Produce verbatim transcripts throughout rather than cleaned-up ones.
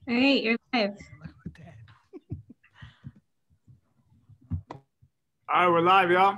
All right, you're live. All right, we're live, y'all.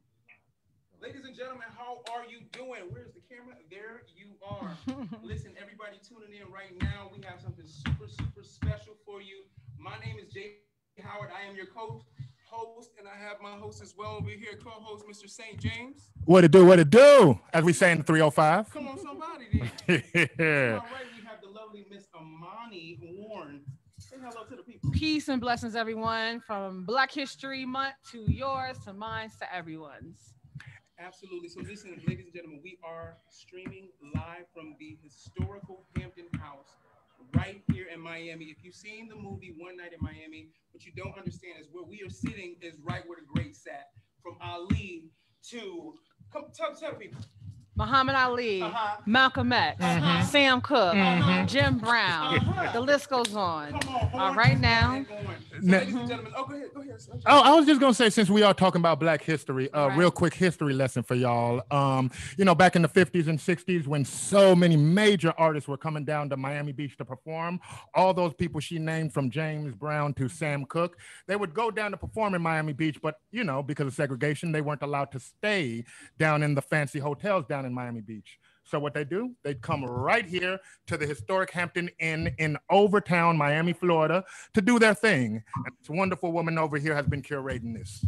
Ladies and gentlemen, how are you doing? Where's the camera? There you are. Listen, everybody tuning in right now. We have something super, super special for you. My name is Jay Howard. I am your co-host, and I have my host as well over here, co-host Mister Saint James. What it do, what it do, as we say in the three oh five. Come on, somebody then. Yeah. To my right, we have the lovely Miss Amani Warren. Say hello to the people. Peace and blessings, everyone, from Black History Month to yours, to mine, to everyone's. Absolutely. So listen, ladies and gentlemen, we are streaming live from the Historical Hampton House right here in Miami. If you've seen the movie One Night in Miami, what you don't understand is where we are sitting is right where the great sat. From Ali to, come tell, tell people. Muhammad Ali, Uh-huh. Malcolm X, Uh-huh. Sam Cooke, Uh-huh. Jim Brown. Uh-huh. The list goes on. Come on, All right now. So, Now- ladies and gentlemen, oh, go ahead, go ahead. Sir. Oh, I was just gonna say, since we are talking about Black history, a uh, Right. real quick history lesson for y'all. Um, you know, back in the fifties and sixties, when so many major artists were coming down to Miami Beach to perform, all those people she named, from James Brown to Sam Cooke, they would go down to perform in Miami Beach, but you know, because of segregation, they weren't allowed to stay down in the fancy hotels down in Miami Beach. So what they do, they'd come right here to the Historic Hampton Inn in Overtown, Miami, Florida, to do their thing. And this wonderful woman over here has been curating this.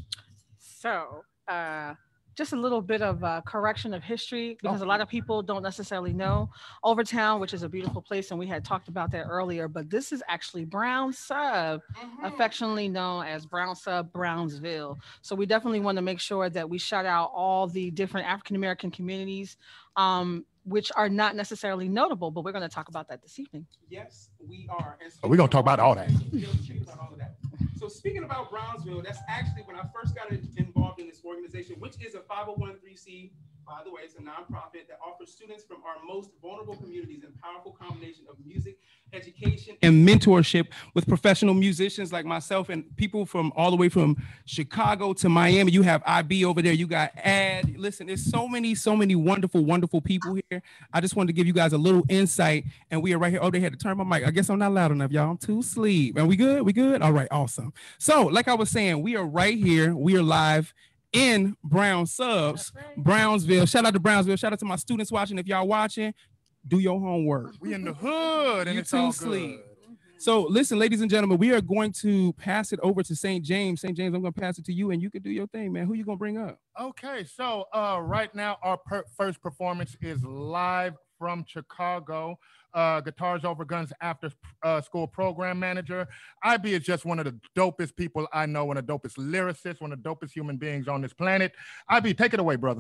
So, uh, just a little bit of uh, correction of history, because a lot of people don't necessarily know Overtown, which is a beautiful place, and we had talked about that earlier, but this is actually Brown Sub, Mm-hmm. affectionately known as Brown Sub Brownsville. So we definitely want to make sure that we shout out all the different African-American communities, um, which are not necessarily notable, but we're going to talk about that this evening. Yes, we are. And Oh, we're gonna talk about all that. Yeah, speaking about all of that. So speaking about Brownsville, that's actually when I first got involved in this organization, which is a five oh one c, by the way, it's a nonprofit that offers students from our most vulnerable communities a powerful combination of music, education, and mentorship with professional musicians like myself and people from all the way from Chicago to Miami. You have I B over there. You got Ad. Listen, there's so many, so many wonderful, wonderful people here. I just wanted to give you guys a little insight, and we are right here. Oh, they had to turn my mic. I guess I'm not loud enough, y'all. I'm too asleep. And we good? We good? All right, awesome. So, like I was saying, we are right here. We are live in Brown Subs, right. Brownsville. Shout out to Brownsville. Shout out to my students watching. If y'all watching, do your homework. We in the hood, and You it's all too good. sleep. So listen, ladies and gentlemen, we are going to pass it over to Saint James. Saint James, I'm going to pass it to you, and you can do your thing, man. Who you going to bring up? Okay, so uh, right now our per- first performance is live from Chicago. Uh, Guitars Over Guns after uh, school program manager. I B is just one of the dopest people I know, one of the dopest lyricists, one of the dopest human beings on this planet. I B, take it away, brother.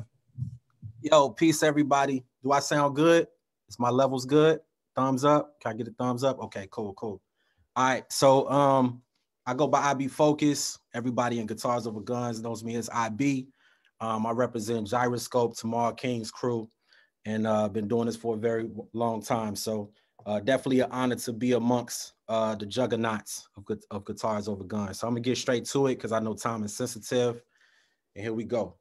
Yo, peace, everybody. Do I sound good? Is my levels good? Thumbs up. Can I get a thumbs up? Okay, cool, cool. All right, so um, I go by I B Fokuz. Everybody in Guitars Over Guns knows me as I B. Um, I represent Gyroscope, Tamar King's crew, and uh, been doing this for a very long time. So uh, definitely an honor to be amongst uh, the juggernauts of, gu- of Guitars Over Guns. So I'm gonna get straight to it because I know time is sensitive. And here we go.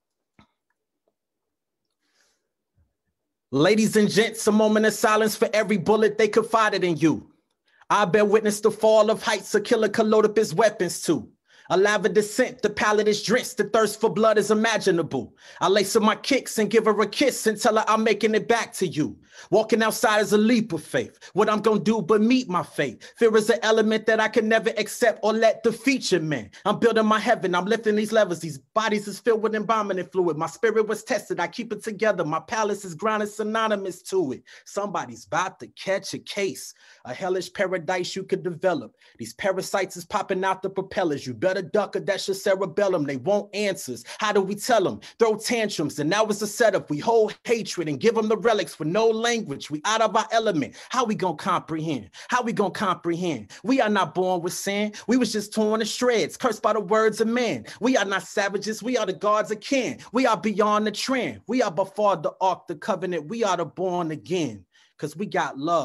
Ladies and gents, a moment of silence for every bullet they confided in you. I bear witness the fall of heights a killer could load up his weapons to. A lava descent, the palate is drenched, the thirst for blood is imaginable. I lace up my kicks and give her a kiss and tell her I'm making it back to you. Walking outside is a leap of faith. What I'm gonna do but meet my fate. Fear is an element that I can never accept or let defeat you, man. I'm building my heaven, I'm lifting these levels. These bodies is filled with embalming fluid. My spirit was tested, I keep it together. My palace is grounded, synonymous to it. Somebody's about to catch a case. A hellish paradise you could develop. These parasites is popping out the propellers. You better duck or that's your cerebellum. They want answers. How do we tell them? Throw tantrums, and now it's a setup. We hold hatred and give them the relics with no language. We out of our element. How we gonna comprehend? How we gonna comprehend? We are not born with sin. We was just torn to shreds, cursed by the words of men. We are not savages. We are the gods of kin. We are beyond the trend. We are before the ark, the covenant. We are the born again, because we got love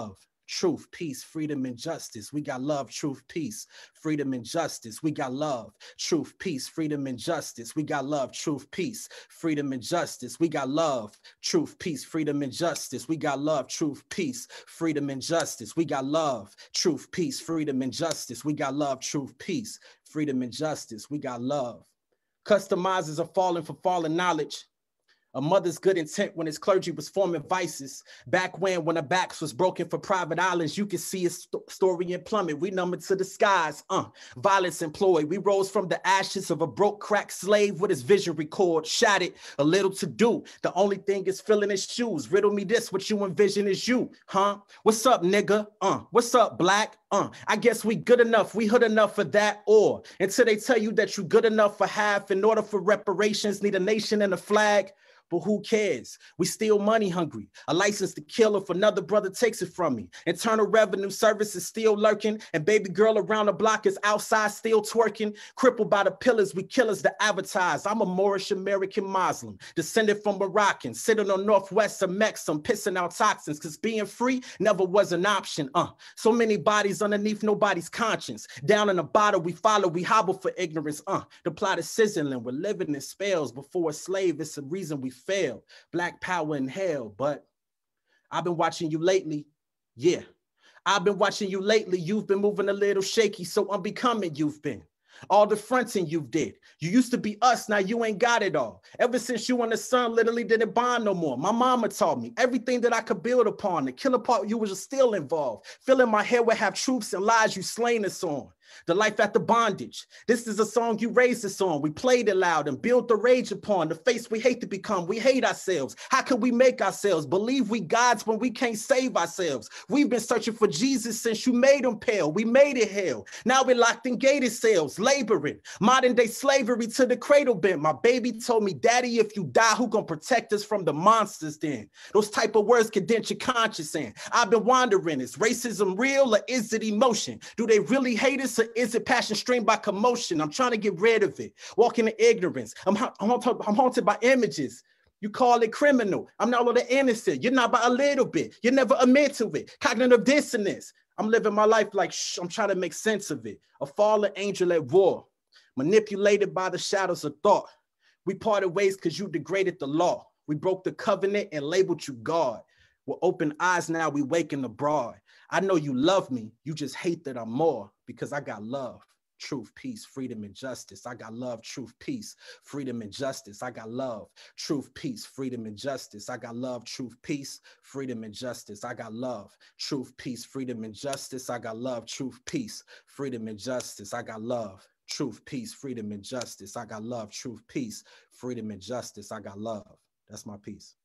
truth, peace, freedom, and justice. We got love, truth, peace, freedom, and justice. We got love, truth, peace, freedom, and justice. We got love, truth, peace, freedom, and justice. We got love, truth, peace, freedom, and justice. We got love, truth, peace, freedom, and justice. We got love, truth, peace, freedom, and justice. We got love, truth, peace, freedom, and justice. We got love. Customizers are falling for fallen knowledge. A mother's good intent when his clergy was forming vices. Back when, when the backs was broken for private islands, you could see his st story in plummet. We numbered to the skies, uh, violence employed. We rose from the ashes of a broke crack slave with his vision record. Shattered, a little to do. The only thing is filling his shoes. Riddle me this, what you envision is you, huh? What's up, nigga? Uh, what's up, black? Uh, I guess we good enough, we hood enough for that, or until they tell you that you good enough for half. In order for reparations, need a nation and a flag. But who cares? We still money hungry. A license to kill if another brother takes it from me. Internal Revenue Service is still lurking, and baby girl around the block is outside still twerking. Crippled by the pillars, we killers to advertise. I'm a Moorish American Muslim, descended from Moroccans, sitting on Northwest of Mexico, pissing out toxins, because being free never was an option. Uh, so many bodies underneath nobody's conscience. Down in the bottle, we follow, we hobble for ignorance. Uh, the plot is sizzling, we're living in spells. Before a slave, it's a reason we fail. Black power in hell. But I've been watching you lately. Yeah, I've been watching you lately. You've been moving a little shaky, so unbecoming you've been. All the fronting you did. You used to be us, now you ain't got it all. Ever since you and the sun literally didn't bond no more. My mama taught me everything that I could build upon. The killer part, you was still involved. Filling my head would have troops and lies you slain us on. The life after bondage. This is a song you raised us on. We played it loud and built the rage upon. The face we hate to become. We hate ourselves. How can we make ourselves believe we gods when we can't save ourselves? We've been searching for Jesus since you made him pale. We made it hell. Now we're locked in gated cells, laboring. Modern day slavery to the cradle bent. My baby told me, Daddy, if you die, who gonna protect us from the monsters then? Those type of words can dent your conscience in. I've been wondering, is racism real or is it emotion? Do they really hate us? Or is it passion streamed by commotion? I'm trying to get rid of it. Walking in ignorance. I'm, I'm, I'm haunted by images. You call it criminal. I'm not all the innocent. You're not by a little bit. You never admit to it. Cognitive dissonance. I'm living my life like shh, I'm trying to make sense of it. A fallen angel at war. Manipulated by the shadows of thought. We parted ways because you degraded the law. We broke the covenant and labeled you God. With open eyes now we waking abroad. I know you love me. You just hate that I'm more because I got love, truth, peace, freedom, and justice. I got love, truth, peace, freedom, and justice. I got love, truth, peace, freedom, and justice. I got love, truth, peace, freedom, and justice. I got love, truth, peace, freedom, and justice. I got love, truth, peace, freedom, and justice. I got love, truth, peace, freedom, and justice. I got love, truth, peace, freedom, and justice. I got love. That's my piece.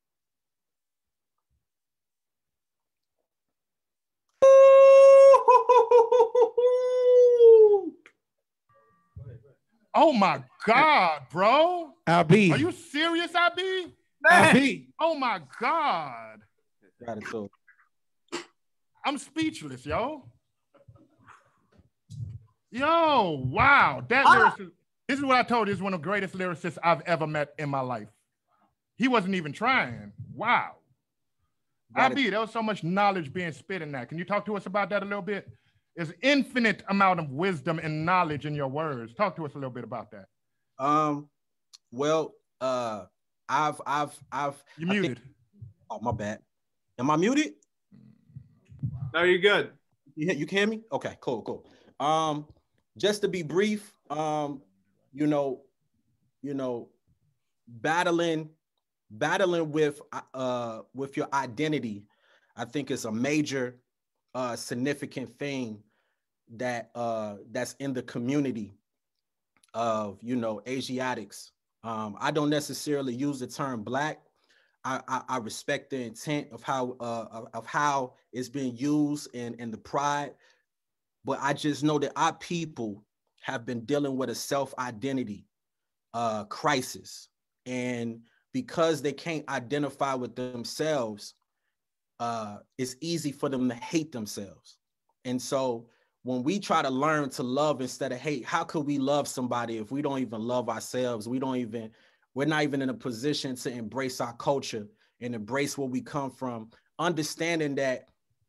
Oh my God, bro. I B. Are you serious, I B? I B. Oh my God. Gratitude. I'm speechless, yo. Yo, wow. That Ah. lyricist, this is what I told you, is one of the greatest lyricists I've ever met in my life. He wasn't even trying. Wow. I B, there was so much knowledge being spit in that. Can you talk to us about that a little bit? There's infinite amount of wisdom and knowledge in your words. Talk to us a little bit about that. Um, well, uh, I've, I've, I've. You I muted. think, oh, my bad. Am I muted? No, you're good. You, you can hear me? Okay, cool, cool. Um, just to be brief, um, you know, you know, battling, battling with, uh, with your identity, I think is a major, uh, significant thing that uh, that's in the community of, you know, Asiatics. Um, I don't necessarily use the term Black. I, I, I respect the intent of how uh, of, of how it's being used and, and the pride, but I just know that our people have been dealing with a self-identity uh, crisis, and because they can't identify with themselves, uh, it's easy for them to hate themselves. And so when we try to learn to love instead of hate, how could we love somebody if we don't even love ourselves? We don't even, we're not even in a position to embrace our culture and embrace where we come from, understanding that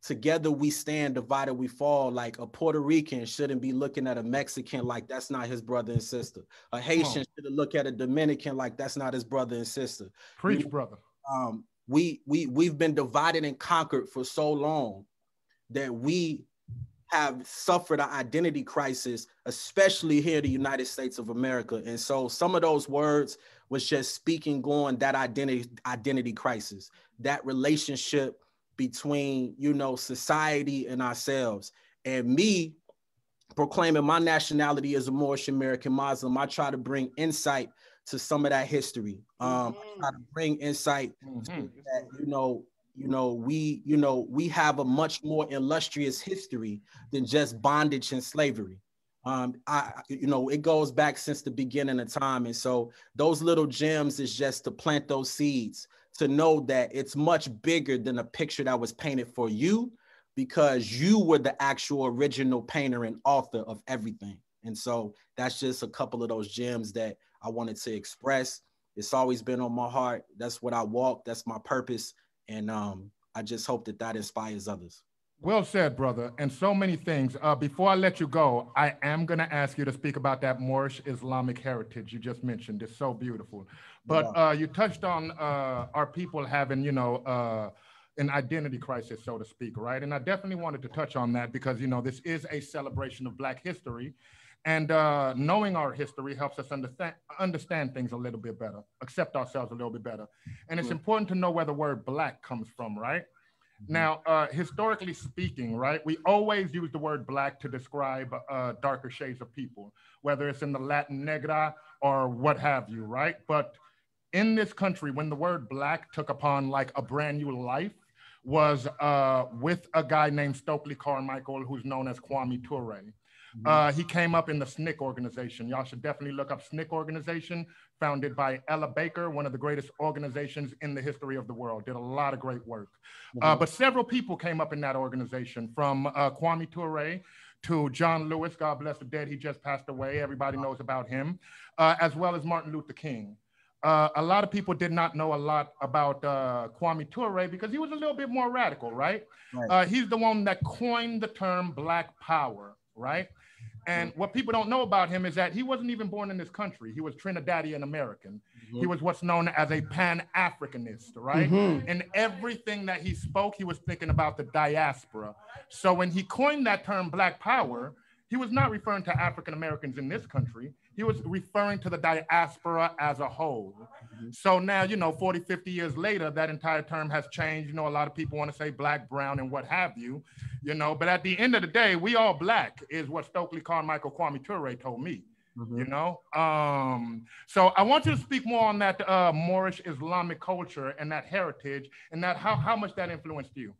together we stand, divided we fall. Like a Puerto Rican shouldn't be looking at a Mexican like that's not his brother and sister. A Haitian shouldn't look at a Dominican like that's not his brother and sister. Preach, you know, brother. Um, we we we've been divided and conquered for so long that we have suffered an identity crisis, especially here in the United States of America. And so some of those words was just speaking on that identity identity crisis, that relationship between, you know, society and ourselves. And me proclaiming my nationality as a Moorish American Muslim, I try to bring insight to some of that history. Um, I try to bring insight Mm-hmm. to that, you know, you know, we, you know, we have a much more illustrious history than just bondage and slavery. Um, I, you know, it goes back since the beginning of time. And so those little gems is just to plant those seeds, to know that it's much bigger than a picture that was painted for you, because you were the actual original painter and author of everything. And so that's just a couple of those gems that I wanted to express. It's always been on my heart. That's what I walk. That's my purpose. And um, I just hope that that inspires others. Well said, brother. And so many things. Uh, before I let you go, I am going to ask you to speak about that Moorish Islamic heritage you just mentioned. It's so beautiful. But uh, you touched on uh, our people having, you know, uh, an identity crisis, so to speak, right? And I definitely wanted to touch on that because, you know, this is a celebration of Black history. And uh, knowing our history helps us understand, understand things a little bit better, accept ourselves a little bit better. And it's important to know where the word Black comes from, right? Now, uh, historically speaking, right, we always use the word Black to describe uh, darker shades of people, whether it's in the Latin Negra or what have you, right? But in this country, when the word Black took upon like a brand new life, was uh, with a guy named Stokely Carmichael, who's known as Kwame Ture. Uh, he came up in the S N C C organization. Y'all should definitely look up S N C C organization, founded by Ella Baker, one of the greatest organizations in the history of the world. Did a lot of great work. Mm-hmm. uh, but several people came up in that organization, from uh, Kwame Ture to John Lewis, God bless the dead, he just passed away. Everybody knows about him, uh, as well as Martin Luther King. Uh, a lot of people did not know a lot about uh, Kwame Ture because he was a little bit more radical, right? right. Uh, he's the one that coined the term Black Power, right? And what people don't know about him is that he wasn't even born in this country. He was Trinidadian American. Mm-hmm. He was what's known as a Pan-Africanist, right? Mm-hmm. And everything that he spoke, he was thinking about the diaspora. So when he coined that term Black Power, he was not referring to African Americans in this country. He was referring to the diaspora as a whole. Mm-hmm. So now, you know, forty, fifty years later, that entire term has changed. You know, a lot of people want to say Black, brown, and what have you, you know, but at the end of the day, we all Black is what Stokely Carmichael Kwame Ture told me, mm-hmm. you know? Um, so I want you to speak more on that uh, Moorish Islamic culture and that heritage and that how, how much that influenced you.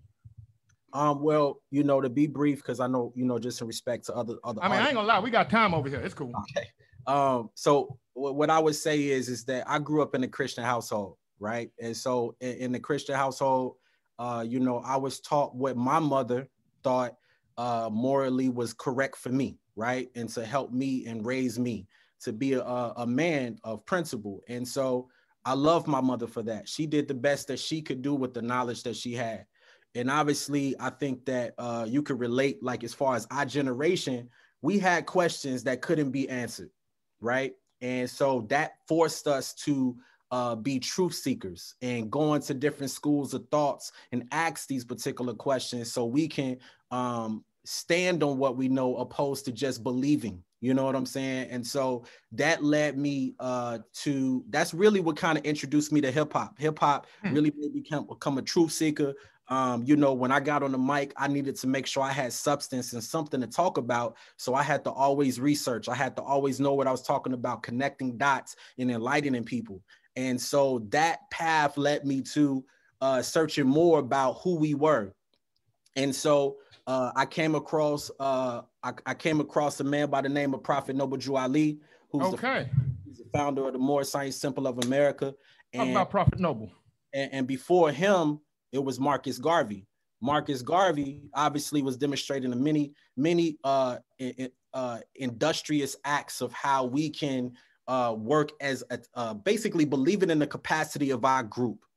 Um, well, you know, to be brief, because I know, you know, just in respect to other, other I mean, artists. I ain't gonna lie, we got time over here. It's cool. Okay. Um, so what I would say is, is that I grew up in a Christian household, right? And so in, in the Christian household, uh, you know, I was taught what my mother thought uh, morally was correct for me, right? And to help me and raise me to be a, a man of principle. And so I love my mother for that. She did the best that she could do with the knowledge that she had. And obviously, I think that uh, you could relate, like as far as our generation, we had questions that couldn't be answered, right? And so that forced us to uh, be truth seekers and go into different schools of thoughts and ask these particular questions so we can um, stand on what we know opposed to just believing. You know what I'm saying? And so that led me uh, to, that's really what kind of introduced me to hip hop. Hip hop hmm. really made me become, become a truth seeker. Um, you know, when I got on the mic, I needed to make sure I had substance and something to talk about. So I had to always research. I had to always know what I was talking about, connecting dots and enlightening people. And so that path led me to uh, searching more about who we were. And so uh, I came across uh, I, I came across a man by the name of Prophet Noble Drew Ali, who's, okay. the, who's the founder of the Moorish Science Temple of America. And, Talk about Prophet Noble. And, and before him, it was Marcus Garvey. Marcus Garvey obviously was demonstrating the many, many uh, in, uh, industrious acts of how we can uh, work as a, uh, basically believing in the capacity of our group,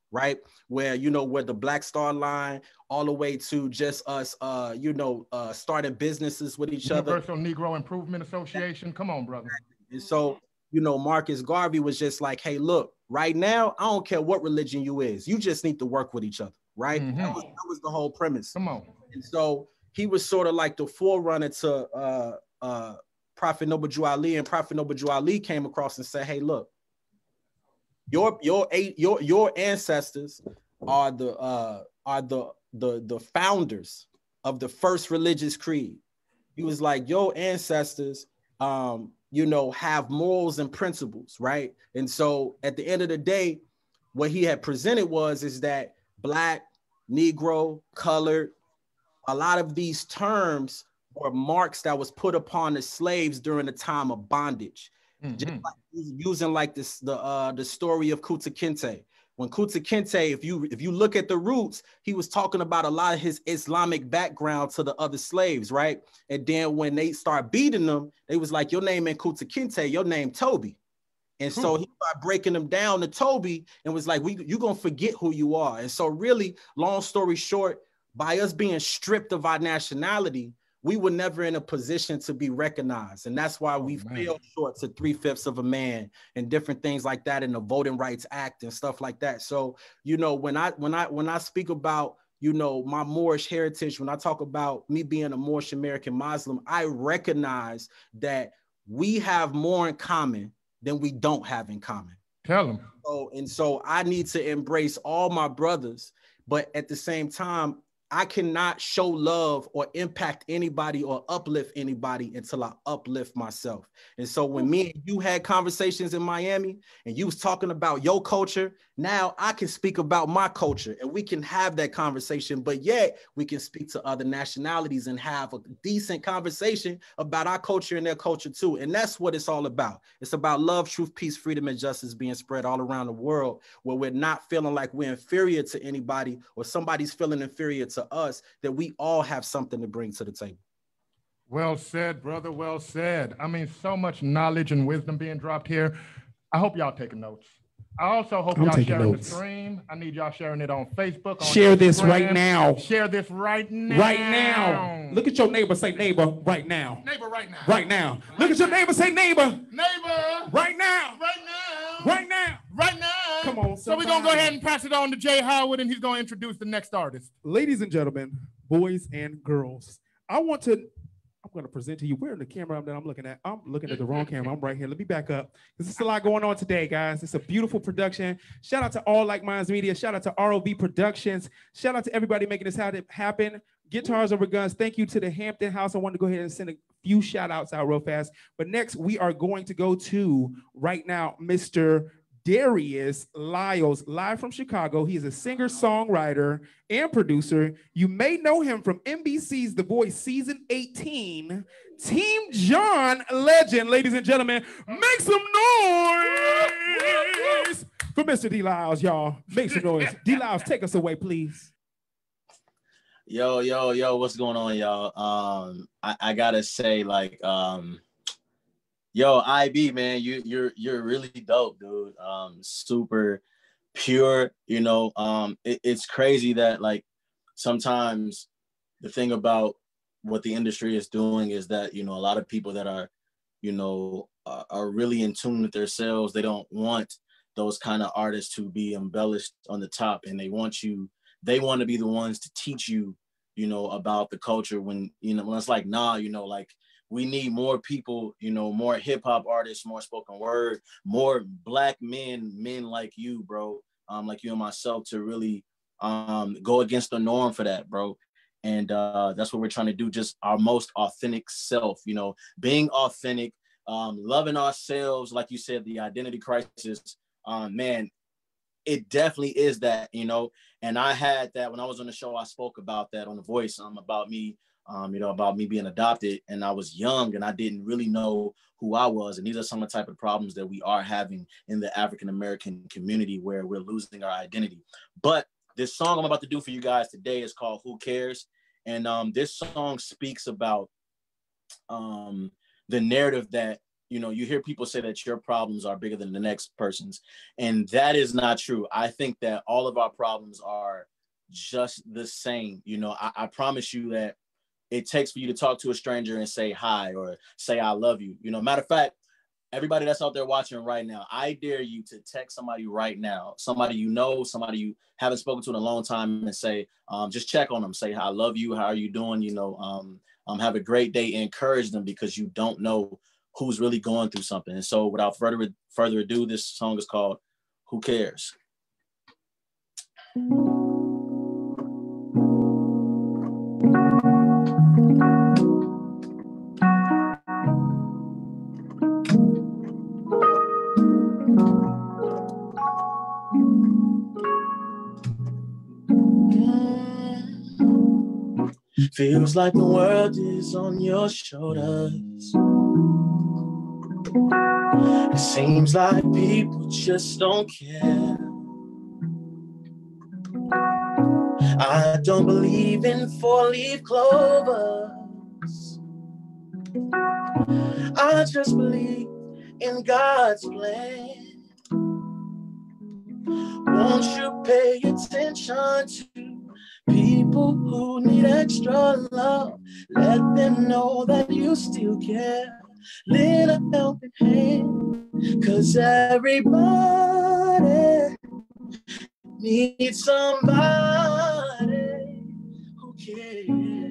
right? Where, you know, where the Black Star Line, all the way to just us, uh, you know, uh, starting businesses with each other. Universal Negro Improvement Association. Come on, brother. And so, you know, Marcus Garvey was just like, hey, look, right now, I don't care what religion you is. You just need to work with each other, right? Mm-hmm. That was, that was the whole premise. Come on. And so he was sort of like the forerunner to uh, uh, Prophet Noble Drew Ali, and Prophet Noble Drew Ali came across and said, hey, look, your your your your ancestors are the uh, are the the the founders of the first religious creed. He was like, your ancestors, um, you know, have morals and principles, right? And so at the end of the day, what he had presented was is that Black, Negro, colored, a lot of these terms were marks that was put upon the slaves during the time of bondage. Mm-hmm. Just like using like this the uh the story of Kunta Kinte. When Kunta Kinte, if you if you look at the roots, he was talking about a lot of his Islamic background to the other slaves, right? And then when they start beating them, they was like, your name ain't Kunta Kinte, your name Toby. And so he started breaking them down to Toby and was like, we you're gonna forget who you are. And so really, long story short, by us being stripped of our nationality, we were never in a position to be recognized. And that's why we oh, fell short to three-fifths of a man and different things like that in the Voting Rights Act and stuff like that. So, you know, when I when I when I speak about, you know, my Moorish heritage, when I talk about me being a Moorish American Muslim, I recognize that we have more in common than we don't have in common. Tell them. So, and so I need to embrace all my brothers, but at the same time, I cannot show love or impact anybody or uplift anybody until I uplift myself. And so when me and you had conversations in Miami and you was talking about your culture, now I can speak about my culture and we can have that conversation, but yet we can speak to other nationalities and have a decent conversation about our culture and their culture too. And that's what it's all about. It's about love, truth, peace, freedom, and justice being spread all around the world, where we're not feeling like we're inferior to anybody or somebody's feeling inferior to us, that we all have something to bring to the table. Well said, brother. Well said. I mean, so much knowledge and wisdom being dropped here. I hope y'all taking notes. I also hope y'all sharing notes. The stream. I need y'all sharing it on Facebook. On Share Instagram. This right now. Share this right now. Right now. Look at your neighbor. Say neighbor right now. Neighbor right now. Right now. Right Look now. At your neighbor. Say neighbor. Neighbor. Right now. Right now. Right now. Right now. Come on. Somebody. So we're going to go ahead and pass it on to Jay Howard, and he's going to introduce the next artist. Ladies and gentlemen, boys and girls, I want to, I'm going to present to you, where in the camera that I'm looking at? I'm looking at the wrong camera. I'm right here. Let me back up, because there's a lot going on today, guys. It's a beautiful production. Shout out to All Like Minds Media. Shout out to R O V Productions. Shout out to everybody making this happen. Guitars Over Guns. Thank you to the Hampton House. I want to go ahead and send a few shout outs out real fast. But next, we are going to go to, right now, Mister Darius Lylez, live from Chicago. He is a singer, songwriter, and producer. You may know him from N B C's The Voice Season eighteen. Team John legend, ladies and gentlemen. Make some noise for Mister D. Lylez, y'all. Make some noise. D. Lylez, take us away, please. Yo, yo, yo, what's going on, y'all? Um, I, I gotta say, like, um, yo, I B, man, you you're you're really dope, dude. Um, super pure, you know. Um, it, it's crazy that, like, sometimes the thing about what the industry is doing is that, you know, a lot of people that are, you know, uh, are really in tune with themselves, they don't want those kind of artists to be embellished on the top, and they want you, they want to be the ones to teach you, you know, about the culture, when, you know, when it's like, nah, you know, like, we need more people, you know, more hip hop artists, more spoken word, more Black men, men like you, bro, um, like you and myself, to really um, go against the norm for that, bro. And uh, that's what we're trying to do, just our most authentic self, you know, being authentic, um, loving ourselves, like you said, the identity crisis, um, man, it definitely is that, you know. And I had that when I was on the show. I spoke about that on The Voice, um, about me, um, you know, about me being adopted, and I was young and I didn't really know who I was. And these are some of the type of problems that we are having in the African-American community, where we're losing our identity. But this song I'm about to do for you guys today is called Who Cares? And um, this song speaks about um, the narrative that you know, you hear people say that your problems are bigger than the next person's, and that is not true. I think that all of our problems are just the same. You know, I, I promise you that it takes for you to talk to a stranger and say hi or say I love you. You know, matter of fact, everybody that's out there watching right now, I dare you to text somebody right now, somebody you know, somebody you haven't spoken to in a long time, and say, um, just check on them. Say, I love you. How are you doing? You know, um, um, have a great day. Encourage them, because you don't know who's really going through something. And so without further, further ado, this song is called Who Cares? Feels like the world is on your shoulders. It seems like people just don't care. I don't believe in four-leaf clovers. I just believe in God's plan. Won't you pay attention to people who need extra love? Let them know that you still care. Lend a helping hand, 'cause everybody needs somebody who cares.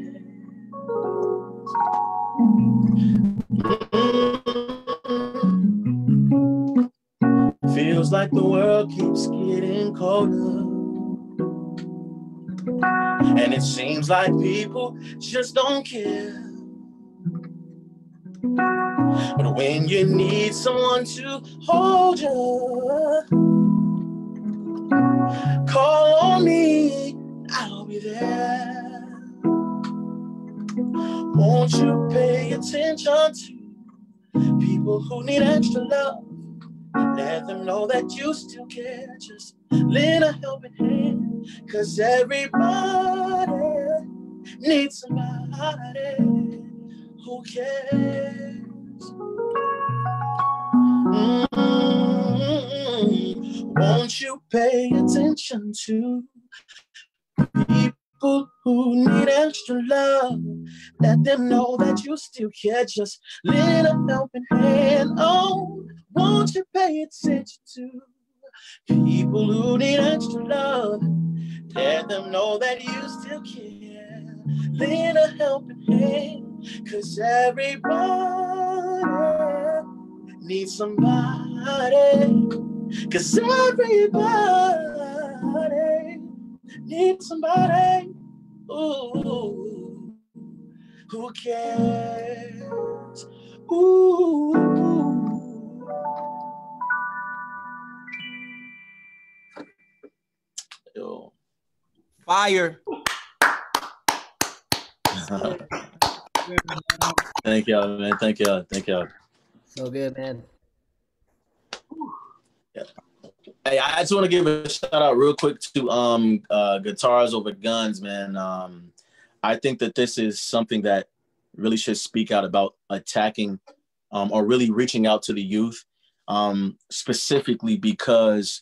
Mm-hmm. Feels like the world keeps getting colder, and it seems like people just don't care. But when you need someone to hold you, call on me, I'll be there. Won't you pay attention to people who need extra love? Let them know that you still care. Just lend a helping hand, 'cause everybody needs somebody who cares. Mm-hmm. Won't you pay attention to people who need extra love? Let them know that you still care. Just lend a helping hand. Oh, won't you pay attention to people who need extra love? Let them know that you still care. Lend a helping hand, 'cause everybody needs somebody. 'Cause everybody needs somebody. Ooh, who cares? Ooh. Yo. Fire. Thank y'all, man. Thank y'all. Thank y'all. So good, man. Yeah. Hey, I just want to give a shout out real quick to um uh, Guitars Over Guns, man. Um, I think that this is something that really should speak out about attacking um, or really reaching out to the youth, um, specifically because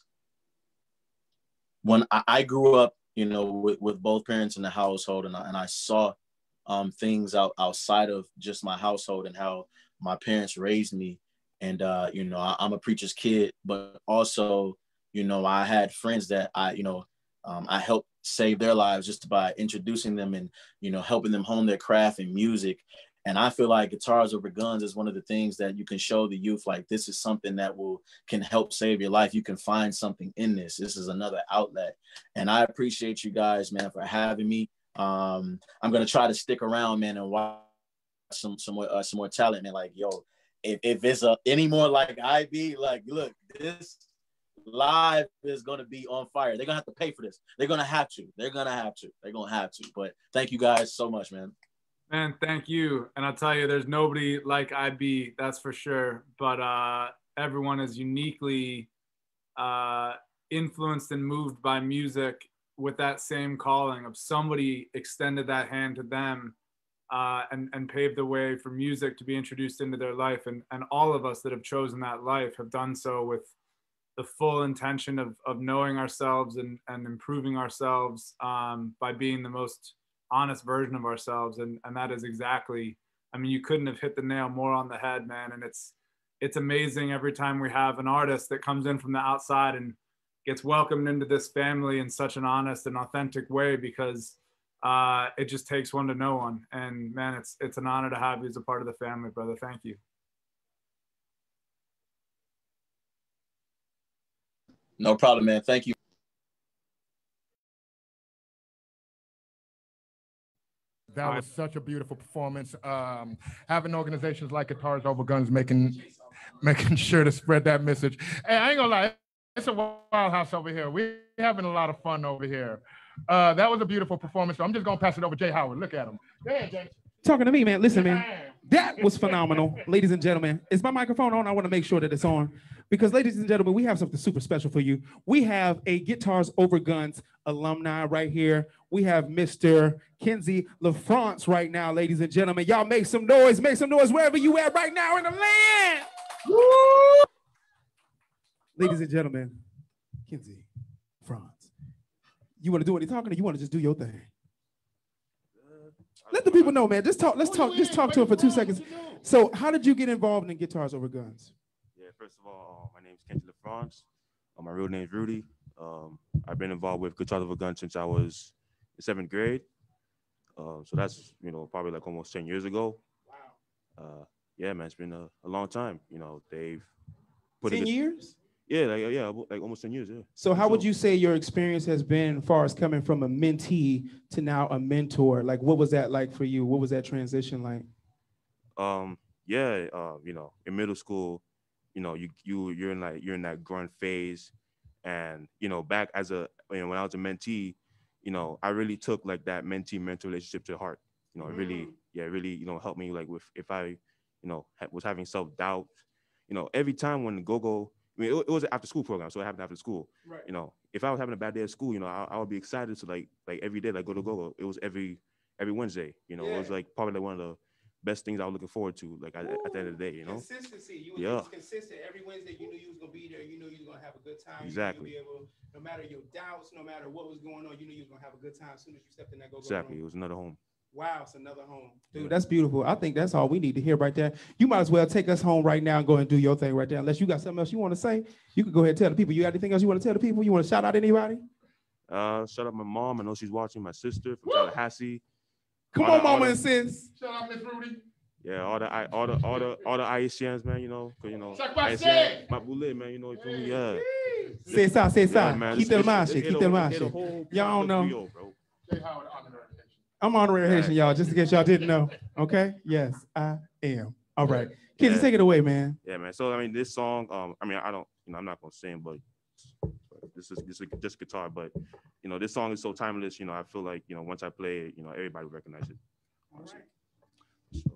when I, I grew up, you know, with, with both parents in the household, and I, and I saw um, things out, outside of just my household and how my parents raised me. And, uh, you know, I, I'm a preacher's kid, but also, you know, I had friends that I, you know, um, I helped save their lives just by introducing them and, you know, helping them hone their craft and music. And I feel like Guitars Over Guns is one of the things that you can show the youth, like, this is something that will can help save your life. You can find something in this. This is another outlet. And I appreciate you guys, man, for having me. Um, I'm going to try to stick around, man, and watch some, some more, uh, some more talent, man. Like, yo, if, if it's a, any more like I B, like, look, this live is going to be on fire. They're going to have to pay for this. They're going to have to. They're going to have to. They're going to have to. But thank you guys so much, man. Man, thank you. And I'll tell you, there's nobody like I B, that's for sure. But uh, everyone is uniquely uh, influenced and moved by music with that same calling of somebody extended that hand to them uh, and, and paved the way for music to be introduced into their life. And, and all of us that have chosen that life have done so with the full intention of, of knowing ourselves and, and improving ourselves um, by being the most honest version of ourselves. And, and that is exactly, I mean, you couldn't have hit the nail more on the head, man. And it's, it's amazing every time we have an artist that comes in from the outside and gets welcomed into this family in such an honest and authentic way, because uh, it just takes one to know one. And man, it's, it's an honor to have you as a part of the family, brother. Thank you. No problem, man. Thank you. That was such a beautiful performance. Um, having organizations like Guitars Over Guns making making sure to spread that message. Hey, I ain't gonna lie, it's a wild house over here. We're having a lot of fun over here. Uh, that was a beautiful performance. So I'm just gonna pass it over to Jay Howard. Look at him. Go ahead, Jay. Talking to me, man. Listen, man. That was phenomenal, ladies and gentlemen. Is my microphone on? I want to make sure that it's on. Because, ladies and gentlemen, we have something super special for you. We have a Guitars Over Guns alumni right here. We have Mister Kenzy Lafrance right now, ladies and gentlemen. Y'all make some noise. Make some noise wherever you at right now in the land. Woo! Ladies and gentlemen, Kenzy Lafrance. You want to do any talking, or you want to just do your thing? Let the people know, man. Just talk. Let's talk. Just talk to him for two seconds. So, how did you get involved in Guitars Over Guns? Yeah, first of all, uh, my name is Kenzy Lafrance. Uh, my real name is Rudy. Um, I've been involved with Guitars Over Guns since I was in seventh grade. Uh, so that's, you know, probably like almost ten years ago. Wow. Uh, yeah, man, it's been a, a long time. You know, they've put ten it, years? Yeah, like yeah, like almost ten years. Yeah. So, how so, would you say your experience has been, as far as coming from a mentee to now a mentor? Like, what was that like for you? What was that transition like? Um, yeah, uh, you know, in middle school, you know, you you you're in like you're in that growing phase, and you know, back as a you know, when I was a mentee, you know, I really took like that mentee mentor relationship to heart. You know, it really, yeah, really, you know, helped me like with if I, you know, ha- was having self doubt. You know, every time when the go-go, I mean, it, it was an after school program, so it happened after school. Right. You know, if I was having a bad day at school, you know, I, I would be excited to like like every day, like go to go-go. It was every every Wednesday. You know, yeah. It was like probably like one of the best things I was looking forward to, like at, at the end of the day, you know. Consistency. You yeah. was consistent every Wednesday. You knew you was gonna be there. You knew you was gonna have a good time. Exactly. You knew you be able, no matter your doubts, no matter what was going on, you knew you was gonna have a good time as soon as you stepped in that go-go. Exactly. room. It was another home. Wow, it's another home. Dude, that's beautiful. I think that's all we need to hear right there. You might as well take us home right now and go and do your thing right there. Unless you got something else you want to say, you could go ahead and tell the people. You got anything else you want to tell the people? You want to shout out anybody? Uh, shout out my mom. I know she's watching. My sister from Tallahassee. Come all on, the, mama the, and sis. Shout out, Miss Rudy. Yeah, all the all the all the all the Haitians, man. You know, cause you know, Haitians, my boule, man. You know, for me, yeah. C'est ça, c'est ça. Yeah, Quitte le marché, quitte le marché. Y'all don't know. I'm honorary Haitian, y'all, just in case y'all didn't know. Okay? Yes, I am. All right. Kids, yeah. take it away, man. Yeah, man. So I mean, this song, um, I mean, I don't, you know, I'm not gonna sing, but this is this is just guitar. But you know, this song is so timeless. You know, I feel like you know, once I play it, you know, everybody will recognize it. All right. So, so.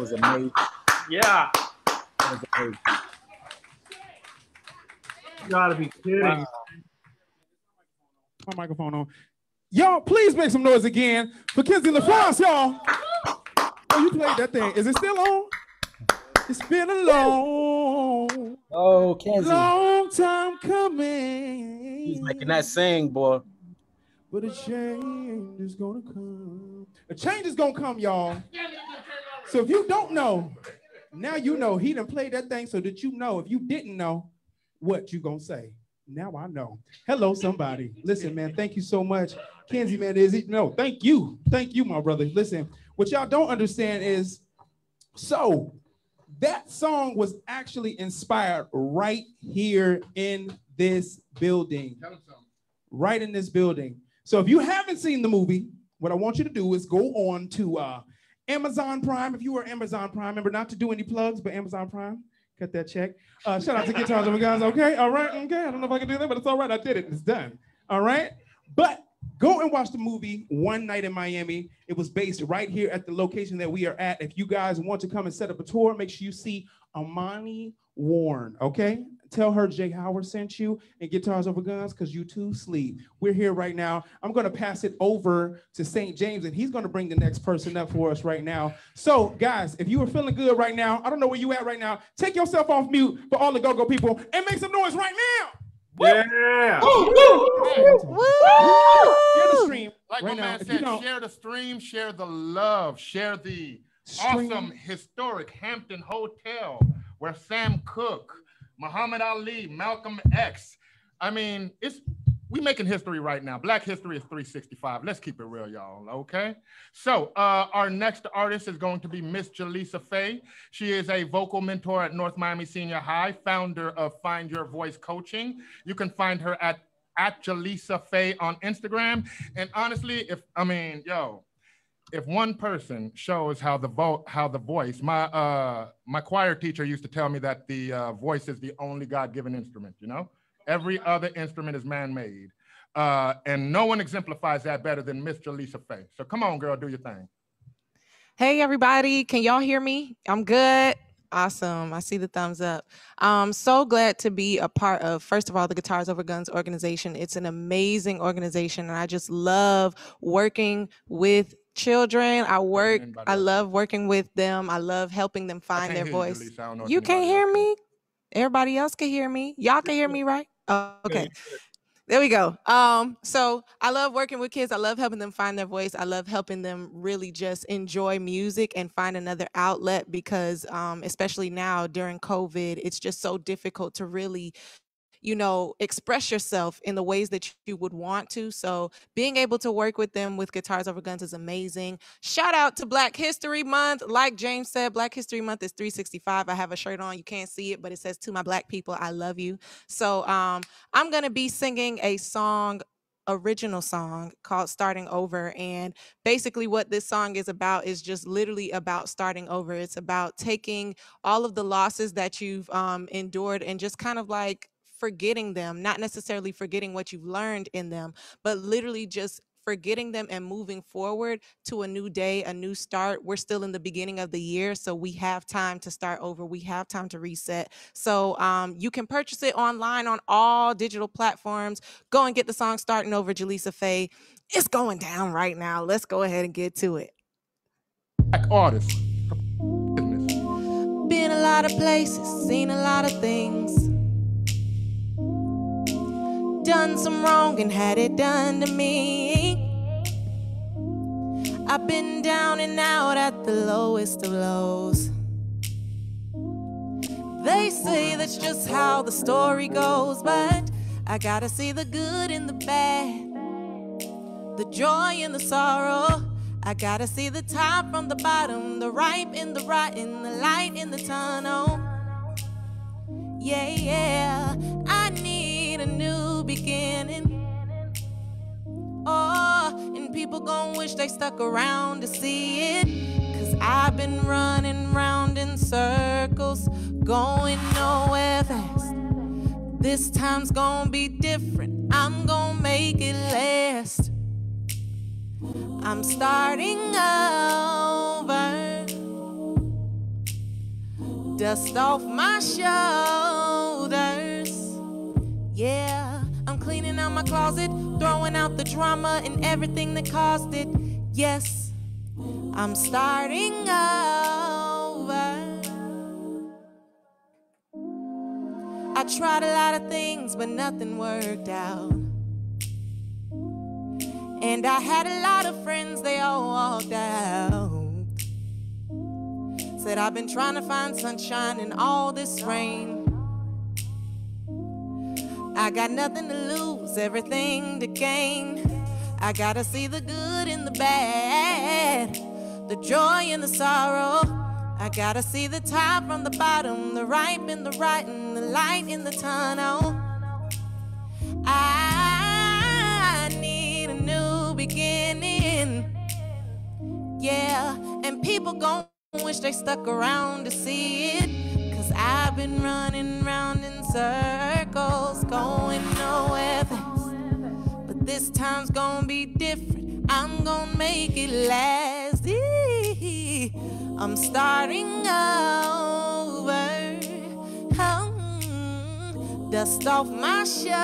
was amazing. Yeah. That was amazing. You gotta be kidding. Wow. My microphone on. Y'all, please make some noise again for Kenzy Lafrance, y'all. Oh, you played that thing. Is it still on? It's been a long, Oh, Kenzy. long time coming. He's making that sing, boy. But a change is gonna come. A change is gonna come, y'all. So if you don't know, now you know. He done played that thing so that you know. If you didn't know, what you gonna say? Now I know. Hello, somebody. Listen, man, thank you so much. Kenzy, man, is it? No, thank you. Thank you, my brother. Listen, what y'all don't understand is, so that song was actually inspired right here in this building. Right in this building. So if you haven't seen the movie, what I want you to do is go on to uh, Amazon Prime. If you are Amazon Prime, remember not to do any plugs, but Amazon Prime, cut that check. Uh, shout out to Guitars Over Guns, okay? All right, okay. I don't know if I can do that, but it's all right. I did it. It's done. All right? But go and watch the movie One Night in Miami. It was based right here at the location that we are at. If you guys want to come and set up a tour, make sure you see Amani Warren, okay? Tell her Jay Howard sent you and Guitars Over Guns because you two sleep. We're here right now. I'm going to pass it over to Saint James, and he's going to bring the next person up for us right now. So, guys, if you are feeling good right now, I don't know where you at right now, take yourself off mute for all the go-go people and make some noise right now. Yeah. Woo! Woo! Woo! Share the stream. Like right my now. man If you said, don't- share the stream, share the love, share the Stream. awesome historic Hampton Hotel where Sam Cooke, Muhammad Ali, Malcolm X. I mean, it's we making history right now. Black history is three sixty-five. Let's keep it real, y'all, okay? So uh, our next artist is going to be Miss Jalisa Faye. She is a vocal mentor at North Miami Senior High, founder of Find Your Voice Coaching. You can find her at, at Jalisa Faye on Instagram. And honestly, if, I mean, yo, if one person shows how the vo how the voice, my uh, my choir teacher used to tell me that the uh, voice is the only God-given instrument, you know? Every other instrument is man-made. Uh, and no one exemplifies that better than Miss Jalisa Faye. So come on, girl, do your thing. Hey, everybody. Can y'all hear me? I'm good. Awesome. I see the thumbs up. I'm so glad to be a part of, first of all, the Guitars Over Guns organization. It's an amazing organization, and I just love working with children. I work, I love working with them. I love helping them find their voice. You, you can't hear me? Everybody else can hear me. Y'all can hear me, right? Oh, okay. There we go. Um, so I love working with kids. I love helping them find their voice. I love helping them really just enjoy music and find another outlet because um, especially now during COVID, it's just so difficult to really, you know, express yourself in the ways that you would want to. So being able to work with them with Guitars Over Guns is amazing. Shout out to Black History Month. Like James said, Black History Month is three sixty-five. I have a shirt on. You can't see it, but it says, "To my Black people, I love you." So um, I'm going to be singing a song, original song called Starting Over. And basically what this song is about is just literally about starting over. It's about taking all of the losses that you've um, endured and just kind of like forgetting them, not necessarily forgetting what you've learned in them, but literally just forgetting them and moving forward to a new day, a new start. We're still in the beginning of the year, so we have time to start over. We have time to reset. So um, you can purchase it online on all digital platforms. Go and get the song Starting Over, Jalisa Faye. It's going down right now. Let's go ahead and get to it. Black artist. Been a lot of places, seen a lot of things. Done some wrong and had it done to me. I've been down and out at the lowest of lows. They say that's just how the story goes, but I gotta see the good in the bad, the joy in the sorrow. I gotta see the top from the bottom, the ripe in the rotten, the light in the tunnel. Yeah, yeah, I need a new beginning. Oh, and people gon' wish they stuck around to see it. Cause I've been running round in circles, going nowhere fast. This time's gonna be different, I'm gonna make it last. I'm starting over. dust off my shoulders. Yeah, I'm cleaning out my closet, throwing out the drama and everything that caused it. Yes, I'm starting over. I tried a lot of things, but nothing worked out. And I had a lot of friends, they all walked out. Said I've been trying to find sunshine in all this rain. I got nothing to lose, everything to gain. I gotta see the good in the bad, the joy and the sorrow. I gotta see the top from the bottom, the ripe and the rotten, the light in the tunnel. I need a new beginning. Yeah, and people gon' wish they stuck around to see it. Cause I've been running round in circles, going nowhere fast. But this time's gonna be different, I'm gonna make it last. I'm starting over. Oh, dust off my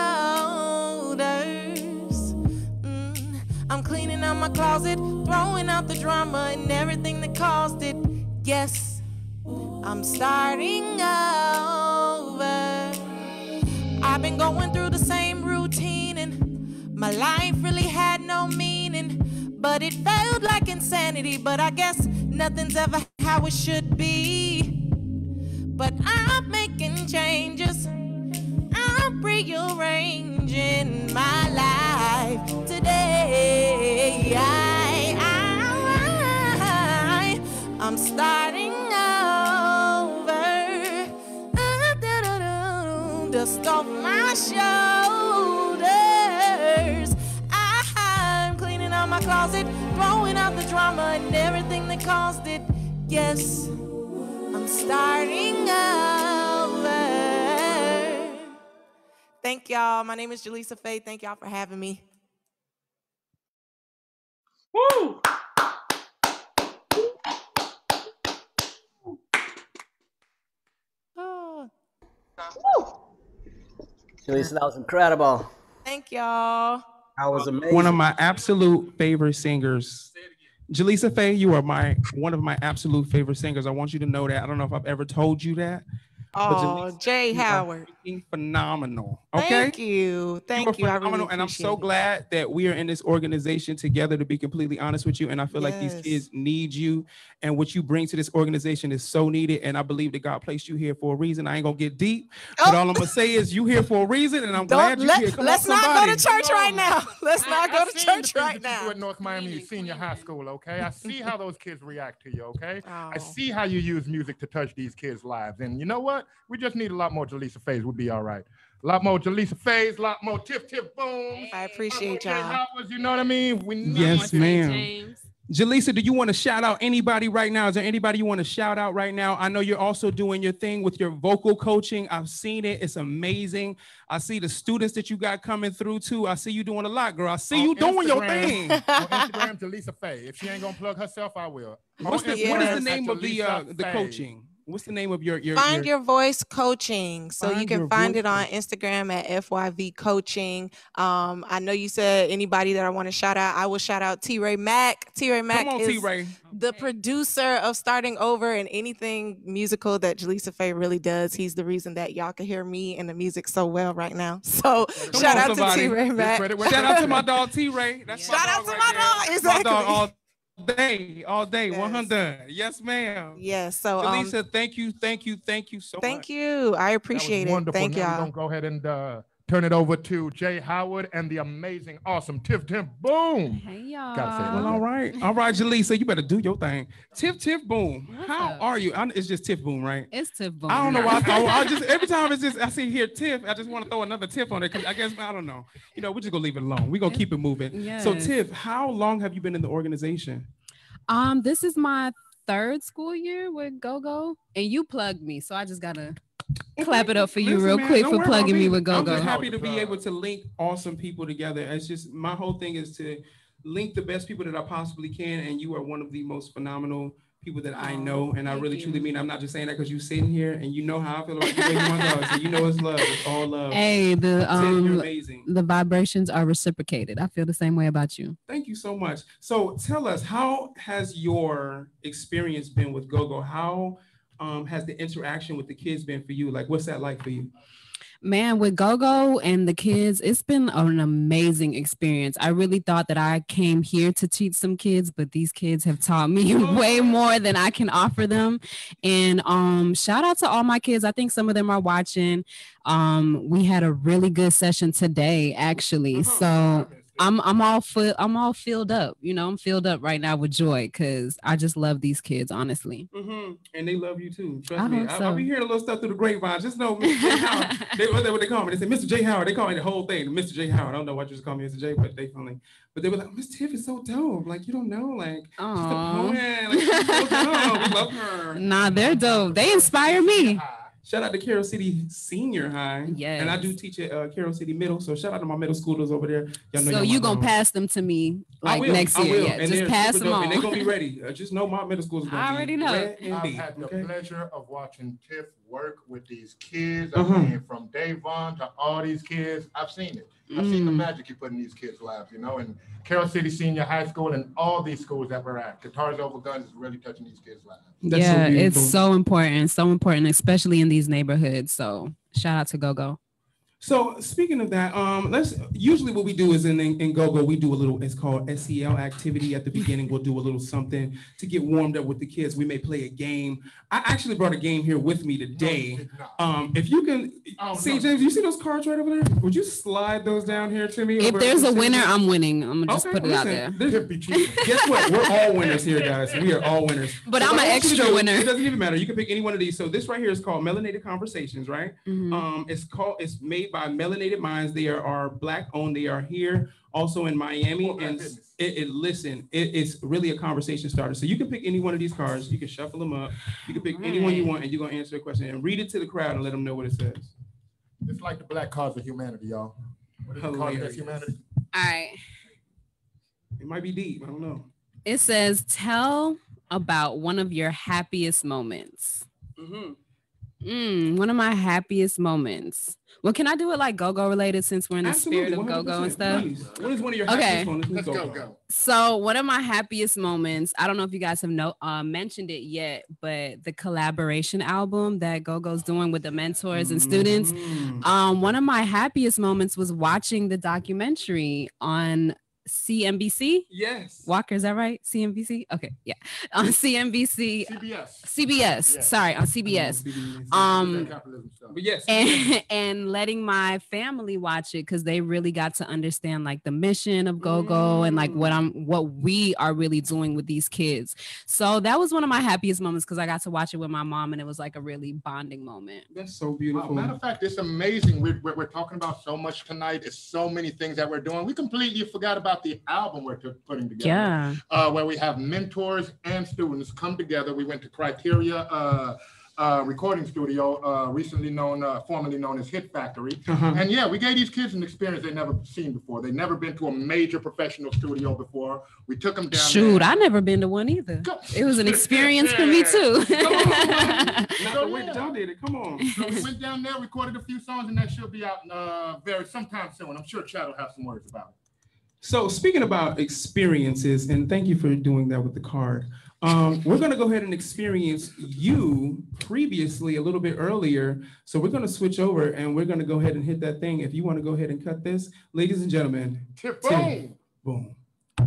shoulders. Mm, I'm cleaning out my closet, throwing out the drama and everything that caused it. Yes, I'm starting over. I've been going through the same routine and my life really had no meaning. But it felt like insanity, but I guess nothing's ever how it should be. But I'm making changes, I'm rearranging my life today. I, I, I, I'm starting over. Dust off my shoulders. I'm cleaning out my closet, throwing out the drama and everything that caused it. Yes, I'm starting over. Thank y'all. My name is Jalisa Faye. Thank y'all for having me. Woo! Oh. Jalisa, that was incredible. Thank y'all. That was amazing. One of my absolute favorite singers. Jalisa Faye, you are my one of my absolute favorite singers. I want you to know that. I don't know if I've ever told you that. Oh, Jay Howard. Phenomenal. Okay. Thank you. Thank you. I really Phenomenal, and I'm so appreciate it. glad that we are in this organization together, to be completely honest with you. And I feel like these Yes. kids need you, and what you bring to this organization is so needed. And I believe that God placed you here for a reason. I ain't gonna get deep, but Oh. all I'm gonna say is you here for a reason, and I'm Don't glad you're let, here. Come let's on, not somebody. go to church right now. Let's not I- go I to seen the church things right that you do now. at North Miami Senior High School, okay? I see how those kids react to you, okay? I Oh. see how you use music to touch these kids' lives. And you know what? We just need a lot more Jalisa Fays. We'll be all right. A lot more Jalisa Fays, a lot more Tiff Tiff Boom. I appreciate y'all. Howards, you know what I mean? We need Yes, it. ma'am. Jalisa, do you want to shout out anybody right now? Is there anybody you want to shout out right now? I know you're also doing your thing with your vocal coaching. I've seen it. It's amazing. I see the students that you got coming through too. I see you doing a lot, girl. I see On you doing your Instagram- thing. On Instagram, Jalisa Faye. If she ain't gonna plug herself, I will. What's the, On what is Instagram, the name at of the Jalisa uh, the Faye. coaching? What's the name of your your Find your, your voice coaching. So you Find can Your find Voice it on Instagram at F Y V coaching. Um, I know you said anybody that I want to shout out. I will shout out T Ray Mack. T Ray Mack Come on, is T-Ray. the producer of Starting Over and anything musical that Jalisa Faye really does. He's the reason that y'all can hear me and the music so well right now. So Come shout on, out somebody. to T Ray Give Mack. credit where Shout out to my dog T-Ray. That's my Shout out dog to right my there. dog. My Exactly. dog all day, all day, Yes. one hundred. Yes, ma'am. Yes. So um, Jalisa, thank you, thank you, thank you so much. thank you. I appreciate it. Wonderful. Thank now we're y'all. gonna go ahead and uh, turn it over to Jay Howard and the amazing, awesome Tiff Tiff Boom. Hey y'all. Gotta say it Well, like all that. right, all right, Jalisa, you better do your thing. Tiff Tiff Boom. What's How up? are you? I, it's just Tiff Boom, right? It's Tiff Boom. I don't know why. I, I just every time it's just I see here Tiff, I just want to throw another Tiff on it because I guess I don't know. You know, we're just gonna leave it alone. We're gonna keep it moving. So Yes. Tiff, how long have you been in the organization? Um, this is my third school year with GoGo, and you plugged me, so I just gotta clap it up for you Listen, real man, quick don't for worry about plugging me with I'm GoGo. just happy to be able to link awesome people together. It's just my whole thing is to link the best people that I possibly can, and you are one of the most phenomenal people that I Aw, know, and I thank really you. truly mean. I'm not just saying that because you're sitting here and you know how I feel about you. Know, so you know it's love. It's all love. Hey, the Tim, you're um, amazing. the vibrations are reciprocated. I feel the same way about you. Thank you so much. So tell us, how has your experience been with Go-Go? How um, has the interaction with the kids been for you? Like, what's that like for you? Man, with Go-Go and the kids, it's been an amazing experience. I really thought that I came here to teach some kids, but these kids have taught me way more than I can offer them. And um, shout out to all my kids. I think some of them are watching. Um, we had a really good session today, actually. So I'm I'm all full, I'm all filled up. You know, I'm filled up right now with joy because I just love these kids, honestly. Mm-hmm. And they love you too. Trust I me. hope I, so. I'll be hearing a little stuff through the grapevine. Just know Mister J. Howard. They, what, they, what they call me? They say Mister J. Howard. They call me the whole thing, Mister J. Howard. I don't know why you just call me Mister J, but they funny. But they were like, Miss Tiff is so dope. Like, you don't know, like, Aww. she's a poet. Like, she's so dope. We love her. Nah, they're dope. They inspire me. Shout out to Carroll City Senior High. Yes. And I do teach at uh, Carroll City Middle. So shout out to my middle schoolers over there. Y'all know So y'all you my gonna girls. pass them to me I like will, next I year? will. Yeah, And just they're pass super them dope, on. And they're gonna be ready. Uh, just know my middle school is gonna I be already know. red and I've deep, had the okay? pleasure of watching Tiff work with these kids. Uh-huh. I mean, from Davon to all these kids, I've seen it. I've seen the Mm. magic you put in these kids' lives, you know, and Carroll City Senior High School and all these schools that we're at. Guitars Over Guns is really touching these kids' lives. That's so Yeah, it's beautiful. so important, so important, especially in these neighborhoods. So shout out to Go-Go. So speaking of that, um, let's usually what we do is in, in, in Go-Go, we do a little, it's called S E L activity at the beginning. We'll do a little something to get warmed up with the kids. We may play a game. I actually brought a game here with me today. Um, if you can Oh, see, no. James, you see those cards right over there? Would you slide those down here to me? If over- there's a over- winner, I'm winning. I'm gonna just Okay, put it out listen, there. there's- Guess what? We're all winners here, guys. We are all winners. But So I'm what an I want you to extra do, winner. It doesn't even matter. You can pick any one of these. So this right here is called Melanated Conversations, right? Mhm. Um, it's called. It's made by Melanated Minds. They are, are black owned. They are here also in Miami, Oh, and goodness. it, it listen. It, it's really a conversation starter. So you can pick any one of these cards. You can shuffle them up. You can pick any one you want, and you're gonna answer a question and read it to the crowd and let them know what it says. It's like the black cause of humanity, y'all. What is the cause Hilarious. against humanity? All right. It might be deep. I don't know. It says, tell about one of your happiest moments. Mm-hmm. Mm, one of my happiest moments. Well, can I do it like Go-Go related since we're in the spirit of Go-Go and stuff? Please. What is one of your Okay. happiest moments? Let's go, Go-Go. go. So one of my happiest moments, I don't know if you guys have no, uh, mentioned it yet, but the collaboration album that Go-Go's doing with the mentors and students, Mhm. um, one of my happiest moments was watching the documentary on C N B C. Yes. Walker, is that right? C N B C? Okay, yeah. On C N B C, C B S. C B S, Yeah. sorry, on C B S. Mm-hmm. Um, Capitalism stuff. But yes. and, and letting my family watch it because they really got to understand like the mission of Go-Go and like what I'm what we are really doing with these kids. So that was one of my happiest moments because I got to watch it with my mom and it was like a really bonding moment. That's so Wow, beautiful. matter of fact, it's amazing. We're, we're, we're talking about so much tonight. It's so many things that we're doing. We completely forgot about the album we're t- putting together. Yeah. Uh, where we have mentors and students come together. We went to Criteria uh, uh, Recording Studio, uh, recently known, uh, formerly known as Hit Factory. Uh-huh. And yeah, we gave these kids an experience they've never seen before. They've never been to a major professional studio before. We took them down Shoot, there. I never been to one either. Go- It was an experience for me too. Come on, not So, the way that yeah. y'all did it. Come on. So we went down there, recorded a few songs, and that should be out uh, very sometime soon. I'm sure Chad will have some words about it. So speaking about experiences, and thank you for doing that with the card. Um, we're gonna go ahead and experience you previously a little bit earlier. So we're gonna switch over and we're gonna go ahead and hit that thing. If you wanna go ahead and cut this, ladies and gentlemen. Tip Tim. boom. Boom.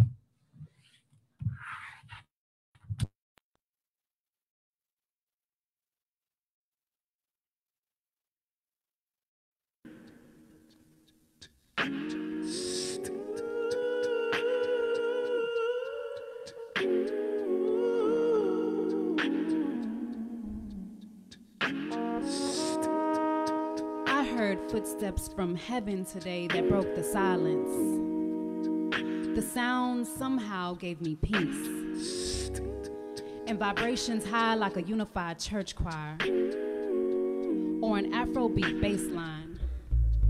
I heard footsteps from heaven today that broke the silence. The sound somehow gave me peace. And vibrations high like a unified church choir or an Afrobeat bass line.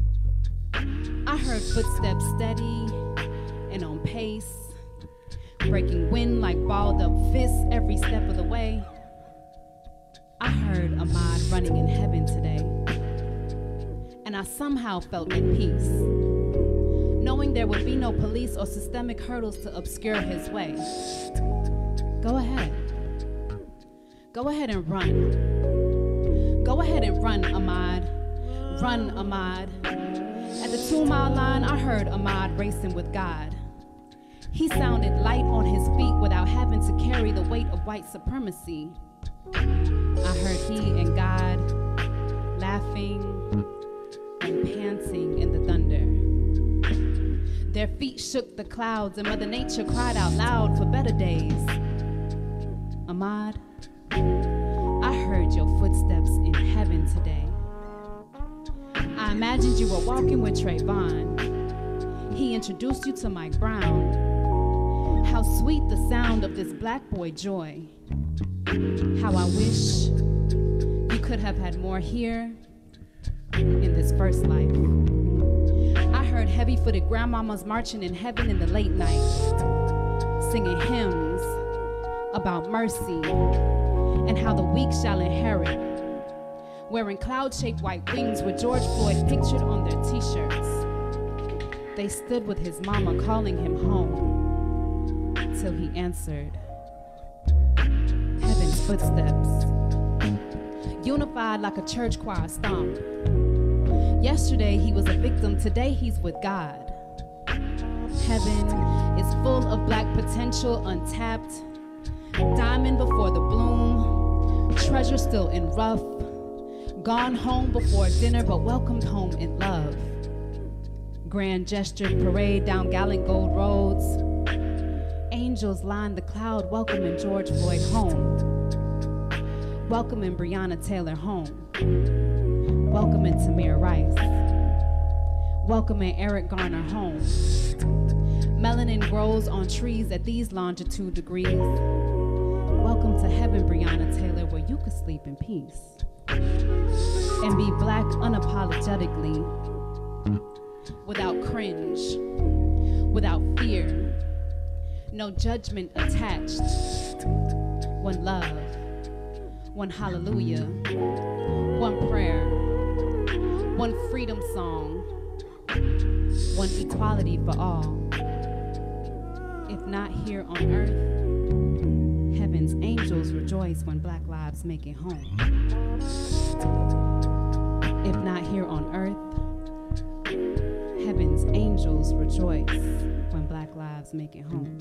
I heard footsteps steady and on pace, breaking wind like balled up fists every step of the way. I heard Ahmad running in heaven today, and I somehow felt at peace, knowing there would be no police or systemic hurdles to obscure his way. Go ahead. Go ahead and run. Go ahead and run, Ahmad. Run, Ahmad. At the two-mile line, I heard Ahmad racing with God. He sounded light on his feet without having to carry the weight of white supremacy. I heard he and God laughing and panting in the thunder. Their feet shook the clouds and Mother Nature cried out loud for better days. Ahmad, I heard your footsteps in heaven today. I imagined you were walking with Trayvon. He introduced you to Mike Brown. How sweet the sound of this black boy joy. How I wish you could have had more here in this first life. I heard heavy-footed grandmamas marching in heaven in the late night, singing hymns about mercy and how the weak shall inherit, wearing cloud-shaped white wings with George Floyd pictured on their t-shirts. They stood with his mama calling him home till he answered heaven's footsteps, unified like a church choir stomp. Yesterday he was a victim, today he's with God. Heaven is full of black potential untapped, diamond before the bloom, treasure still in rough, gone home before dinner but welcomed home in love. Grand gestured parade down gallant gold roads, angels line the cloud welcoming George Floyd home, welcoming Breonna Taylor home, welcoming Tamir Rice, welcoming Eric Garner home. Melanin grows on trees at these longitude degrees. Welcome to heaven, Breonna Taylor, where you could sleep in peace and be black unapologetically, without cringe, without fear, no judgment attached. One love, one hallelujah, one prayer, one freedom song, one equality for all. If not here on earth, heaven's angels rejoice when black lives make it home. If not here on earth, heaven's angels rejoice when black lives make it home.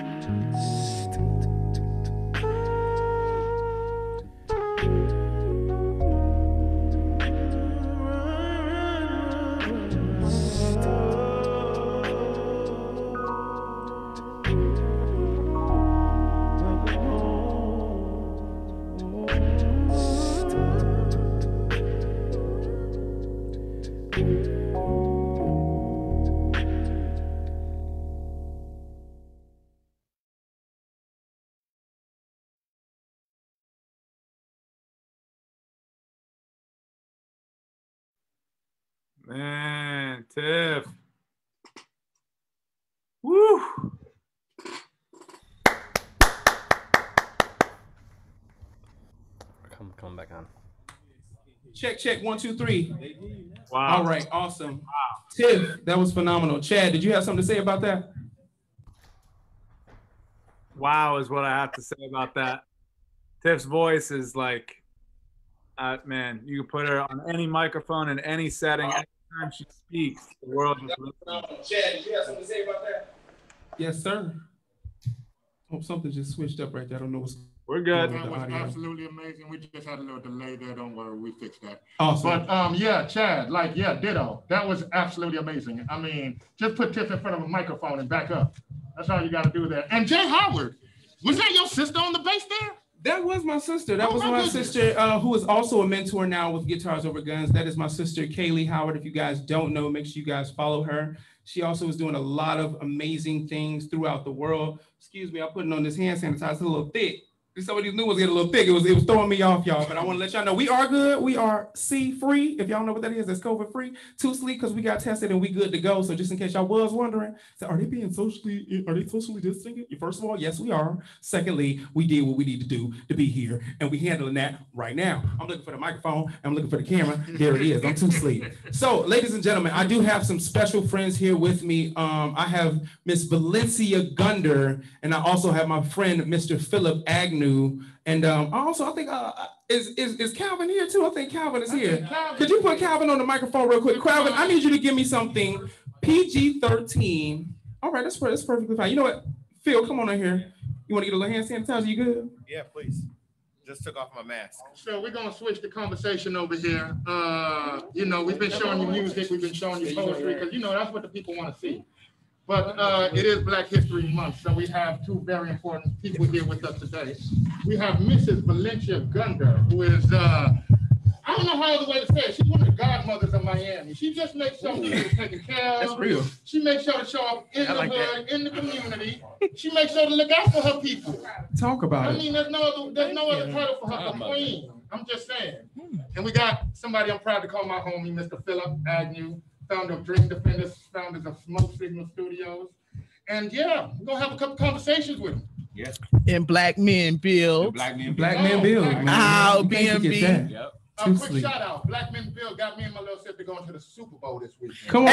Man, Tiff. Woo. Come, come back on. Check, check, one, two, three. Wow. All right, awesome. Wow. Tiff, that was phenomenal. Chad, did you have something to say about that? Wow is what I have to say about that. Tiff's voice is like, uh, man, you can put her on any microphone in any setting. Anytime she speaks, the world just listens. Chad, did you have something to say about that? Yes, sir. Oh, something just switched up right there. I don't know what's We're good. That was absolutely amazing. We just had a little delay there. Don't worry, we fixed that. Awesome. But um, yeah, Chad, like, yeah, ditto. That was absolutely amazing. I mean, just put Tiff in front of a microphone and back up. That's all you got to do there. And Jay Howard, was that your sister on the bass there? That was my sister. That Oh, was my my goodness. sister, uh, who is also a mentor now with Guitars Over Guns. That is my sister, Kaylee Howard. If you guys don't know, make sure you guys follow her. She also is doing a lot of amazing things throughout the world. Excuse me, I'm putting on this hand sanitizer, it's a little thick. Some of these new ones get a little thick. It was it was throwing me off, y'all. But I want to let y'all know we are good. We are C free. If y'all know what that is, that's COVID free. Two sleep because we got tested and we good to go. So just in case y'all was wondering, so are they being socially are they socially distancing? First of all, yes, we are. Secondly, we did what we need to do to be here, and we handling that right now. I'm looking for the microphone. I'm looking for the camera. There it is. I'm too sleep. So, ladies and gentlemen, I do have some special friends here with me. Um, I have Miss Valencia Gunder, and I also have my friend Mister Phillip Agnew. And um, also, I think, uh, is, is is Calvin here too? I think Calvin is here. Calvin. Could you put Calvin on the microphone real quick? Calvin, I need you to give me something P G thirteen. All right, that's, that's perfectly fine. You know what? Phil, come on in here. You want to get a little hand sanitizer? You good? Yeah, please. Just took off my mask. So we're going to switch the conversation over here. Uh, you know, we've been showing you music. We've been showing you poetry because, you know, that's what the people want to see. But uh, it is Black History Month, so we have two very important people here with us today. We have Missus Valencia Gunder, who is, uh, I don't know how other way to say it, she's one of the godmothers of Miami. She just makes sure people are taken care of. That's real. She makes sure to show up in I the like hood, that. in the community. She makes sure to look out for her people. Talk about I it. I mean, there's no other, there's no other title for her, the queen. I'm just saying. And we got somebody I'm proud to call my homie, Mister Phillip Agnew, founder of Dream Defenders, founders of Smoke Signal Studios. And yeah, we're gonna have a couple conversations with him. Yes. And Black Men Build. Black Men Black Men Build. How B M B. Yep. A quick sleep. shout out. Black Men Build got me and my little sister going to the Super Bowl this weekend. Come on.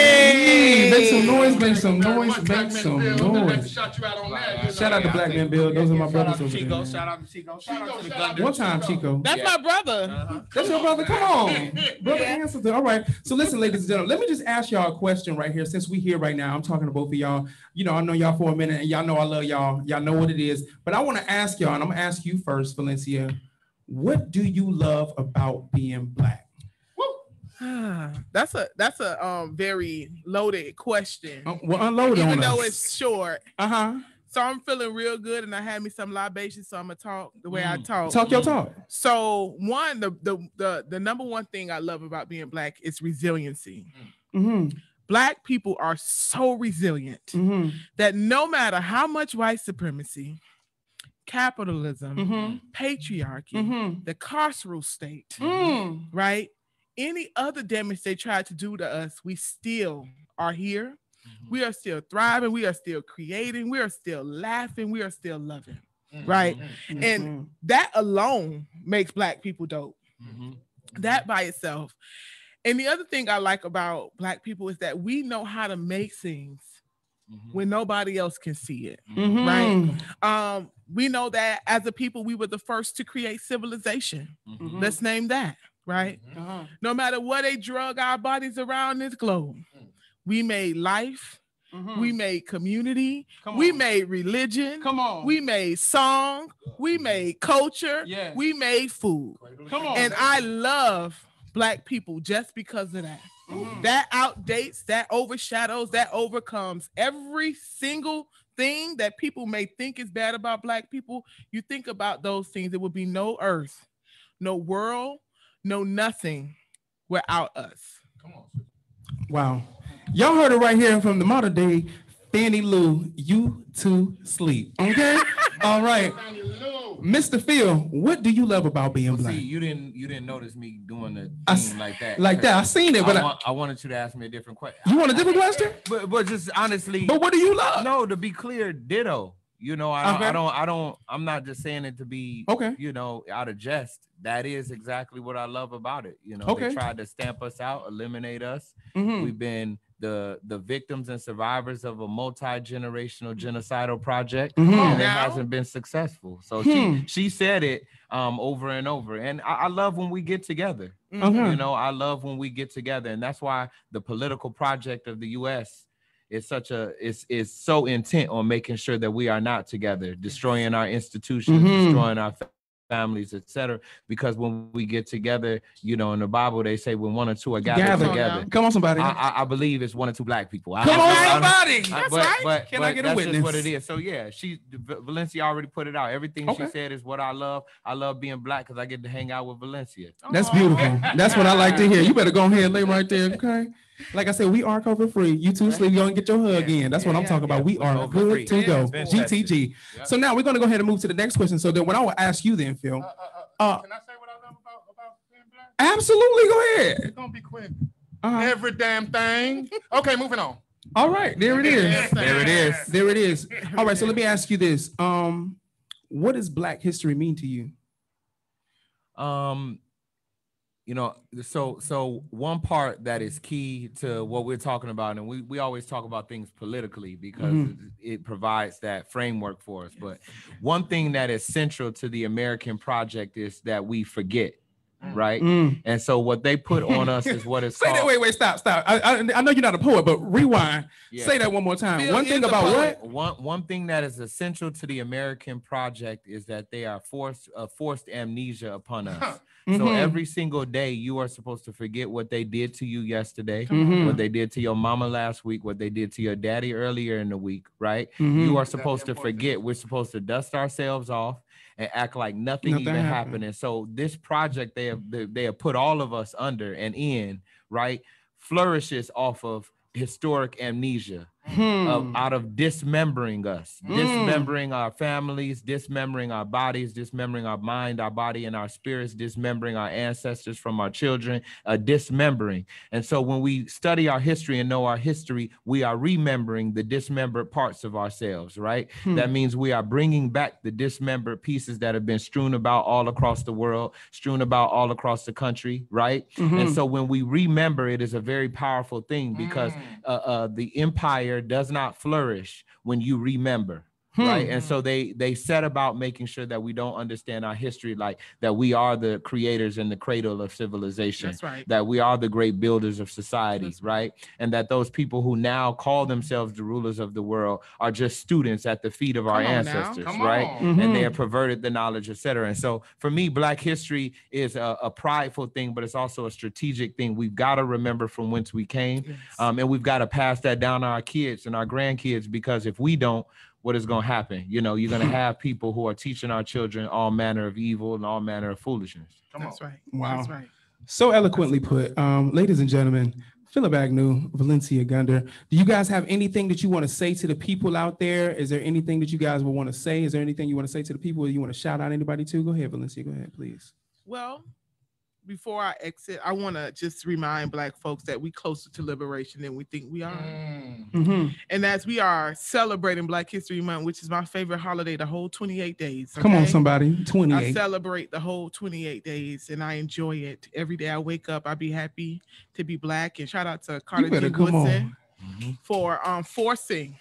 Hey! Make some noise, make some noise, make some noise. Shout you out on that. Shout out to Black Men Build. Those are my brothers over there. Shout out to Chico. Shout out to the Gunder. One time, Chico. That's my brother. Uh-huh. That's your brother. Come on. Brother yeah. Answer. All right. So listen, ladies and gentlemen, let me just ask y'all a question right here. Since we here right now, I'm talking to both of y'all. You know, I know y'all for a minute and y'all know I love y'all. Y'all know what it is. But I want to ask y'all, and I'm gonna ask you first, Valencia. What do you love about being Black? that's a that's a um very loaded question. Uh, well, unload even on though us. It's short. Uh huh. So I'm feeling real good, and I had me some libations, so I'm gonna talk the way mm. I talk. Talk your talk. So one, the the the the number one thing I love about being Black is resiliency. Mm-hmm. Black people are so resilient mm-hmm. that no matter how much white supremacy, capitalism, mm-hmm. patriarchy, mm-hmm. the carceral state, mm. right? Any other damage they tried to do to us, we still are here. Mm-hmm. We are still thriving. We are still creating. We are still laughing. We are still loving, mm-hmm. right? Mm-hmm. And that alone makes Black people dope. Mm-hmm. That by itself. And the other thing I like about Black people is that we know how to make things mm-hmm. when nobody else can see it, mm-hmm. right? Um, we know that as a people, we were the first to create civilization. Mm-hmm. Let's name that, right? Uh-huh. No matter what they drug our bodies around this globe, we made life, mm-hmm. we made community, we made religion, Come on. we made song, we made culture, yes. we made food. Come on. And I love Black people just because of that. Mm-hmm. That outdates, that overshadows, that overcomes every single thing that people may think is bad about Black people. You think about those things, there would be no earth, no world, no nothing without us. Come on. Wow. Y'all heard it right here from the modern day Fannie Lou, you to sleep. Okay? All right. Mister Phil, what do you love about being well, Black? See, you didn't you didn't notice me doing the I, thing like that. Like that. I seen it, but I, I, want, I wanted you to ask me a different question. You want a different question? But but just honestly. But what do you love? No, to be clear, ditto. You know, I don't, okay. I don't, I don't, I'm not just saying it to be, okay. you know, out of jest. That is exactly what I love about it. You know, okay. they tried to stamp us out, eliminate us. Mm-hmm. We've been the the victims and survivors of a multi-generational genocidal project, mm-hmm. and it hasn't been successful. So hmm. she she said it um over and over, and I, I love when we get together. Mm-hmm. You know, I love when we get together, and that's why the political project of the U S is such a it's is so intent on making sure that we are not together, destroying our institutions, mm-hmm. destroying our families, et cetera. Because when we get together, you know, in the Bible they say when one or two are gathered Gather. together. Come on, somebody. I, I, I believe it's one or two Black people. Come I, on, I, somebody. I, that's but, right. But, Can but I get a that's witness? Just what it is. So yeah, she Valencia already put it out. Everything okay. she said is what I love. I love being Black because I get to hang out with Valencia. That's beautiful. That's what I like to hear. You better go ahead and lay right there, okay? Like I said, we are COVID free. You too, Sleep. You gonna get your hug in. That's what I'm talking about. We are good to go. G T G. So now we're gonna go ahead and move to the next question. So then, what I will ask you then, Phil. Uh, Can I say what I love about about being black? Absolutely. Go ahead. It's gonna be quick. Uh-huh. Every damn thing. Okay, moving on. All right, there it is. There it is. There it is. All right, so let me ask you this. Um, what does Black history mean to you? Um, you know, so so one part that is key to what we're talking about, and we, we always talk about things politically because mm-hmm. it, it provides that framework for us. But one thing that is central to the American project is that we forget. Right. Mm. And so what they put on us is what is Say called. That, wait, wait, stop, stop. I, I, I know you're not a poet, but rewind. Yeah. Say that one more time. Bill one thing about what? One one thing that is essential to the American project is that they are forced uh, forced amnesia upon us. Huh. So mm-hmm. every single day you are supposed to forget what they did to you yesterday, mm-hmm. what they did to your mama last week, what they did to your daddy earlier in the week, right? Mm-hmm. You are supposed to forget. We're supposed to dust ourselves off and act like nothing, nothing even happened. happened. And so this project they have they, they have put all of us under and in, right, flourishes off of historic amnesia, hmm. of, out of dismembering us, mm. dismembering our families, dismembering our bodies, dismembering our mind, our body, and our spirits, dismembering our ancestors from our children, uh, dismembering. And so when we study our history and know our history, we are remembering the dismembered parts of ourselves, right? Hmm. That means we are bringing back the dismembered pieces that have been strewn about all across the world, strewn about all across the country, right? Mm-hmm. And so when we remember, it is a very powerful thing because uh, uh, the empire does not flourish when you remember. Hmm. Right. And so they they set about making sure that we don't understand our history, like that we are the creators and the cradle of civilization. That's right. That we are the great builders of societies. Right. And that those people who now call themselves the rulers of the world are just students at the feet of our ancestors. Right. Mm-hmm. And they have perverted the knowledge, et cetera. And so for me, Black history is a, a prideful thing, but it's also a strategic thing. We've got to remember from whence we came. Yes. Um, and we've got to pass that down to our kids and our grandkids, because if we don't, what is going to happen? You know, you're going to have people who are teaching our children all manner of evil and all manner of foolishness. Come That's on. right. Wow. That's right. So eloquently put. Um, ladies and gentlemen, Phillip Agnew, Valencia, Gunder, do you guys have anything that you want to say to the people out there? Is there anything that you guys would want to say? Is there anything you want to say to the people? You want to shout out anybody to? Go ahead, Valencia. Go ahead, please. Well, before I exit, I want to just remind Black folks that we closer to liberation than we think we are. Mm-hmm. And as we are celebrating Black History Month, which is my favorite holiday, the whole twenty-eight days. Okay? Come on, somebody, twenty-eight. I celebrate the whole twenty-eight days and I enjoy it. Every day I wake up, I be happy to be Black. And shout out to Carter G. Woodson mm-hmm. for um, forcing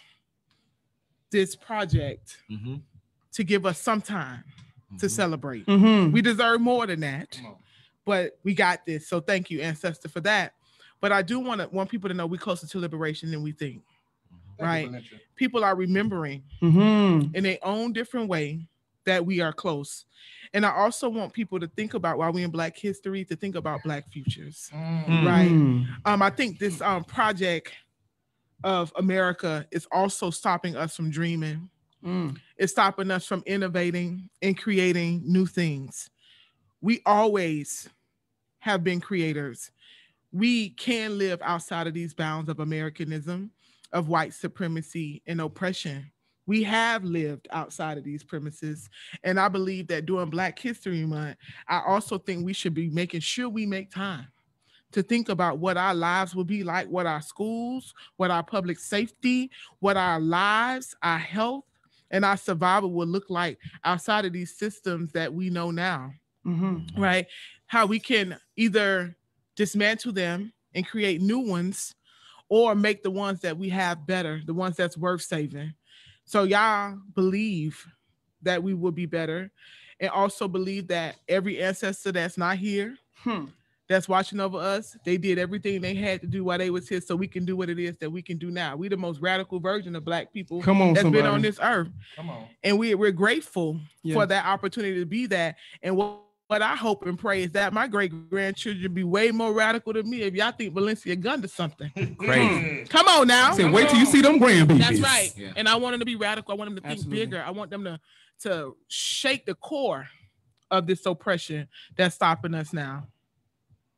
this project mm-hmm. to give us some time mm-hmm. to celebrate. Mm-hmm. We deserve more than that. But we got this. So thank you, ancestor, for that. But I do want to want people to know we're closer to liberation than we think. Mm-hmm. Right? You, people are remembering mm-hmm. in their own different way that we are close. And I also want people to think about, while we're in Black history, to think about Black futures. Mm-hmm. Right? Um, I think this um, project of America is also stopping us from dreaming. Mm. It's stopping us from innovating and creating new things. We always have been creators. We can live outside of these bounds of Americanism, of white supremacy and oppression. We have lived outside of these premises. And I believe that during Black History Month, I also think we should be making sure we make time to think about what our lives will be like, what our schools, what our public safety, what our lives, our health, and our survival will look like outside of these systems that we know now. Mm-hmm. Right? How we can either dismantle them and create new ones or make the ones that we have better, the ones that's worth saving. So y'all believe that we will be better, and also believe that every ancestor that's not here, hmm. that's watching over us, they did everything they had to do while they was here so we can do what it is that we can do now. We the most radical version of Black people Come on, that's somebody. been on this earth. Come on. And we, we're grateful yeah. for that opportunity to be that. And what What I hope and pray is that my great-grandchildren be way more radical than me if y'all think Valencia Gunder something. Crazy. Come on now. Say, wait till you see them grandbabies. That's right. Yeah. And I want them to be radical. I want them to think Absolutely. bigger. I want them to, to shake the core of this oppression that's stopping us now.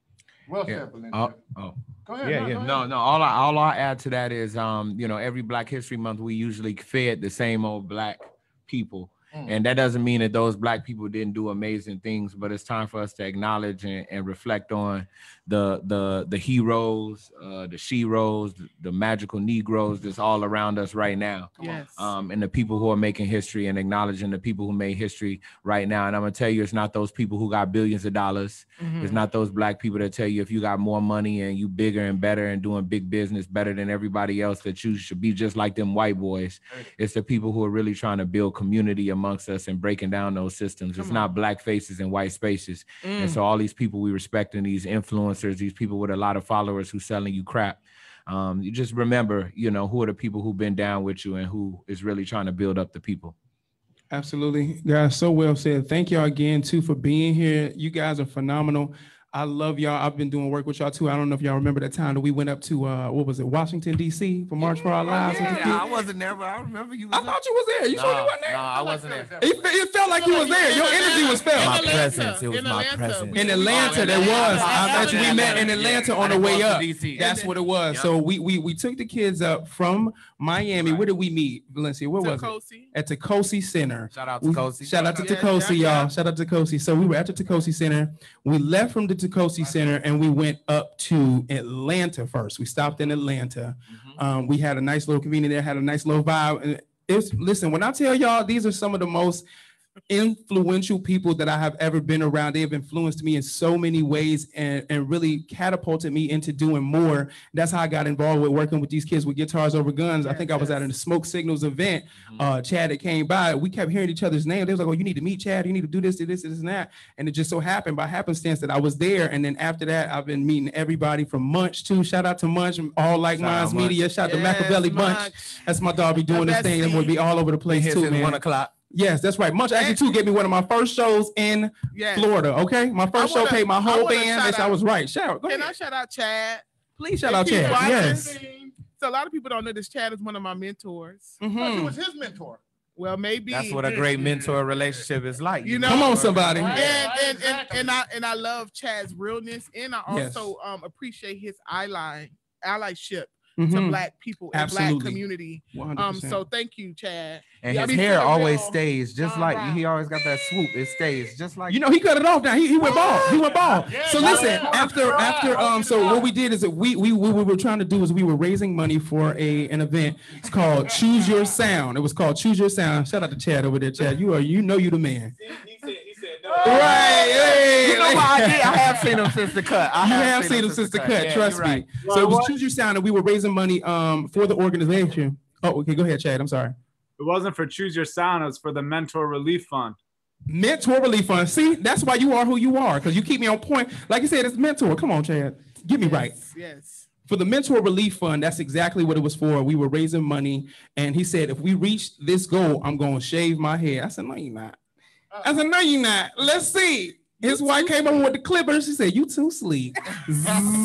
Well Yeah. said, Valencia. Oh, oh. Go ahead. Yeah, no, yeah. go No, ahead. no. All I all I add to that is, um, you know, every Black History Month we usually fed the same old Black people. Mm. And that doesn't mean that those Black people didn't do amazing things, but it's time for us to acknowledge and, and reflect on the the the heroes, uh, the sheroes, the, the magical Negroes that's all around us right now. Yes. Um, and the people who are making history and acknowledging the people who made history right now. And I'm gonna tell you, it's not those people who got billions of dollars. Mhm. It's not those Black people that tell you if you got more money and you bigger and better and doing big business better than everybody else that you should be just like them white boys. It's the people who are really trying to build community amongst us and breaking down those systems. It's not Black faces and white spaces. Mm. And so all these people we respect and these influencers, these people with a lot of followers who selling you crap. Um, you just remember, you know, who are the people who've been down with you and who is really trying to build up the people. Absolutely. Guys, so well said. Thank y'all again, too, for being here. You guys are phenomenal. I love y'all. I've been doing work with y'all, too. I don't know if y'all remember that time that we went up to, uh, what was it, Washington, D C for March for Our Lives. Yeah, with the kids. I wasn't there, but I remember you. I thought you was there. You no, sure you wasn't there? No, I wasn't there. It, it felt like you was there. Your energy was felt. My presence. It was In my Atlanta. presence. In Atlanta, there was. I bet you we met in Atlanta on the way up. D C. That's what it was. So we we we took the kids up from Miami. Where did we meet, Valencia? Where was it? At Tacosi Center. Shout out to We- Tacosi. Shout out to Yeah, Tacosi, yeah, y'all. Shout out to Tacosi. So we were at the Tacosi Center. We left from the Tacosi Center and we went up to Atlanta first. We stopped in Atlanta. Um, we had a nice little community there, had a nice little vibe. And it's listen, when I tell y'all, these are some of the most influential people that I have ever been around. They have influenced me in so many ways and, and really catapulted me into doing more. That's how I got involved with working with these kids with Guitars Over Guns. I think I was at a Smoke Signals event. Uh, Chad that came by, we kept hearing each other's names. They was like, oh, you need to meet Chad. You need to do this, do this, this, and that. And it just so happened by happenstance that I was there. And then after that, I've been meeting everybody from Munch too. Shout out to Munch, all Like Shout out Minds Munch. Media. Shout out Yes, to Machiavelli Bunch. Munch. That's my dog be doing The this best thing. I'm gonna be all over the place Here too, since man. one o'clock. Yes, that's right. Munch actually too gave me one of my first shows in Yes. Florida. Okay, my first I wanna- show paid my I whole wanna band. shout Yes, I out- was right. Shout, go Can ahead. I shout out Chad? Please shout If out he's Chad. watching, Yes. So a lot of people don't know this. Chad is one of my mentors. I thought you Mhm. was his mentor. Well, maybe That's what a great mentor relationship is like. You know- Come on, somebody. and, Right, and, and, exactly. and I and I love Chad's realness, and I Yes. also um appreciate his ally allyship to Mhm. Black people and Absolutely. Black community. one hundred Um, percent. so thank you, Chad. And Yeah, I his be hair feeling always real stays just all like right. he always got that swoop. It stays just like You know, he cut it off now. He, he went bald. He went bald. Yeah, So yeah, listen, yeah. after Yeah. after um, so what we did is that we we what we were trying to do is we were raising money for a an event. It's called Choose Your Sound. It was called Choose Your Sound. Shout out to Chad over there, Chad. You are you know you the man. He said, he said, no. Right. Hey, You know what I did? I have seen him since the cut. I You have seen him since the cut. Yeah, Trust you're me. right. So it was Choose Your Sound, and we were raising money um for the organization. Oh, okay. Go ahead, Chad. I'm sorry. It wasn't for Choose Your Sound. It was for the Mentor Relief Fund. Mentor Relief Fund. See, that's why you are who you are, because you keep me on point. Like you said, it's mentor. Come on, Chad. Get me right. Yes. For the Mentor Relief Fund, that's exactly what it was for. We were raising money, and he said, if we reach this goal, I'm going to shave my head. I said, no, you're not. I said, no, you're not. Let's see. His wife came over with the clippers. She said, you too sleek. Zzz,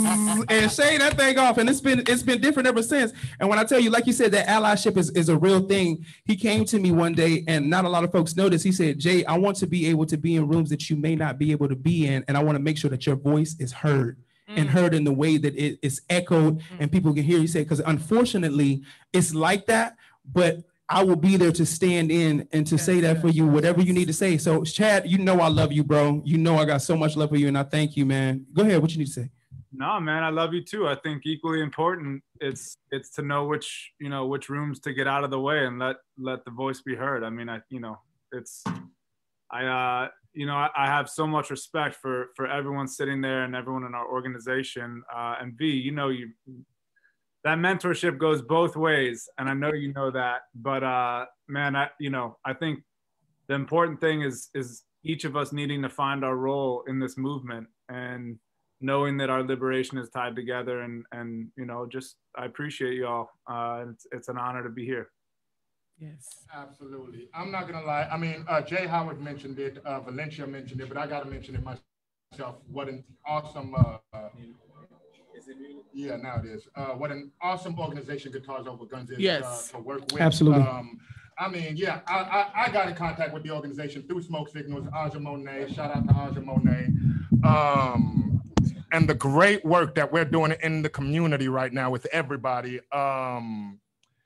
and shave that thing off. And it's been it's been different ever since. And when I tell you, like you said, that allyship is, is a real thing. He came to me one day, and not a lot of folks know this. He said, Jay, I want to be able to be in rooms that you may not be able to be in. And I want to make sure that your voice is heard. And heard in the way that it is echoed and people can hear you say, because unfortunately, it's like that, but I will be there to stand in and to say that for you, whatever you need to say. So Chad, you know I love you, bro. You know I got so much love for you, and I thank you, man. Go ahead, what you need to say? No, man, I love you too. I think equally important it's it's to know which, you know, which rooms to get out of the way and let let the voice be heard. I mean, I you know, it's I uh you know, I, I have so much respect for for everyone sitting there and everyone in our organization. Uh, and V, you know, you that mentorship goes both ways, and I know you know that. But uh, man, I you know, I think the important thing is is each of us needing to find our role in this movement and knowing that our liberation is tied together. And and you know, just I appreciate you all. Uh, it's it's an honor to be here. Yes. Absolutely. I'm not gonna lie. I mean, uh, Jay Howard mentioned it, uh, Valencia mentioned it, but I gotta mention it myself. What an awesome, uh, uh, yeah, now it is. Uh, what an awesome organization Guitars Over Guns is Yes. uh, to work with. Absolutely. Um, I mean, yeah, I, I, I got in contact with the organization through Smoke Signals, Aja Monet. Shout out to Aja Monet. Um, and the great work that we're doing in the community right now with everybody. Um,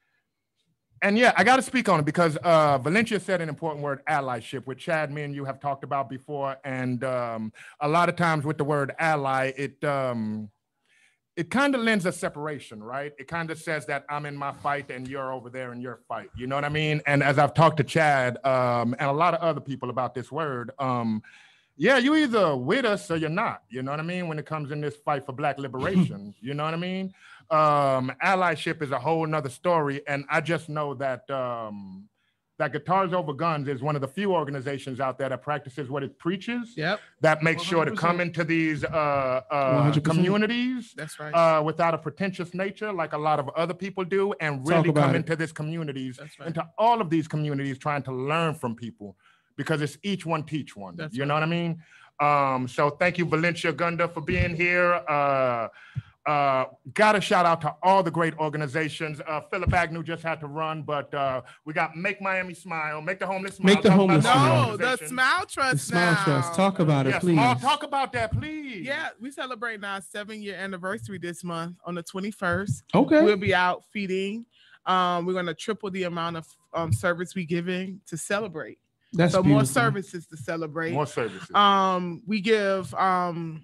and yeah, I got to speak on it because uh, Valencia said an important word, allyship, which Chad, me and you have talked about before. And um, a lot of times with the word ally, it um, it kind of lends a separation, right? It kind of says that I'm in my fight and you're over there in your fight. You know what I mean? And as I've talked to Chad um, and a lot of other people about this word, um, yeah, you either with us or you're not. You know what I mean? When it comes in this fight for Black liberation, you know what I mean? Um, allyship is a whole nother story. And I just know that um, that Guitars Over Guns is one of the few organizations out there that practices what it preaches. Yep. That makes sure to come into these uh, uh, communities That's right. uh, without a pretentious nature, like a lot of other people do, and really about come it. into these communities, That's right. into all of these communities, trying to learn from people, because it's each one teach one. That's you right. know what I mean? Um, so thank you, Valencia, Gunder, for being here. Uh, Uh, got a shout out to all the great organizations. Uh, Phillip Agnew just had to run, but uh, we got Make Miami Smile, Make the Homeless Smile. Make the Talk Homeless about Smile. No, the organization. Smile Trust The Smile now. Trust. Talk about it, Yes, please. Smile, talk about that, please. Yeah, we celebrate our seven-year anniversary this month on the twenty-first. Okay. We'll be out feeding. Um, we're going to triple the amount of um, service we're giving to celebrate. That's so more beautiful. services to celebrate. More services. Um, we give um,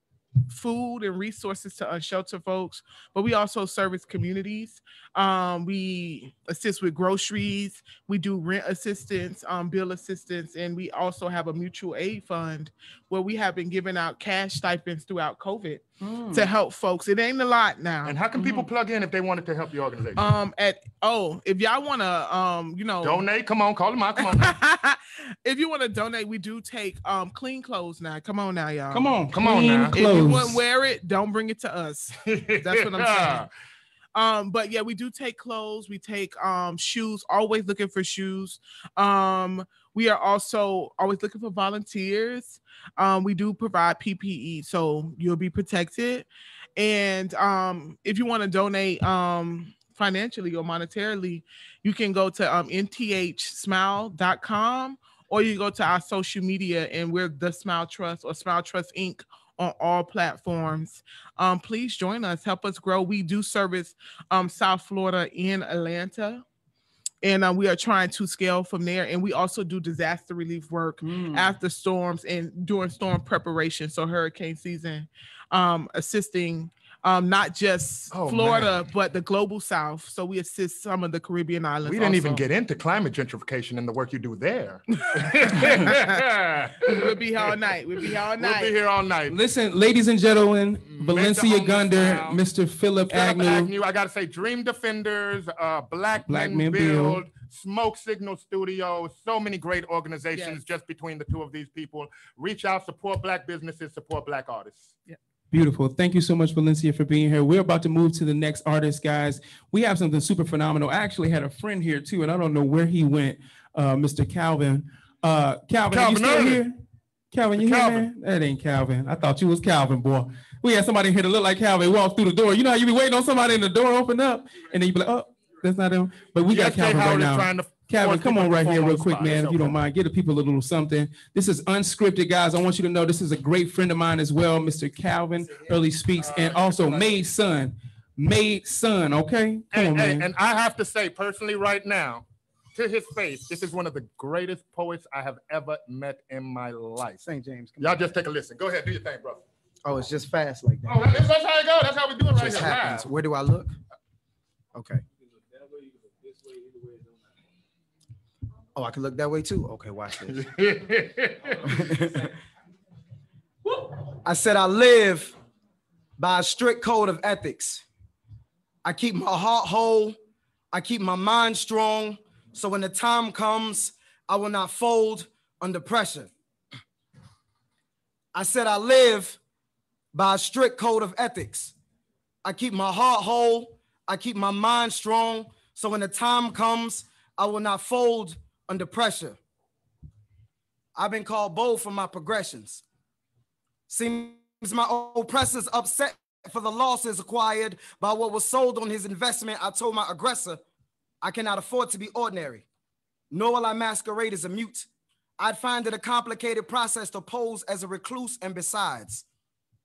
food and resources to unsheltered folks, but we also service communities. Um, we assist with groceries. We do rent assistance, um, bill assistance, and we also have a mutual aid fund where we have been giving out cash stipends throughout COVID Mm. to help folks. It ain't a lot now. And how can people plug in if they wanted to help your organization? Um, at oh, if y'all want to, um, you know, Donate. Come on, call them out. Come on. Now. if you want to donate, we do take um clean clothes now. Come on now, y'all. Come on. Come on clean now. If you clothes. wouldn't wear it, don't bring it to us. That's what I'm saying. Um, but yeah, we do take clothes, we take um shoes, always looking for shoes. Um, we are also always looking for volunteers. Um, we do provide P P E, so you'll be protected. And um, if you want to donate um financially or monetarily, you can go to um N T H smile dot com, or you go to our social media, and we're the Smile Trust or Smile Trust Incorporated on all platforms. Um, please join us, help us grow. We do service um, South Florida and Atlanta, and uh, we are trying to scale from there. And we also do disaster relief work Mm. after storms and during storm preparation, so hurricane season, um, assisting um, not just Oh, Florida, man. but the global South. So we assist some of the Caribbean islands. We didn't even also. get into climate gentrification and the work you do there. We'll be here all night. We'll be here all night. We'll be here all night. Listen, ladies and gentlemen, Valencia Homeless Gunder, Smile. Mister Phillip Phillip Agnew. Agnew, I gotta say, Dream Defenders, uh, Black, Black Men, Men Build, Build. Smoke Signal Studios, so many great organizations Yes. just between the two of these people. Reach out, support Black businesses, support Black artists. Beautiful. Thank you so much, Valencia, for being here. We're about to move to the next artist, guys. We have something super phenomenal. I actually had a friend here too, and I don't know where he went, uh, Mister Calvin. Uh, Calvin, are you Calvin still Early. here? Calvin, you Calvin. here, man? That ain't Calvin. I thought you was Calvin, boy. We had somebody here that looked like Calvin walk through the door. You know how you be waiting on somebody and the door open up, and then you be like, oh, that's not him. But we got Yes, Jay Calvin right Howard is now. trying to Calvin, force come people on to right here perform real on quick, spot. man, It's if you don't okay. mind. Give the people a little something. This is unscripted, guys. I want you to know this is a great friend of mine as well, Mister Calvin Early Speaks, and also Made Son. Made Son, okay? Come Hey, on, hey, man. and I have to say personally right now, to his face, this is one of the greatest poets I have ever met in my life. Saint James. come Y'all on. just take a listen. Go ahead, do your thing, bro. Oh, it's just fast like that. Oh, that's, that's how it goes. That's how we do it It right just here. happens. live. Where do I look? Okay. Oh, I can look that way too. Okay, watch this. I said I live by a strict code of ethics. I keep my heart whole. I keep my mind strong. So when the time comes, I will not fold under pressure. I said I live by a strict code of ethics. I keep my heart whole. I keep my mind strong. So when the time comes, I will not fold under pressure. I've been called bold for my progressions. Seems my oppressor's upset for the losses acquired by what was sold on his investment. I told my aggressor, I cannot afford to be ordinary, nor will I masquerade as a mute. I'd find it a complicated process to pose as a recluse, and besides,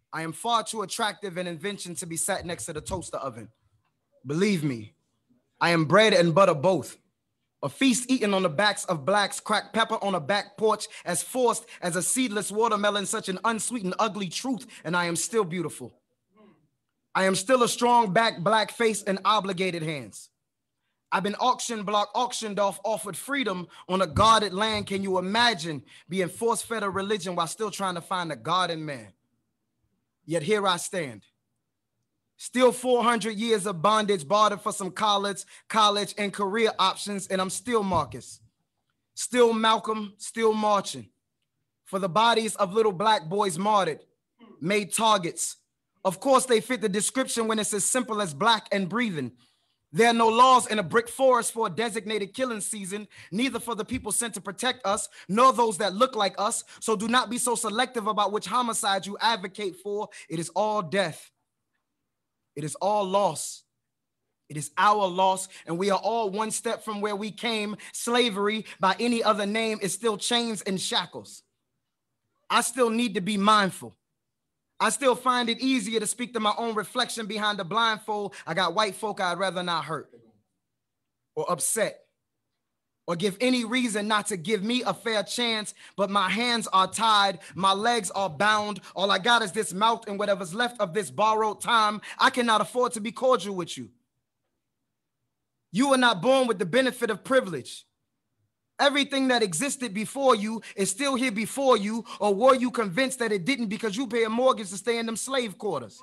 I am far too attractive an invention to be sat next to the toaster oven. Believe me, I am bread and butter both. A feast eaten on the backs of blacks, cracked pepper on a back porch, as forced as a seedless watermelon, such an unsweetened, ugly truth, and I am still beautiful. I am still a strong back, black face, and obligated hands. I've been auction block auctioned off, offered freedom on a guarded land. Can you imagine being force-fed a religion while still trying to find a God in man? Yet here I stand. Still four hundred years of bondage, bartered for some college, college and career options, and I'm still Marcus. Still Malcolm, still marching. For the bodies of little black boys martyred, made targets. Of course, they fit the description when it's as simple as black and breathing. There are no laws in a brick forest for a designated killing season, neither for the people sent to protect us, nor those that look like us. So do not be so selective about which homicide you advocate for. It is all death. It is all loss. It is our loss, and we are all one step from where we came. Slavery, by any other name, is still chains and shackles. I still need to be mindful. I still find it easier to speak to my own reflection behind the blindfold. I got white folk I'd rather not hurt or upset or give any reason not to give me a fair chance, but my hands are tied, my legs are bound. All I got is this mouth and whatever's left of this borrowed time. I cannot afford to be cordial with you. You are not born with the benefit of privilege. Everything that existed before you is still here before you, or were you convinced that it didn't because you pay a mortgage to stay in them slave quarters?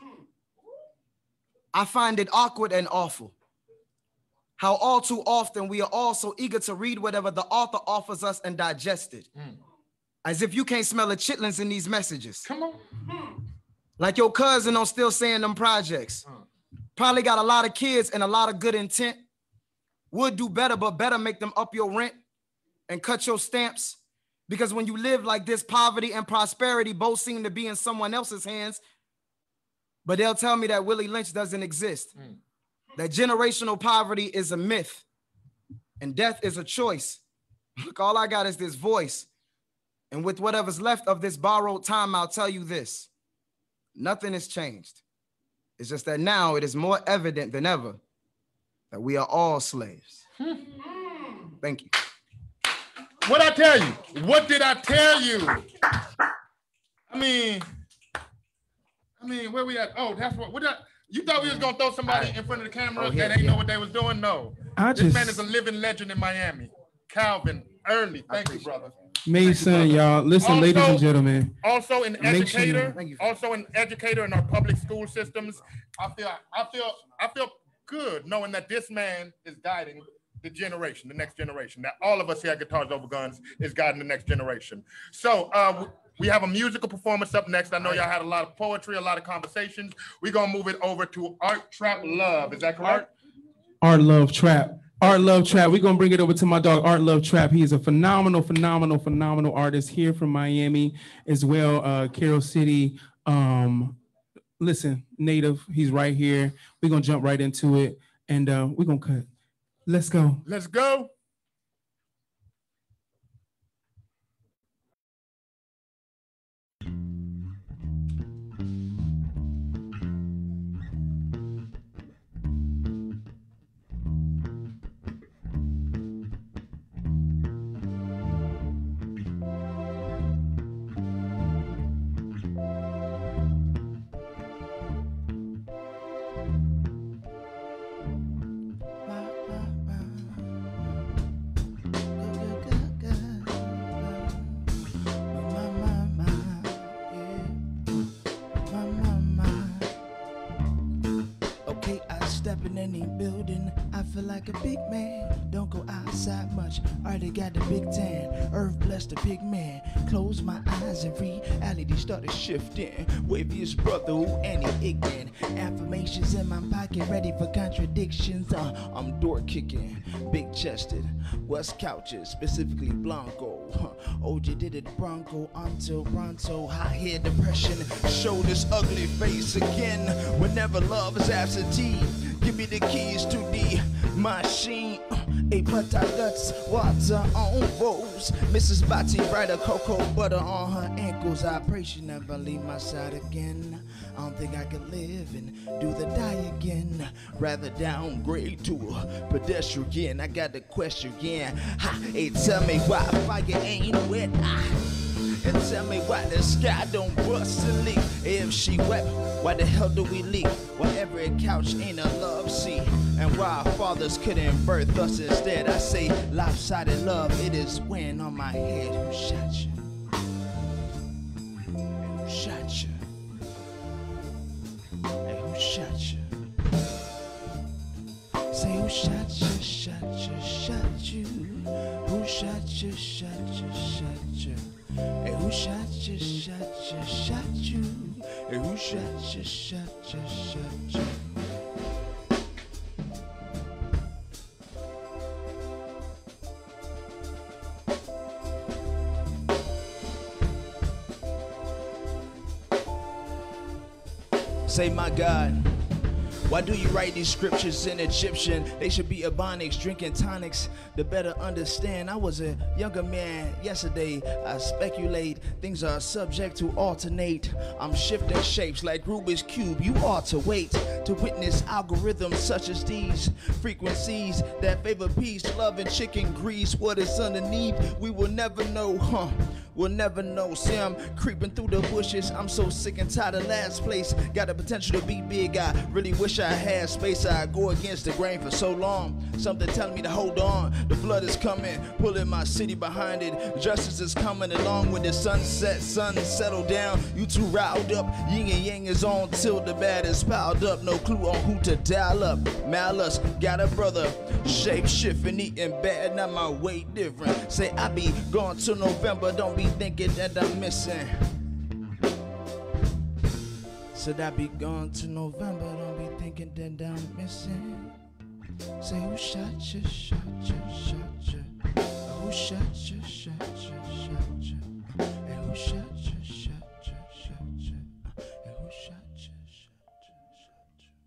I find it awkward and awful how all too often we are all so eager to read whatever the author offers us and digest it. Mm. As if you can't smell the chitlins in these messages. Come on. Like your cousin on Still Saying Them Projects. Mm. Probably got a lot of kids and a lot of good intent. Would do better, but better make them up your rent and cut your stamps. Because when you live like this, poverty and prosperity both seem to be in someone else's hands. But they'll tell me that Willie Lynch doesn't exist. Mm. That generational poverty is a myth and death is a choice. Look, all I got is this voice. And with whatever's left of this borrowed time, I'll tell you this. Nothing has changed. It's just that now it is more evident than ever that we are all slaves. Thank you. What I tell you? What did I tell you? I mean, I mean, where we at? Oh, that's what, what that, you thought we was gonna throw somebody in front of the camera oh, yeah, that ain't yeah. know what they was doing? No. I this just, man is a living legend in Miami. Calvin Early. Thank you, brother. Mason, y'all. Listen, also, ladies and gentlemen. Also an educator, sure you, also an educator in our public school systems. I feel, I feel, I feel good knowing that this man is guiding the generation, the next generation. That all of us here at Guitars Over Guns is guiding the next generation. So uh, we have a musical performance up next. I know y'all had a lot of poetry, a lot of conversations. We're gonna move it over to Arttrap Love. Is that correct? Artlovetrap. Artlovetrap. We're gonna bring it over to my dog Artlovetrap. He is a phenomenal, phenomenal, phenomenal artist here from Miami as well. Uh, Carroll City. Um, listen, native. He's right here. We're gonna jump right into it, and uh, we're gonna cut. Let's go. Let's go. In any building, I feel like a big man. Don't go outside much. Already got the big tan. Earth blessed the big man. Close my eyes and reality started shifting. Waviest brother who any ignorant. Affirmations in my pocket, ready for contradictions. Uh, I'm door kicking, big chested. West couches, specifically Blanco. Huh. O J did it Bronco on Toronto. High hair depression. Show this ugly face again. Whenever love is absentee. Give me the keys to the machine. Eight butter guts, water on rolls. Missus Batty, brighter cocoa butter on her ankles. I pray she never leave my side again. I don't think I could live and do the die again. Rather downgrade to a pedestrian. I got the question again. Ha, hey, tell me why fire ain't wet. Ah. And tell me why the sky don't bust and leak. If she wet, why the hell do we leak? Why every couch ain't a love seat? And why our fathers couldn't birth us instead? I say lopsided love, it is weighing on my head. Who shot you? And who shot you? And who shot you? Say who shot you, shot you, shot you? Who shot you, shot you, shot you? Hey, who shot you, shot you, shot you? Hey, who shot you, shot you, shot you? Say, my God, why do you write these scriptures in Egyptian? They should be Ebonics, drinking tonics to better understand. I was a younger man yesterday. I speculate things are subject to alternate. I'm shifting shapes like Rubik's Cube. You ought to wait to witness algorithms such as these. Frequencies that favor peace, love, and chicken grease. What is underneath, we will never know, huh? We'll never know. See, I'm creeping through the bushes. I'm so sick and tired of last place. Got the potential to be big. I really wish I had space. I go against the grain for so long. Something telling me to hold on. The flood is coming, pulling my city behind it. Justice is coming along with the sunset. Sun settle down. You too riled up. Yin and yang is on till the bad is piled up. No clue on who to dial up. Malice got a brother. Shape shifting, eating bad. Now my weight different. Say I be gone till November. Don't be thinking that I'm missing. Said I be gone to November, don't be thinking that I'm missing. Say who shot you, shot you, shot you? Who shot you, shot you, shot you? And who shot you, shot you, shot you? And who shot you, shot you, shot you?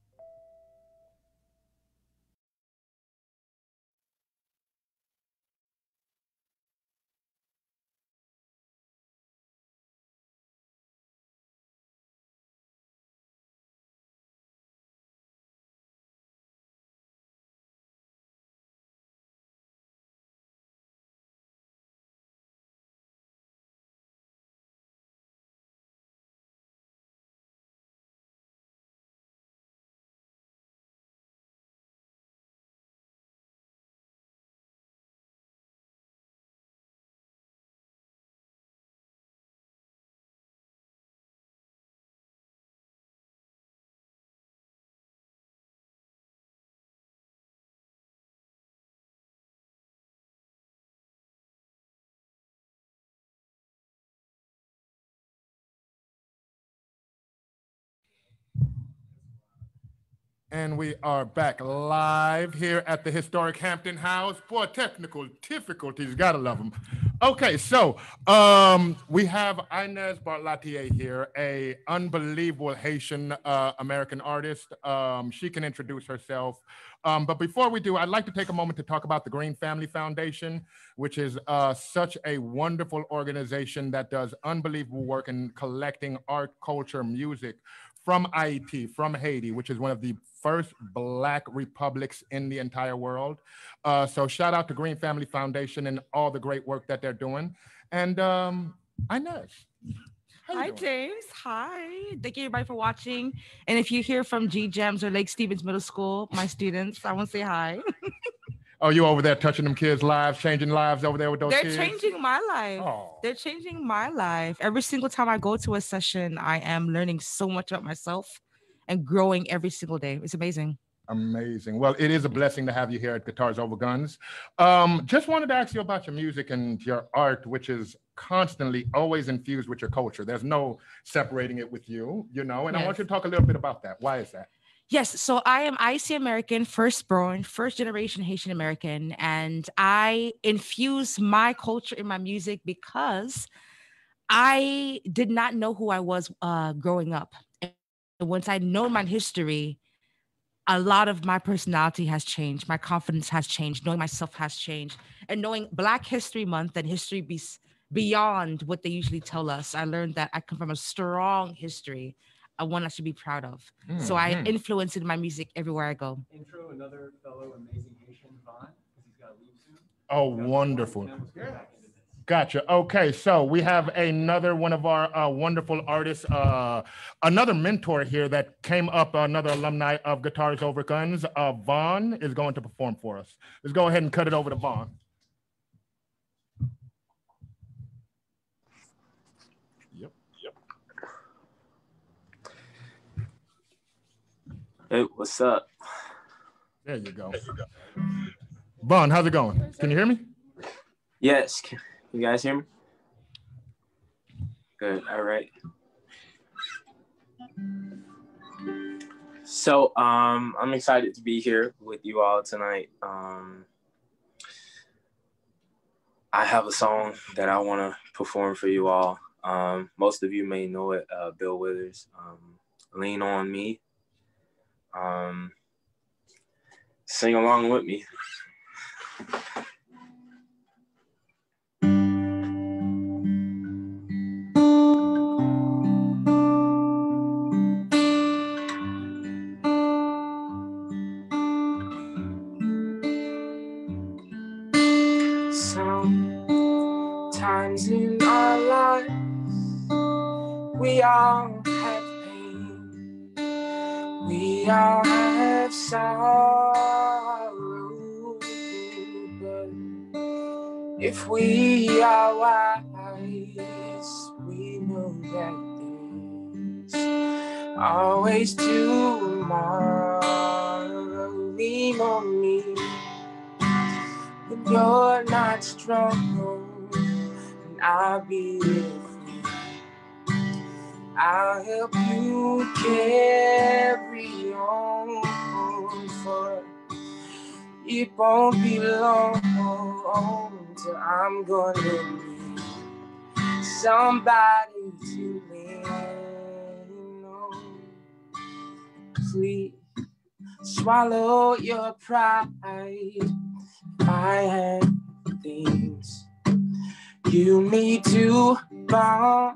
And we are back live here at the Historic Hampton House. Boy, technical difficulties, gotta love them. Okay, so um, we have Inez Barlatier here, a unbelievable Haitian uh, American artist. Um, she can introduce herself. Um, but before we do, I'd like to take a moment to talk about the Green Family Foundation, which is uh, such a wonderful organization that does unbelievable work in collecting art, culture, music from Haiti, from Haiti, which is one of the first Black republics in the entire world. Uh, so shout out to Green Family Foundation and all the great work that they're doing. And um, Inez. Hi, James. Hi. Thank you, everybody, for watching. And if you're here from G GEMS or Lake Stevens Middle School, my students, I want to say hi. Oh, you over there touching them kids' lives, changing lives over there with those They're kids? changing my life. Oh. They're changing my life. Every single time I go to a session, I am learning so much about myself and growing every single day. It's amazing. Amazing. Well, it is a blessing to have you here at Guitars Over Guns. Um, just wanted to ask you about your music and your art, which is constantly always infused with your culture. There's no separating it with you, you know, and Yes. I want you to talk a little bit about that. Why is that? Yes, so I am I C American, firstborn, first generation Haitian American, and I infuse my culture in my music because I did not know who I was uh, growing up. And once I know my history, a lot of my personality has changed. My confidence has changed. Knowing myself has changed. And knowing Black History Month and history be beyond what they usually tell us, I learned that I come from a strong history, a one I should be proud of. Mm-hmm. So I influence it in my music everywhere I go. Intro, another fellow amazing Haitian, Vaughn, because he's got to leave soon. Oh, wonderful. Gotcha. Okay, so we have another one of our uh, wonderful artists, uh, another mentor here that came up, another alumni of Guitars Over Guns. Uh, Vaughn is going to perform for us. Let's go ahead and cut it over to Vaughn. Yep. Yep. Hey, what's up? There you go. There you go. Vaughn, how's it going? Can you hear me? Yes. You guys hear me? Good. All right. So um, I'm excited to be here with you all tonight. Um, I have a song that I want to perform for you all. Um, most of you may know it, uh, Bill Withers, um, Lean On Me. Um, sing along with me. Sometimes in our lives, we all have pain, we all have sorrow, but if we are wise, we know that there's always tomorrow. Lean on me when you're not strong, and I'll be with you. I'll help you carry on, for it won't be long till I'm gonna need somebody to lean on. Please swallow your pride. I have things you need to borrow,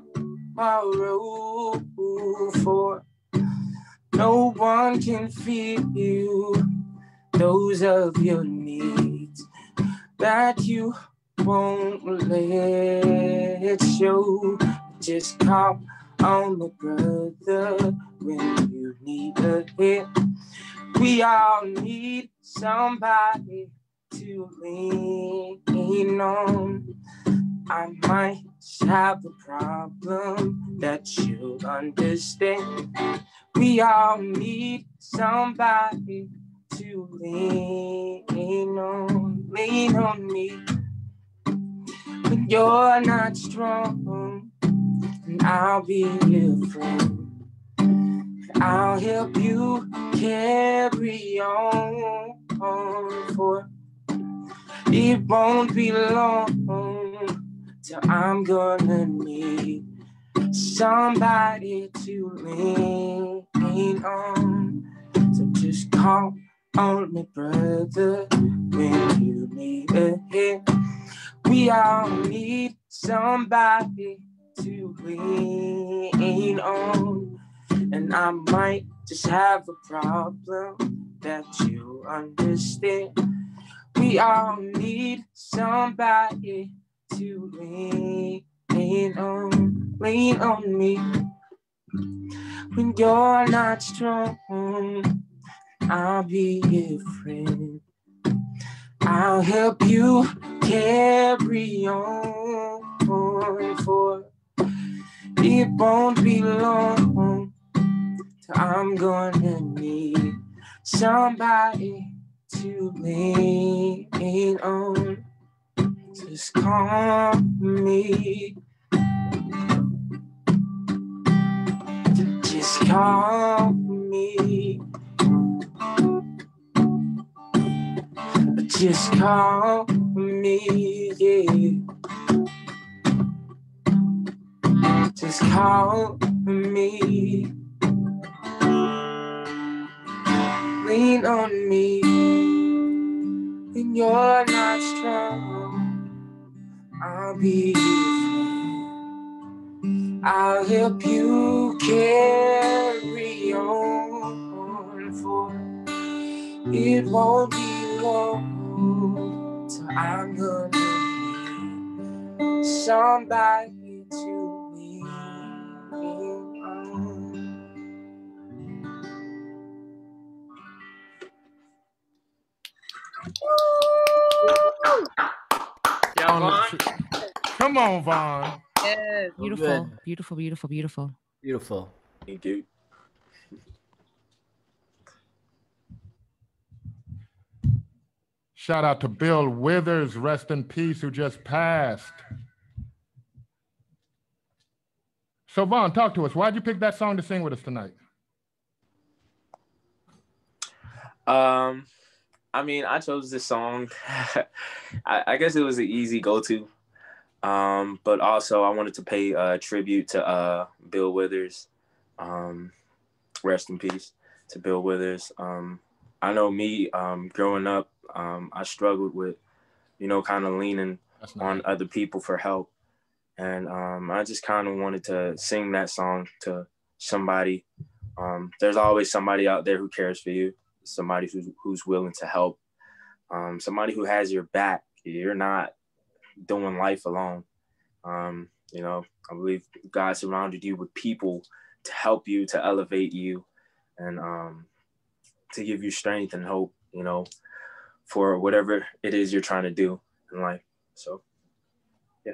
for no one can feel those of your needs that you won't let show. Just call on the brother when you need a hit. We all need somebody to lean on. I might have a problem that you'll understand. We all need somebody to lean on. Lean on me when you're not strong, and I'll be your friend. I'll help you carry on, for it won't be long till I'm gonna need somebody to lean on. So just call on me, brother, when you need a hit. We all need somebody to lean on. And I might just have a problem that you understand. We all need somebody to lean on. Lean on me when you're not strong. I'll be your friend. I'll help you carry on, for it won't be long till I'm gonna need somebody to lean on. Just call me. Just call me. Just call me, yeah. Just call me. lean on me when you're not strong. I'll be your friend. I'll help you carry on, for it won't be long till I'm gonna need somebody to lean on. Come on, Vaughn. Yes, So beautiful, good. beautiful, beautiful, beautiful. Beautiful. Thank you. Shout out to Bill Withers, rest in peace, who just passed. So Vaughn, talk to us. Why'd you pick that song to sing with us tonight? Um, I mean, I chose this song. I, I guess it was an easy go-to. Um, but also I wanted to pay uh, tribute to uh, Bill Withers. Um, rest in peace to Bill Withers. Um, I know me um, growing up, um, I struggled with, you know, kind of leaning on other people for help. And um, I just kind of wanted to sing that song to somebody. Um, there's always somebody out there who cares for you, somebody who's, who's willing to help, um, somebody who has your back. You're not doing life alone. Um, you know, I believe God surrounded you with people to help you, to elevate you, and um, to give you strength and hope, you know, for whatever it is you're trying to do in life. So, yeah.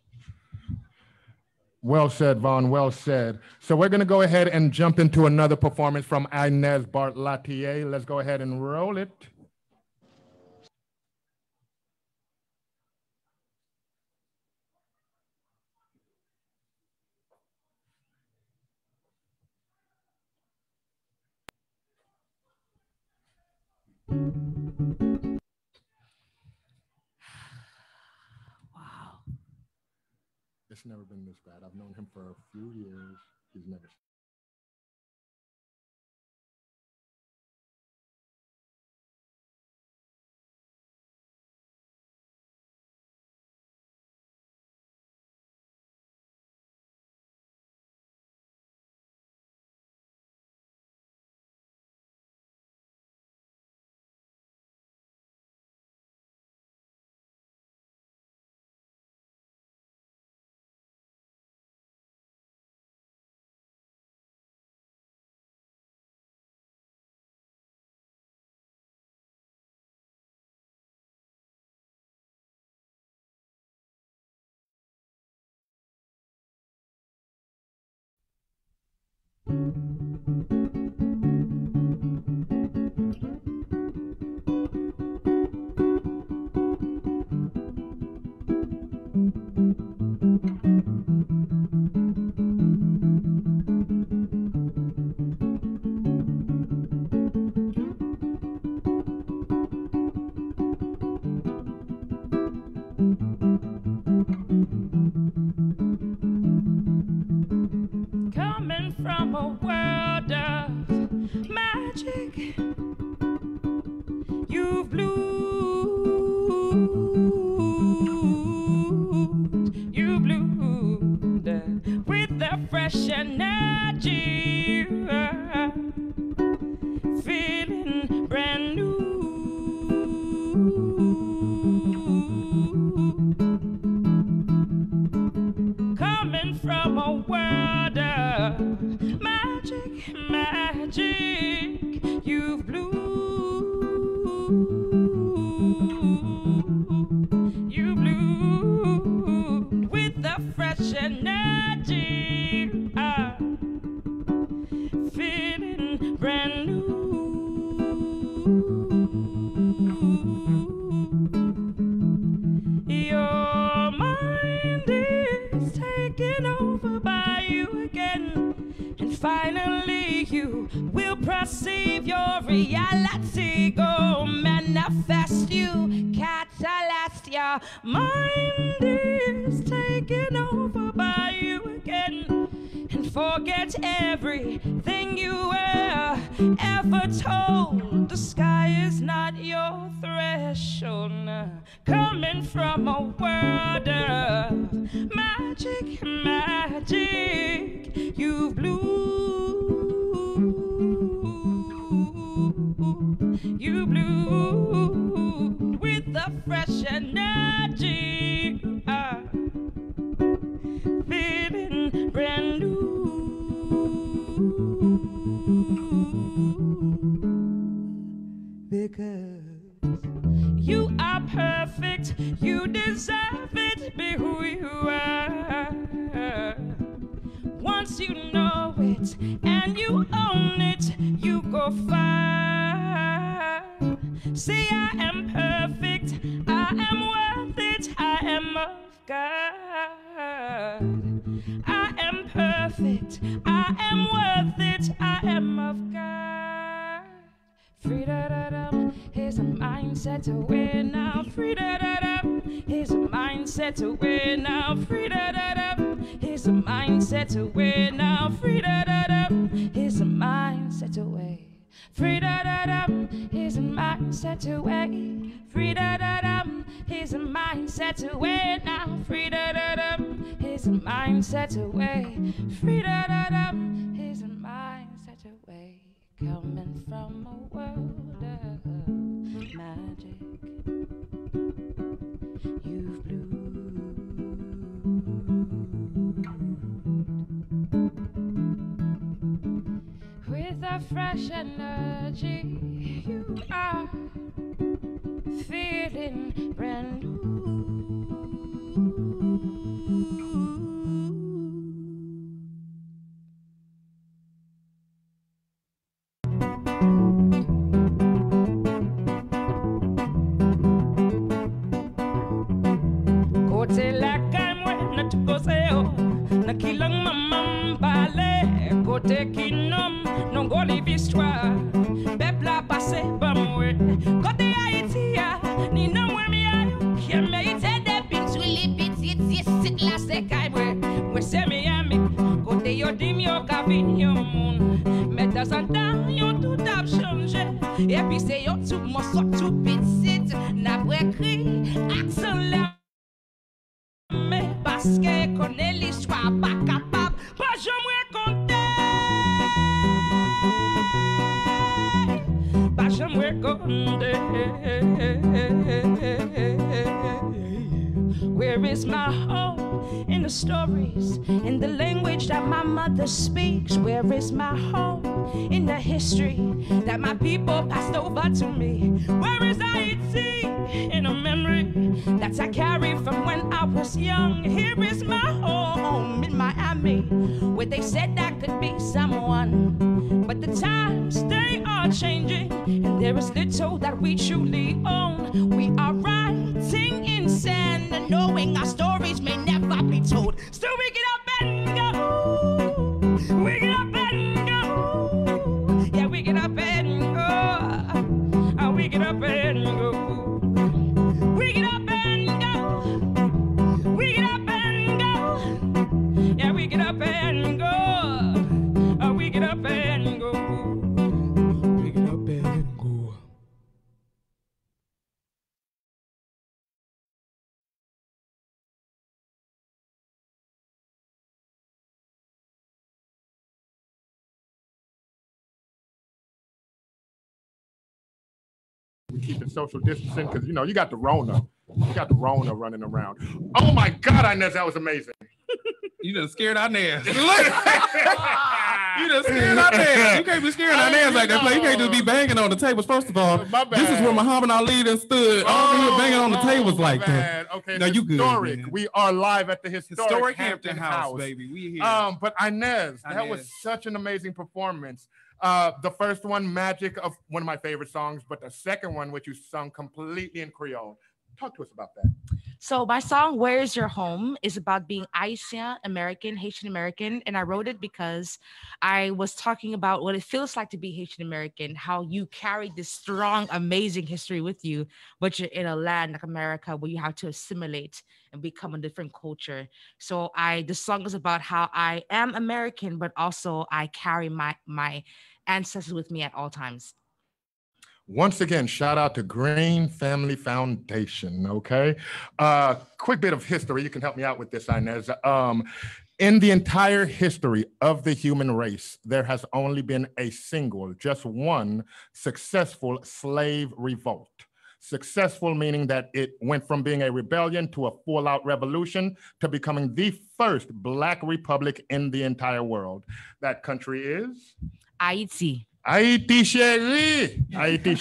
Well said, Vaughn, well said. So we're gonna go ahead and jump into another performance from Inez Barlatier. Let's go ahead and roll it. Wow. It's never been this bad. I've known him for a few years. He's never. Coming from a world of magic, you've bloomed, you bloomed with the fresh energy, feeling brand new. Coming from a world of magic, magic, you've bloomed, you bloomed with the fresh energy, uh, feeling brand new. Your mind is taken over by you again, and finally you will perceive your reality. Go manifest you, catalyst. Your mind is taken over by you again, and forget everything you were. ever told. The sky is not your threshold. Coming from a world of magic, magic, you blew, you blew with the fresh energy. Uh, feeling brand new. Because you are perfect, you deserve it, be who you are. Once you know it and you own it, you go far. Say I am perfect, I am worth it, I am of God. I am perfect, I am worth it, I am of God. Free da da da, here's a mindset to win now. Free da da da, here's a mindset to win now. Free da da da, here's a mindset to win now. Free da da da, here's a mindset to win. Free da da da, here's a mindset to win. Free da da da, here's a mindset to win now. Free da da da, here's a mindset to win. Free da da da, here's a mindset to win. Coming from a world of magic, you've bloomed with a fresh energy. You are feeling brand new. Kote la kamwe na tukoseo na kilang mamam bale. Kote kinom non goli bistwa bepla passe bamwe. Kote Haiti ya ni namwe mi ayo kieme ite de bituli bititi sit la se kaibwe. We se mi ami kote yo dim yo kabin yo moun. Mais de temps en temps yo tout a changé. Et puis c'est yo tout mon so tout petit n'a pas écrit accent là. Mais parce que connaît l'histoire pas capable pas jamais compter pas jamais compter. Where is my home? In the stories, in the language that my mother speaks. Where is my home? In the history that my people passed over to me. Where is Haiti? In a memory that I carry from when I was young. Here is my home in Miami, where they said I could be someone. But the times, they are changing, and there is little that we truly own. We are writing in sand, and knowing our stories may never be told. Still we get up and go. We get up and go. Yeah, we get up and go. Oh, we get up and go. We get up and go. We get up and go. Yeah, we get up and go. Oh, we get up and go. We get up and go. We keep it social distancing because, you know, you got the Rona. You got the Rona running around. Oh my God, Inez, that was amazing. You done scared our Inez. You done scared our Inez. You can't be scaring our Inez like that. Play. You can't just be banging on the tables. First of all, this is where Muhammad Ali done stood. Oh, over here banging on the tables oh, like that. Okay, now you good. Historic. Man. We are live at the Historic, Historic Hampton, Hampton House, House, baby. We here. Um, but Inez, that Inez. was such an amazing performance. Uh, the first one, Magic, of one of my favorite songs, but the second one, which you sung completely in Creole. Talk to us about that. So my song, Where Is Your Home, is about being Haitian American, Haitian American. And I wrote it because I was talking about what it feels like to be Haitian American, how you carry this strong, amazing history with you, but you're in a land like America where you have to assimilate and become a different culture. So I, the song is about how I am American, but also I carry my, my ancestors with me at all times. Once again, shout out to Green Family Foundation, okay? Uh, quick bit of history. You can help me out with this, Inez. Um, in the entire history of the human race, there has only been a single, just one successful slave revolt. Successful meaning that it went from being a rebellion to a full-out revolution to becoming the first Black republic in the entire world. That country is? Haiti. Haiti, chérie. Haiti,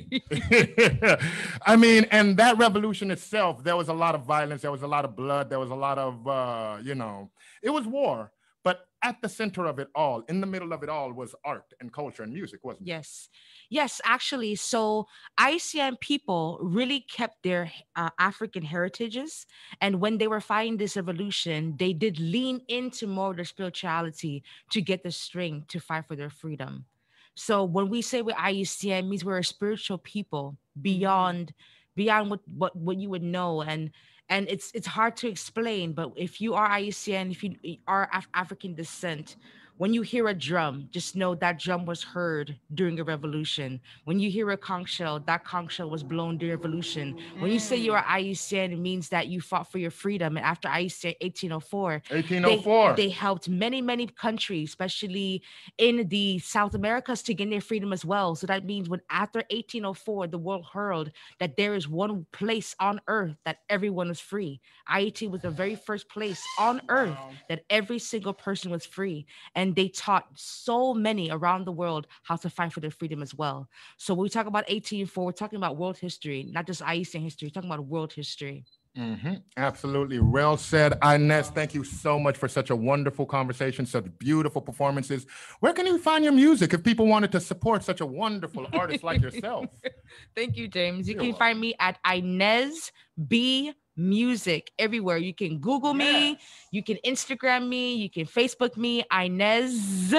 chérie. I mean, and that revolution itself, there was a lot of violence, there was a lot of blood, there was a lot of, uh, you know, it was war. But at the center of it all, in the middle of it all, was art and culture and music, wasn't it? Yes. Yes, actually. So Haitian people really kept their uh, African heritages. And when they were fighting this revolution, they did lean into more of their spirituality to get the strength to fight for their freedom. So when we say we're Haitian, it means we're a spiritual people beyond beyond what, what, what you would know. And and it's it's hard to explain, but if you are Haitian, if you are Af- African descent, when you hear a drum, just know that drum was heard during a revolution. When you hear a conch shell, that conch shell was blown during a revolution. When you say you are Haitian, it means that you fought for your freedom. And after Haitian eighteen oh four, eighteen oh four. They, they helped many, many countries, especially in the South Americas, to gain their freedom as well. So that means when after eighteen oh four, the world heard that there is one place on earth that everyone is free. Haiti was the very first place on earth that every single person was free. And they taught so many around the world how to fight for their freedom as well. So when we talk about eighteen oh four, we're talking about world history, not just Haitian history. We're talking about world history. Mm-hmm. Absolutely. Well said, Inez. Thank you so much for such a wonderful conversation, such beautiful performances. Where can you find your music if people wanted to support such a wonderful artist like yourself? Thank you, James. You You're can welcome. find me at Inez B Music everywhere. You can Google me, you can Instagram me, you can Facebook me, Inez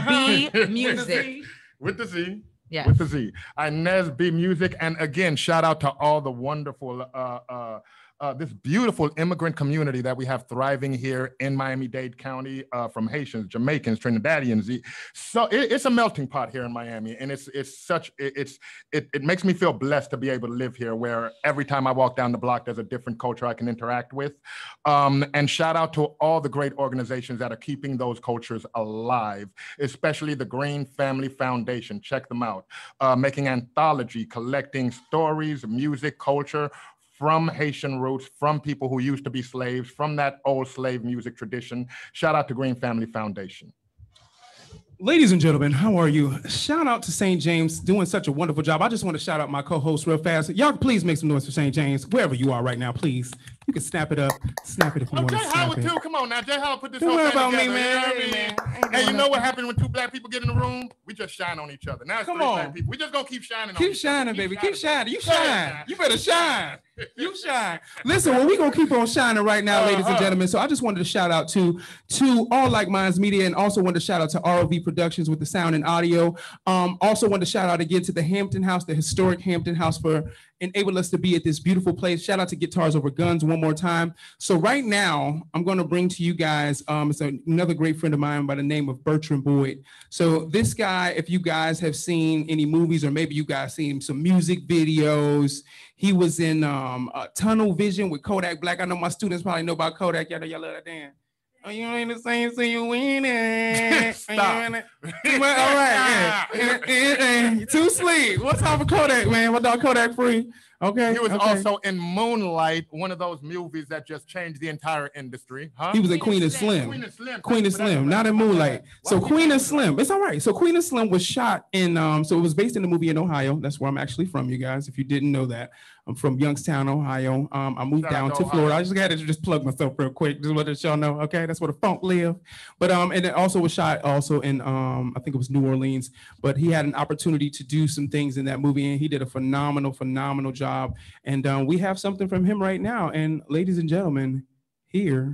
B Music. With the Z. Yes. With the Z. Inez B Music. And again, shout out to all the wonderful, uh, uh, uh, this beautiful immigrant community that we have thriving here in Miami-Dade County, uh, from Haitians, Jamaicans, Trinidadians. So it, it's a melting pot here in Miami. And it's it's such, it, it's it, it makes me feel blessed to be able to live here, where every time I walk down the block, there's a different culture I can interact with. Um, and shout out to all the great organizations that are keeping those cultures alive, especially the Green Family Foundation. Check them out. Uh, making anthology, collecting stories, music, culture from Haitian roots, from people who used to be slaves, from that old slave music tradition. Shout out to Green Family Foundation. Ladies and gentlemen, how are you? Shout out to Saint James doing such a wonderful job. I just want to shout out my co-host real fast. Y'all please make some noise for Saint James, wherever you are right now, please. You can snap it up, snap it if you Oh, want Jay to snap Howard it. too. Come on now, Jay Howard put this Don't whole worry thing about me, together, man. you know what I Hey, mean? man. I ain't Hey, you doing know what nothing. happened when two black people get in the room? We just shine on each other. Now it's Come three on. black people. We just gonna keep shining on Keep each other. shining, baby. Keep shining. You Go ahead, shine. man. You better shine. You shine. Listen, well, we're going to keep on shining right now, ladies and Uh-huh. gentlemen. So I just wanted to shout out to, to all Like Minds Media, and also wanted to shout out to R O V Productions with the sound and audio. Um, also wanted to shout out again to the Hampton House, the Historic Hampton House, for enabling us to be at this beautiful place. Shout out to Guitars Over Guns one more time. So right now, I'm going to bring to you guys, um, it's another great friend of mine by the name of Bertrand Boyd. So this guy, if you guys have seen any movies, or maybe you guys seen some music videos, he was in um, uh, Tunnel Vision with Kodak Black. I know my students probably know about Kodak. Y'all know y'all love that dance. Oh, you ain't the same, so you winning. Stop. Well, all right. Yeah. Yeah, yeah. Too sleep. What's up for Kodak, man? What dog Kodak free? Okay. He was okay. also in Moonlight, one of those movies that just changed the entire industry. Huh? He was in Queen and Slim. Queen and Slim. Queen and Slim, not in Moonlight. So Queen and Slim, it's all right. So Queen and Slim was shot in, um, so it was based in the movie in Ohio. That's where I'm actually from, you guys, if you didn't know that. I'm from Youngstown, Ohio. Um, I moved Shout out down to to Ohio. Florida. I just had to just plug myself real quick, just let y'all know, okay? That's where the funk live. But, um, and it also was shot also in, um, I think it was New Orleans, but he had an opportunity to do some things in that movie, and he did a phenomenal, phenomenal job. And um, we have something from him right now. And ladies and gentlemen, here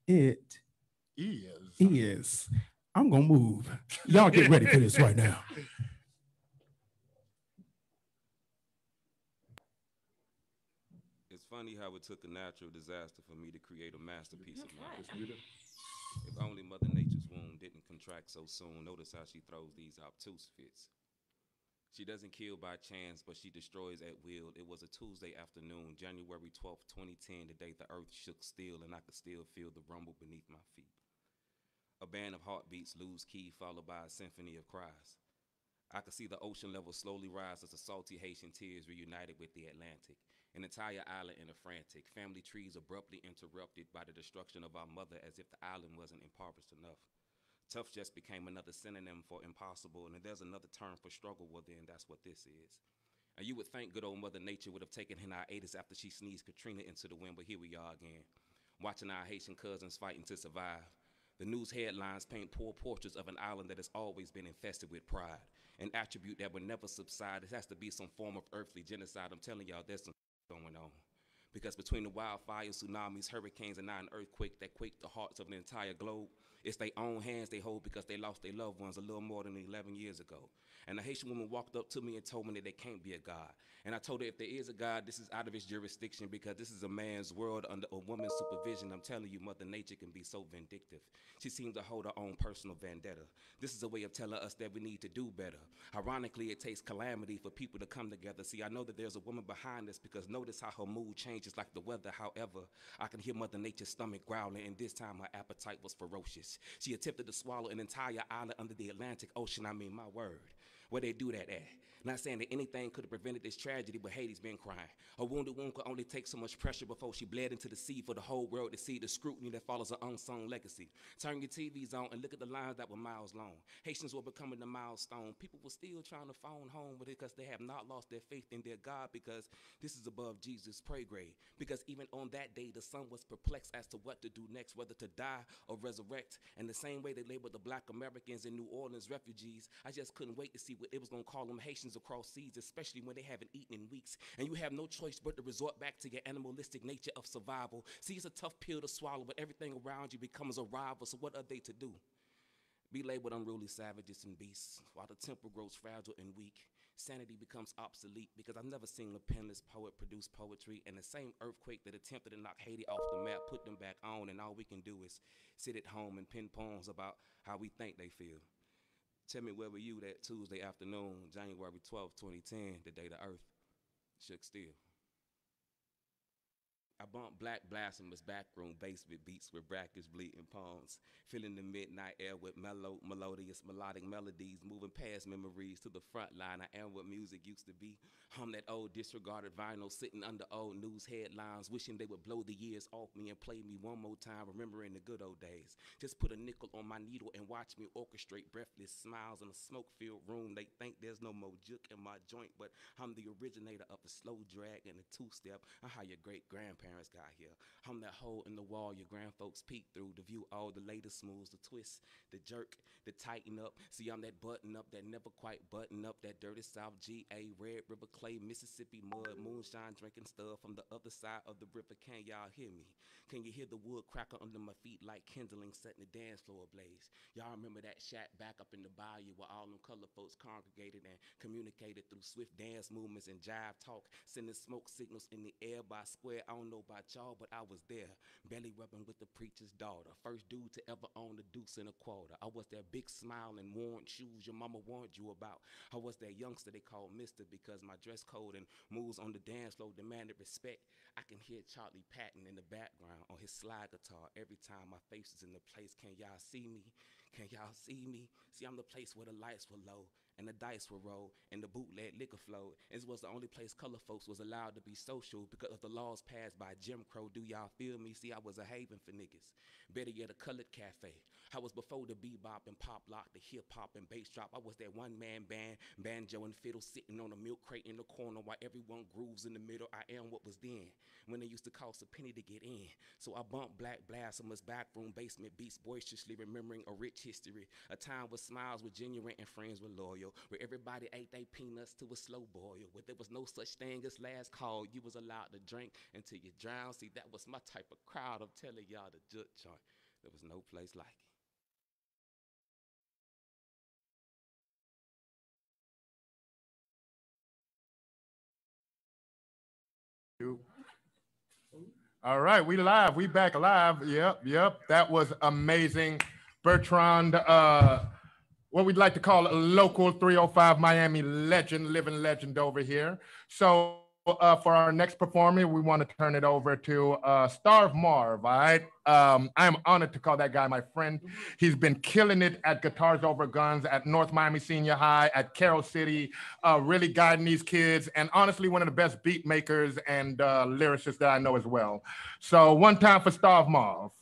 it is. is. I'm gonna move. Y'all get ready for this right now. It's funny how it took a natural disaster for me to create a masterpiece of mine. If only Mother Nature's womb didn't contract so soon. Notice how she throws these obtuse fits. She doesn't kill by chance, but she destroys at will. It was a Tuesday afternoon, January twelfth, twenty ten, the day the earth shook still and I could still feel the rumble beneath my feet. A band of heartbeats lose key, followed by a symphony of cries. I could see the ocean level slowly rise as the salty Haitian tears reunited with the Atlantic. An entire island in a frantic, family trees abruptly interrupted by the destruction of our mother as if the island wasn't impoverished enough. Tough just became another synonym for impossible, and if there's another term for struggle, well then that's what this is. And you would think good old Mother Nature would have taken her hiatus after she sneezed Katrina into the wind, but here we are again, watching our Haitian cousins fighting to survive. The news headlines paint poor portraits of an island that has always been infested with pride, an attribute that will never subside. It has to be some form of earthly genocide. I'm telling y'all, there's some going on. Because between the wildfires, tsunamis, hurricanes, and now an earthquake that quaked the hearts of the entire globe, it's their own hands they hold because they lost their loved ones a little more than eleven years ago. And a Haitian woman walked up to me and told me that there can't be a God. And I told her if there is a God, this is out of his jurisdiction because this is a man's world under a woman's supervision. I'm telling you, Mother Nature can be so vindictive. She seems to hold her own personal vendetta. This is a way of telling us that we need to do better. Ironically, it takes calamity for people to come together. See, I know that there's a woman behind this because notice how her mood changes like the weather. However, I can hear Mother Nature's stomach growling, and this time her appetite was ferocious. She attempted to swallow an entire island under the Atlantic Ocean. I mean, my word. Where they do that at? Not saying that anything could have prevented this tragedy, but Haiti's been crying. A wounded wound could only take so much pressure before she bled into the sea for the whole world to see the scrutiny that follows her unsung legacy. Turn your T Vs on and look at the lines that were miles long. Haitians were becoming the milestone. People were still trying to phone home with it because they have not lost their faith in their God, because this is above Jesus' pray grade. Because even on that day, the son was perplexed as to what to do next, whether to die or resurrect. And the same way they labeled the black Americans in New Orleans refugees, I just couldn't wait to see what it was going to call them Haitians across seas, especially when they haven't eaten in weeks. And you have no choice but to resort back to your animalistic nature of survival. See, it's a tough pill to swallow, but everything around you becomes a rival. So what are they to do? Be labeled unruly savages and beasts, while the temper grows fragile and weak. Sanity becomes obsolete, because I've never seen a penless poet produce poetry, and the same earthquake that attempted to knock Haiti off the map put them back on, and all we can do is sit at home and pen poems about how we think they feel. Tell me, where were you that Tuesday afternoon, January twelfth, twenty ten, the day the earth shook still? I bumped black blasphemous backroom basement beats with brackish bleeding palms, filling the midnight air with mellow, melodious, melodic melodies, moving past memories to the front line. I am what music used to be. Hum that old disregarded vinyl, sitting under old news headlines, wishing they would blow the years off me and play me one more time, remembering the good old days. Just put a nickel on my needle and watch me orchestrate breathless smiles in a smoke-filled room. They think there's no more juke in my joint, but I'm the originator of the slow drag and the two-step. I'm how your great-grandparents got here. I'm that hole in the wall your grandfolks peek through to view all the latest moves, the twist, the jerk, the tighten up. See, I'm that button up that never quite button up, that dirty South G A, Red River Clay, Mississippi mud, moonshine drinking stuff from the other side of the river. Can y'all hear me? Can you hear the wood crackle under my feet like kindling, setting the dance floor ablaze? Y'all remember that shack back up in the bayou where all them colored folks congregated and communicated through swift dance movements and jive talk, sending smoke signals in the air by square. I don't know about y'all, but I was there, belly rubbing with the preacher's daughter, first dude to ever own a deuce and a quarter. I was that big smile and worn shoes your mama warned you about. I was that youngster they called Mister because my dress code and moves on the dance floor demanded respect. I can hear Charlie Patton in the background on his slide guitar every time my face is in the place. Can y'all see me? Can y'all see me? See, I'm the place where the lights were low and the dice were rolled and the bootleg liquor flowed. It was the only place color folks was allowed to be social because of the laws passed by Jim Crow. Do y'all feel me? See, I was a haven for niggas. Better yet, a colored cafe. I was before the bebop and pop lock, the hip hop and bass drop. I was that one man band, banjo and fiddle sitting on a milk crate in the corner while everyone grooves in the middle. I am what was then, when it used to cost a penny to get in. So I bumped black blasphemous backroom basement beats boisterously, remembering a rich history, a time where smiles were genuine and friends were loyal, where everybody ate their peanuts to a slow boil, where there was no such thing as last call. You was allowed to drink until you drowned. See, that was my type of crowd. I'm telling y'all, the jut joint. There was no place like it. All right, we live. We back live. Yep, yep. That was amazing. Bertrand, uh, what we'd like to call a local three oh five Miami legend, living legend over here. So uh, for our next performer, we want to turn it over to uh, Starve Marve, all right? Um, I'm honored to call that guy my friend. He's been killing it at Guitars Over Guns, at North Miami Senior High, at Carroll City, uh, really guiding these kids, and honestly, one of the best beat makers and uh, lyricists that I know as well. So one time for Starve Marve.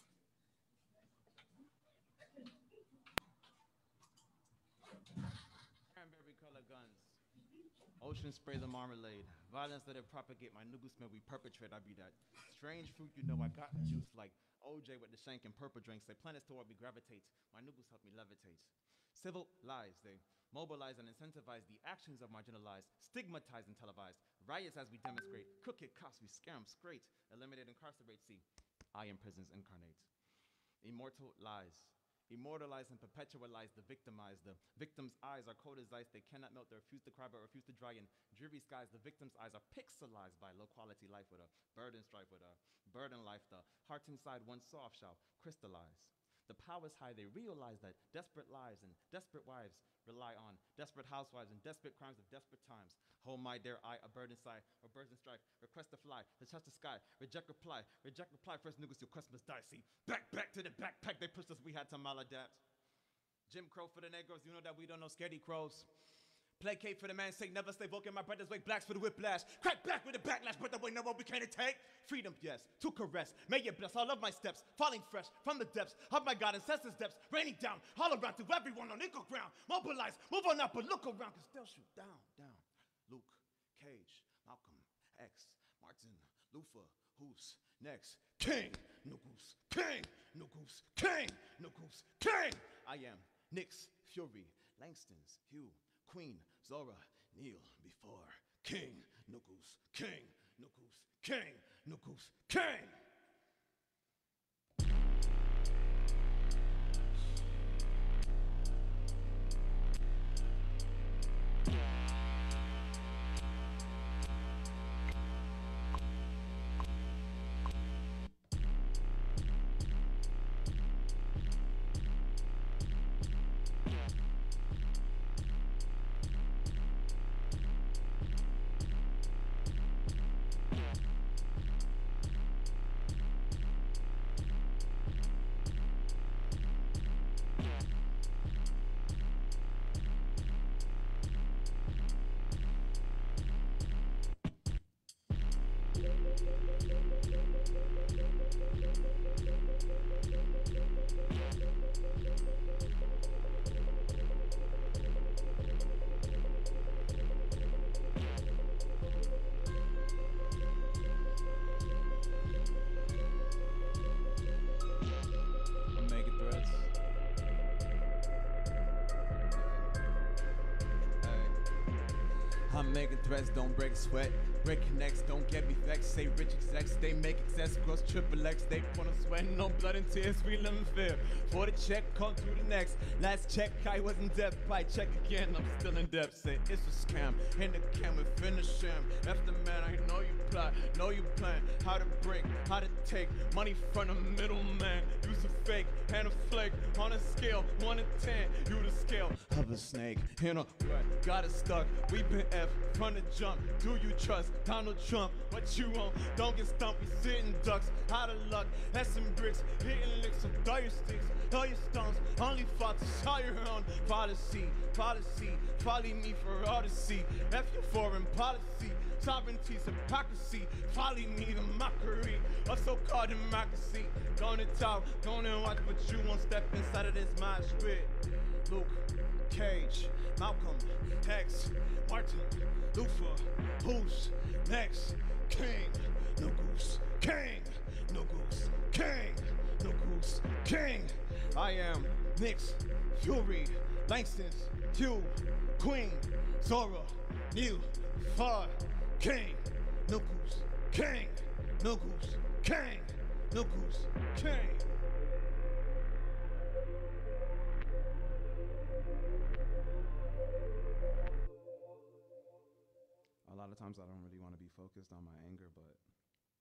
Cranberry color guns, ocean spray the marmalade, violence let it propagate, my niggas smell we perpetrate, I be that strange fruit, you know I got juice like O J with the shank and purple drinks, they planets toward me gravitate, my niggas help me levitate. Civil lies, they mobilize and incentivize the actions of marginalized, stigmatize and televise, riots as we demonstrate, crooked cops we scare them straight, eliminate, incarcerate, see, I am prisons incarnate. Immortal lies. Immortalize and perpetualize the victimized. The victim's eyes are cold as ice. They cannot melt. They refuse to cry but refuse to dry. In dreary skies, the victim's eyes are pixelized by low quality life with a burden strife, with a burden life. The heart inside once soft shall crystallize. The powers high, they realize that desperate lives and desperate wives rely on desperate housewives and desperate crimes of desperate times. Hold my dear eye, a burden sigh, or birds and strife, request to fly, to touch the sky, reject reply, reject reply, first niggas your quest must die. See, back, back to the backpack, they pushed us, we had to maladapt. Jim Crow for the Negroes, you know that we don't know scaredy crows. Placate for the man's sake, never stay vocal, my brothers wake blacks for the whiplash. Crack back with the backlash, but the way no one we can't take. Freedom, yes, to caress, may it bless all of my steps, falling fresh from the depths of my God ancestors' depths, raining down all around to everyone on equal ground. Mobilize, move on up, but look around, cause they'll shoot down, down. Luke, Cage, Malcolm, X, Martin, Luther, who's next? King, no goose, King, no goose, King, no goose, King. I am Nick's Fury, Langston's Hugh, Queen, Zora, kneel before King, no goose, King, no goose, King, no goose, King. I'm making threats, don't break sweat. Breaking necks, don't get me vexed. Say rich execs, they make excess. Gross triple X, they wanna sweat. No blood and tears, we live in fear. For the check, come through the next. Last check, I was in debt. By check again, I'm still in debt. Say it's a scam. In the cam, we finish sham. After man, I know you plot, know you plan. How to break, how to take money from the middleman. Use a fake and a flake on a scale, one to ten. You the scale of a snake. In a rut, got it stuck. We been F from the jump. Do you trust Donald Trump? What you want? Don't get stumped. We sitting ducks. Out of luck. That's some bricks. Hitting licks. Some throw your sticks. Throw your stones. Only fought to saw your own policy. Policy. Follow me for all to see. F your foreign policy. Sovereignty's hypocrisy. Follow me the mockery of so-called democracy. Gonna talk. Gonna watch, but you won't step inside of this mind strip. Luke, Cage, Malcolm, X, Martin, Luther, who's next? King, no goose, King, no goose, King, no goose, King. I am Nick's Fury, Langston's Hugh, Queen, Zora, Neil, Far, King, no goose, King, no goose, King, no goose, King. A lot of times I don't really want to be focused on my anger, but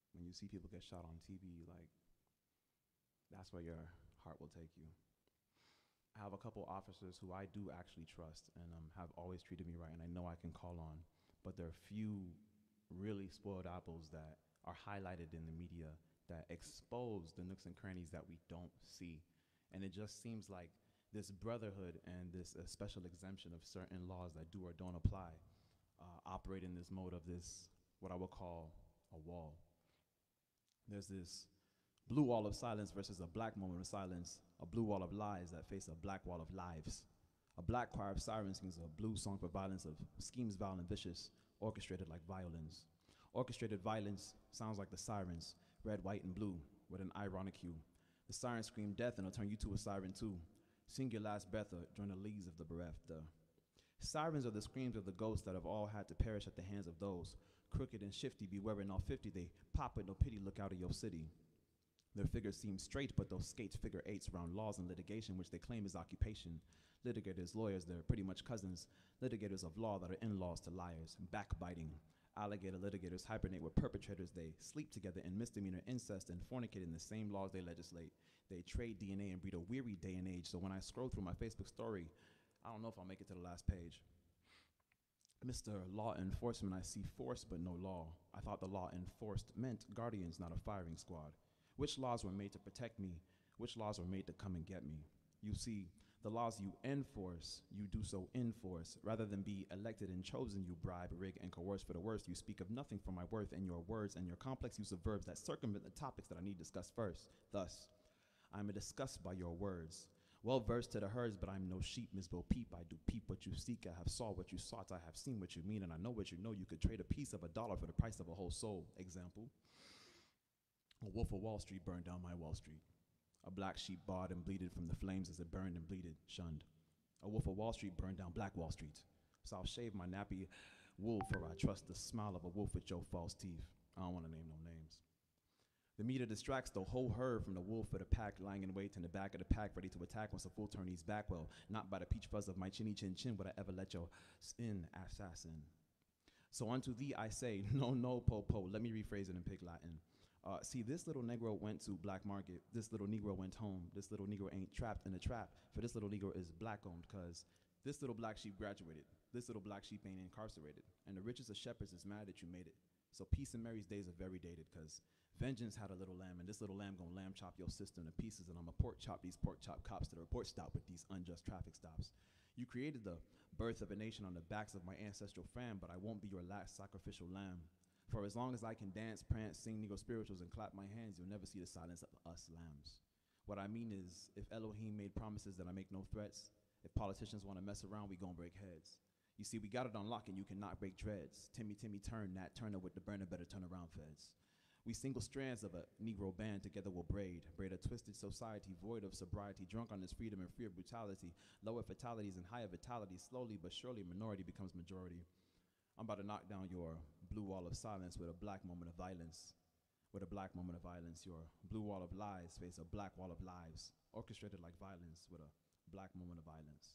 when you see people get shot on T V, like, that's where your heart will take you. I have a couple officers who I do actually trust and um, have always treated me right, and I know I can call on, but there are few really spoiled apples that are highlighted in the media that expose the nooks and crannies that we don't see. And it just seems like this brotherhood and this uh, special exemption of certain laws that do or don't apply uh, operate in this mode of this, what I would call a wall. There's this blue wall of silence versus a black moment of silence, a blue wall of lies that face a black wall of lives. A black choir of sirens sings a blue song for violence of schemes violent and vicious, orchestrated like violins. Orchestrated violence sounds like the sirens, red, white, and blue, with an ironic hue. The sirens scream death and I'll turn you to a siren too. Sing your last breath or join the leagues of the bereft. The sirens are the screams of the ghosts that have all had to perish at the hands of those. Crooked and shifty, be wearing all fifty, they pop with no pity, look out of your city. Their figures seem straight, but those skates figure eights around laws and litigation, which they claim is occupation. Litigators, lawyers, they're pretty much cousins. Litigators of law that are in-laws to liars, backbiting. Alligator litigators hibernate with perpetrators. They sleep together in misdemeanor incest and fornicate in the same laws they legislate. They trade D N A and breed a weary day and age. So when I scroll through my Facebook story, I don't know if I'll make it to the last page. Mister Law Enforcement, I see force but no law. I thought the law enforced meant guardians, not a firing squad. Which laws were made to protect me? Which laws were made to come and get me? You see, the laws you enforce, you do so in force. Rather than be elected and chosen, you bribe, rig, and coerce for the worst. You speak of nothing for my worth and your words and your complex use of verbs that circumvent the topics that I need discussed first. Thus, I am disgusted by your words. Well versed to the herds, but I'm no sheep, Miss Bo Peep. I do peep what you seek. I have saw what you sought. I have seen what you mean, and I know what you know. You could trade a piece of a dollar for the price of a whole soul. Example. A wolf of Wall Street burned down my Wall Street. A black sheep barred and bleeded from the flames as it burned and bleeded, shunned. A wolf of Wall Street burned down Black Wall Street. So I'll shave my nappy wool, for I trust the smile of a wolf with your false teeth. I don't want to name no names. The meter distracts the whole herd from the wolf of the pack, lying in wait in the back of the pack, ready to attack once a full turn he's back. Well, not by the peach fuzz of my chinny chin chin would I ever let your sin assassin. So unto thee I say, no, no, po, po. Let me rephrase it in pig Latin. Uh, see, this little Negro went to black market. This little Negro went home. This little Negro ain't trapped in a trap. For this little Negro is black owned, cause this little black sheep graduated. This little black sheep ain't incarcerated. And the richest of shepherds is mad that you made it. So peace and Mary's days are very dated, cause vengeance had a little lamb, and this little lamb gon' lamb chop your system to pieces, and I'ma pork chop these pork chop cops to the report stop with these unjust traffic stops. You created the birth of a nation on the backs of my ancestral fam, but I won't be your last sacrificial lamb. For as long as I can dance, prance, sing Negro spirituals, and clap my hands, you'll never see the silence of us lambs. What I mean is, if Elohim made promises that I make no threats, if politicians want to mess around, we gon' break heads. You see, we got it on lock and you cannot break dreads. Timmy, Timmy, turn that, Turner with the burner, better turn around, feds. We single strands of a Negro band together will braid, braid a twisted society void of sobriety, drunk on its freedom and free of brutality, lower fatalities and higher vitality, slowly but surely minority becomes majority. I'm about to knock down your blue wall of silence with a black moment of violence. With a black moment of violence, your blue wall of lies face a black wall of lives, orchestrated like violence with a black moment of violence.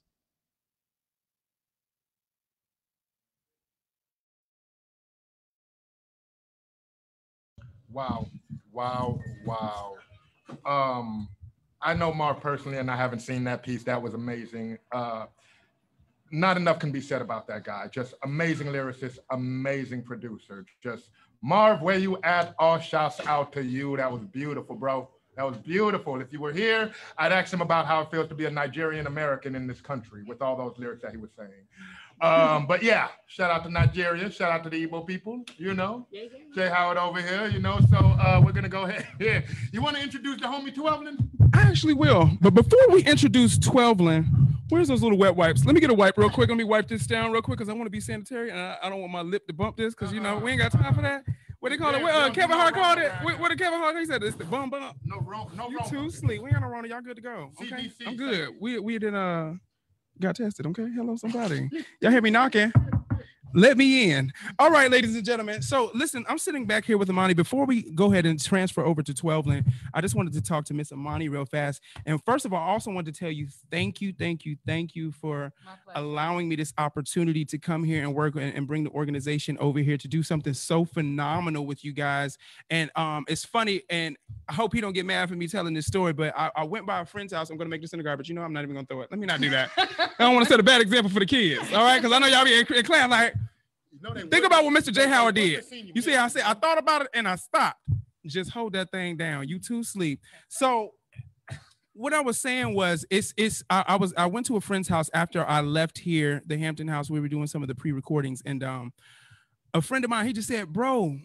Wow, wow, wow. Um, I know Marve personally, and I haven't seen that piece. That was amazing. Uh, not enough can be said about that guy. Just amazing lyricist, amazing producer. Just Marve, where you at? All shouts out to you. That was beautiful, bro. That was beautiful. If you were here, I'd ask him about how it feels to be a Nigerian American in this country with all those lyrics that he was saying. Um, but yeah, shout out to Nigeria. Shout out to the Igbo people, you know. Jay Howard over here, you know. So uh, we're going to go ahead here. You want to introduce the homie Twelvelin? I actually will. But before we introduce Twelvelin, where's those little wet wipes? Let me get a wipe real quick. Let me wipe this down real quick because I want to be sanitary. And I, I don't want my lip to bump this because, you know, we ain't got time for that. What they call it? What uh, Kevin Hart called it? What, what did Kevin Hart? He said it's the bum bump. No wrong. No you wrong. too sleep. We ain't got no wrong. Y'all good to go. Okay, I'm good. We we didn't uh got tested. Okay, hello somebody. Y'all hear me knocking? Let me in. All right, ladies and gentlemen. So listen, I'm sitting back here with Imani. Before we go ahead and transfer over to twelve Land, I just wanted to talk to Miss Imani real fast. And first of all, I also wanted to tell you, thank you, thank you, thank you for allowing me this opportunity to come here and work and, and bring the organization over here to do something so phenomenal with you guys. And um, it's funny, and I hope he don't get mad for me telling this story, but I, I went by a friend's house. I'm gonna make this in the garbage. You know, I'm not even gonna throw it. Let me not do that. I don't want to set a bad example for the kids. All right, because I know y'all be in, in class like. Think about what Mister J. Howard did. You see, I said I thought about it and I stopped. Just hold that thing down. You too sleep. So what I was saying was, it's it's. I, I was I went to a friend's house after I left here, the Hampton House. We were doing some of the pre-recordings, and um, a friend of mine, he just said, "Bro,"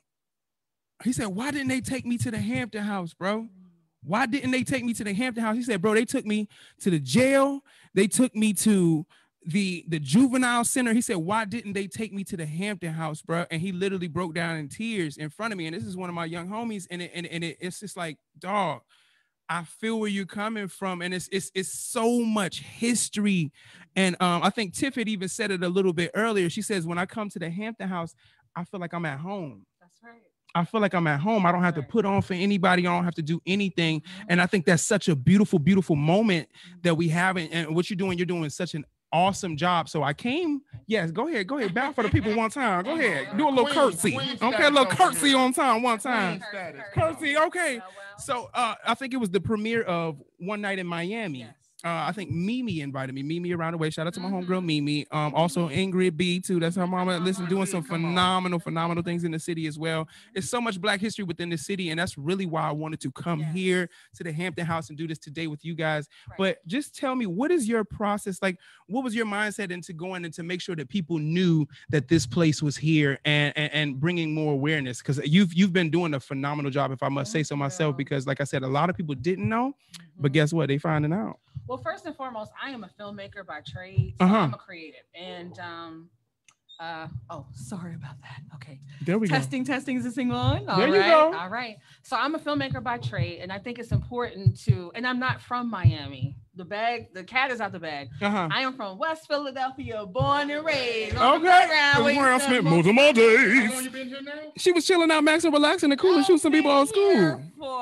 he said, "Why didn't they take me to the Hampton House, bro? Why didn't they take me to the Hampton House?" He said, "Bro, they took me to the jail. They took me to." the the juvenile center." He said, "Why didn't they take me to the Hampton House, bro?" And he literally broke down in tears in front of me. And this is one of my young homies. And it, and, and it, it's just like, dog, I feel where you're coming from. And it's it's it's so much history. And um, I think Tiff had even said it a little bit earlier. She says, when I come to the Hampton House, I feel like I'm at home. That's right. I feel like I'm at home. I don't have to put on for anybody. I don't have to do anything. Mm-hmm. And I think that's such a beautiful, beautiful moment that we have. And, and what you're doing, you're doing such an awesome job. So I came, yes, go ahead, go ahead, bow for the people one time. Go ahead, do a little curtsy. Okay, a little curtsy on time, one time. Curtsy, okay. So uh, I think it was the premiere of One Night in Miami. Uh, I think Mimi invited me. Mimi around the way. Shout out to my homegirl Mimi. Um, also Ingrid B too. That's her mama. Listen, doing some phenomenal, phenomenal things in the city as well. It's so much Black history within the city, and that's really why I wanted to come yes. here to the Hampton House and do this today with you guys. Right. But just tell me, what is your process like? What was your mindset into going and to make sure that people knew that this place was here and and, and bringing more awareness? Because you've you've been doing a phenomenal job, if I must say so myself. Because like I said, a lot of people didn't know, mm-hmm. but guess what? They finding out. Well, first and foremost, I am a filmmaker by trade, so uh-huh. I'm a creative. And um, uh, oh, sorry about that. Okay. There we testing, go. Testing, is this thing on? All there right. you go. All right. So I'm a filmmaker by trade, and I think it's important to, and I'm not from Miami. The bag, the cat is out the bag. Uh-huh. I am from West Philadelphia, born and raised. Okay. That's where I spent most of my days. How long you been here now? She was chilling out, maxing, relaxing, and cool, and shooting some people out of school. For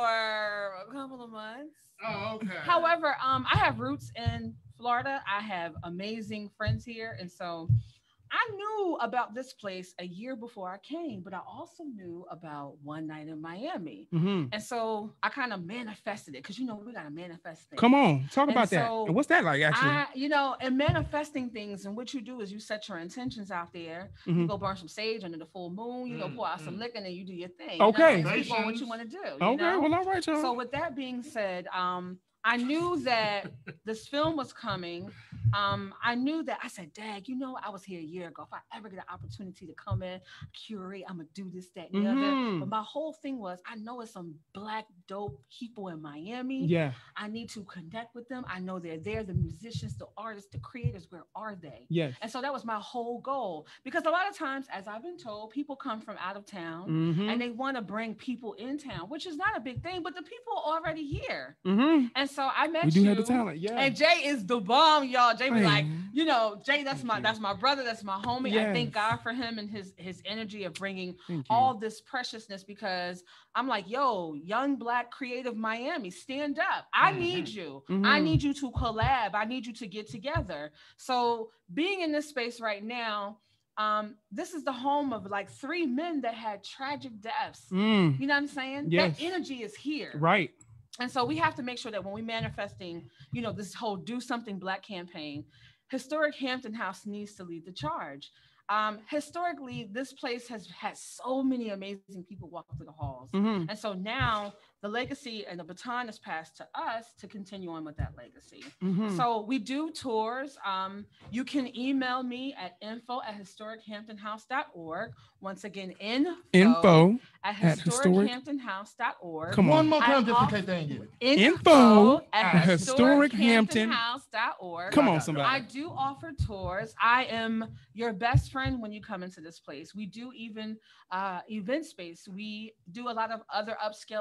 a couple of months. Oh, okay. However, um, I have roots in Florida. I have amazing friends here. And so I knew about this place a year before I came, but I also knew about One Night in Miami. Mm-hmm. And so I kind of manifested it because, you know, we got to manifest things. Come on, talk and about so that. And what's that like, actually? I, you know, and manifesting things, and what you do is you set your intentions out there. Mm-hmm. You go burn some sage under the full moon. You mm-hmm. go pour out some liquor, and then you do your thing. Okay. You know, keep on what you want to do. Okay, know? well, all right, y'all. So with that being said, um, I knew that this film was coming. Um, I knew that I said, Dag, you know, I was here a year ago. If I ever get an opportunity to come in, curate, I'm gonna do this, that, and the Mm-hmm. other. But my whole thing was, I know it's some Black dope people in Miami. Yeah. I need to connect with them. I know they're there, the musicians, the artists, the creators, where are they? Yes. And so that was my whole goal. Because a lot of times, as I've been told, people come from out of town Mhm. and they want to bring people in town, which is not a big thing, but the people are already here. Mm-hmm. And so I met We do you. have the talent, yeah. And Jay is the bomb, y'all. Jay be Hey. like, you know, Jay, that's my that's my brother, that's my homie. I thank Yes. God for him and his his energy of bringing Thank you. all this preciousness, because I'm like, yo, young Black creative Miami, stand up. I Mhm. need you. Mhm. I need you to collab. I need you to get together. So being in this space right now, um, this is the home of like three men that had tragic deaths. Mm. You know what I'm saying? Yes. That energy is here. Right. And so we have to make sure that when we're manifesting, you know, this whole Do Something Black campaign, Historic Hampton House needs to lead the charge. Um, historically, this place has had so many amazing people walk through the halls. Mhm. And so now the legacy and the baton is passed to us to continue on with that legacy. Mhm. So we do tours. Um, you can email me at info at historic hampton house dot org. Once again, info, Info at at historic hampton house dot org. Come on. One more I time, just in off- case they ain't get it. Info at at historic hampton house dot org. Come on, somebody. I do offer tours. I am your best friend when you come into this place. We do even uh, event space. We do a lot of other upscale things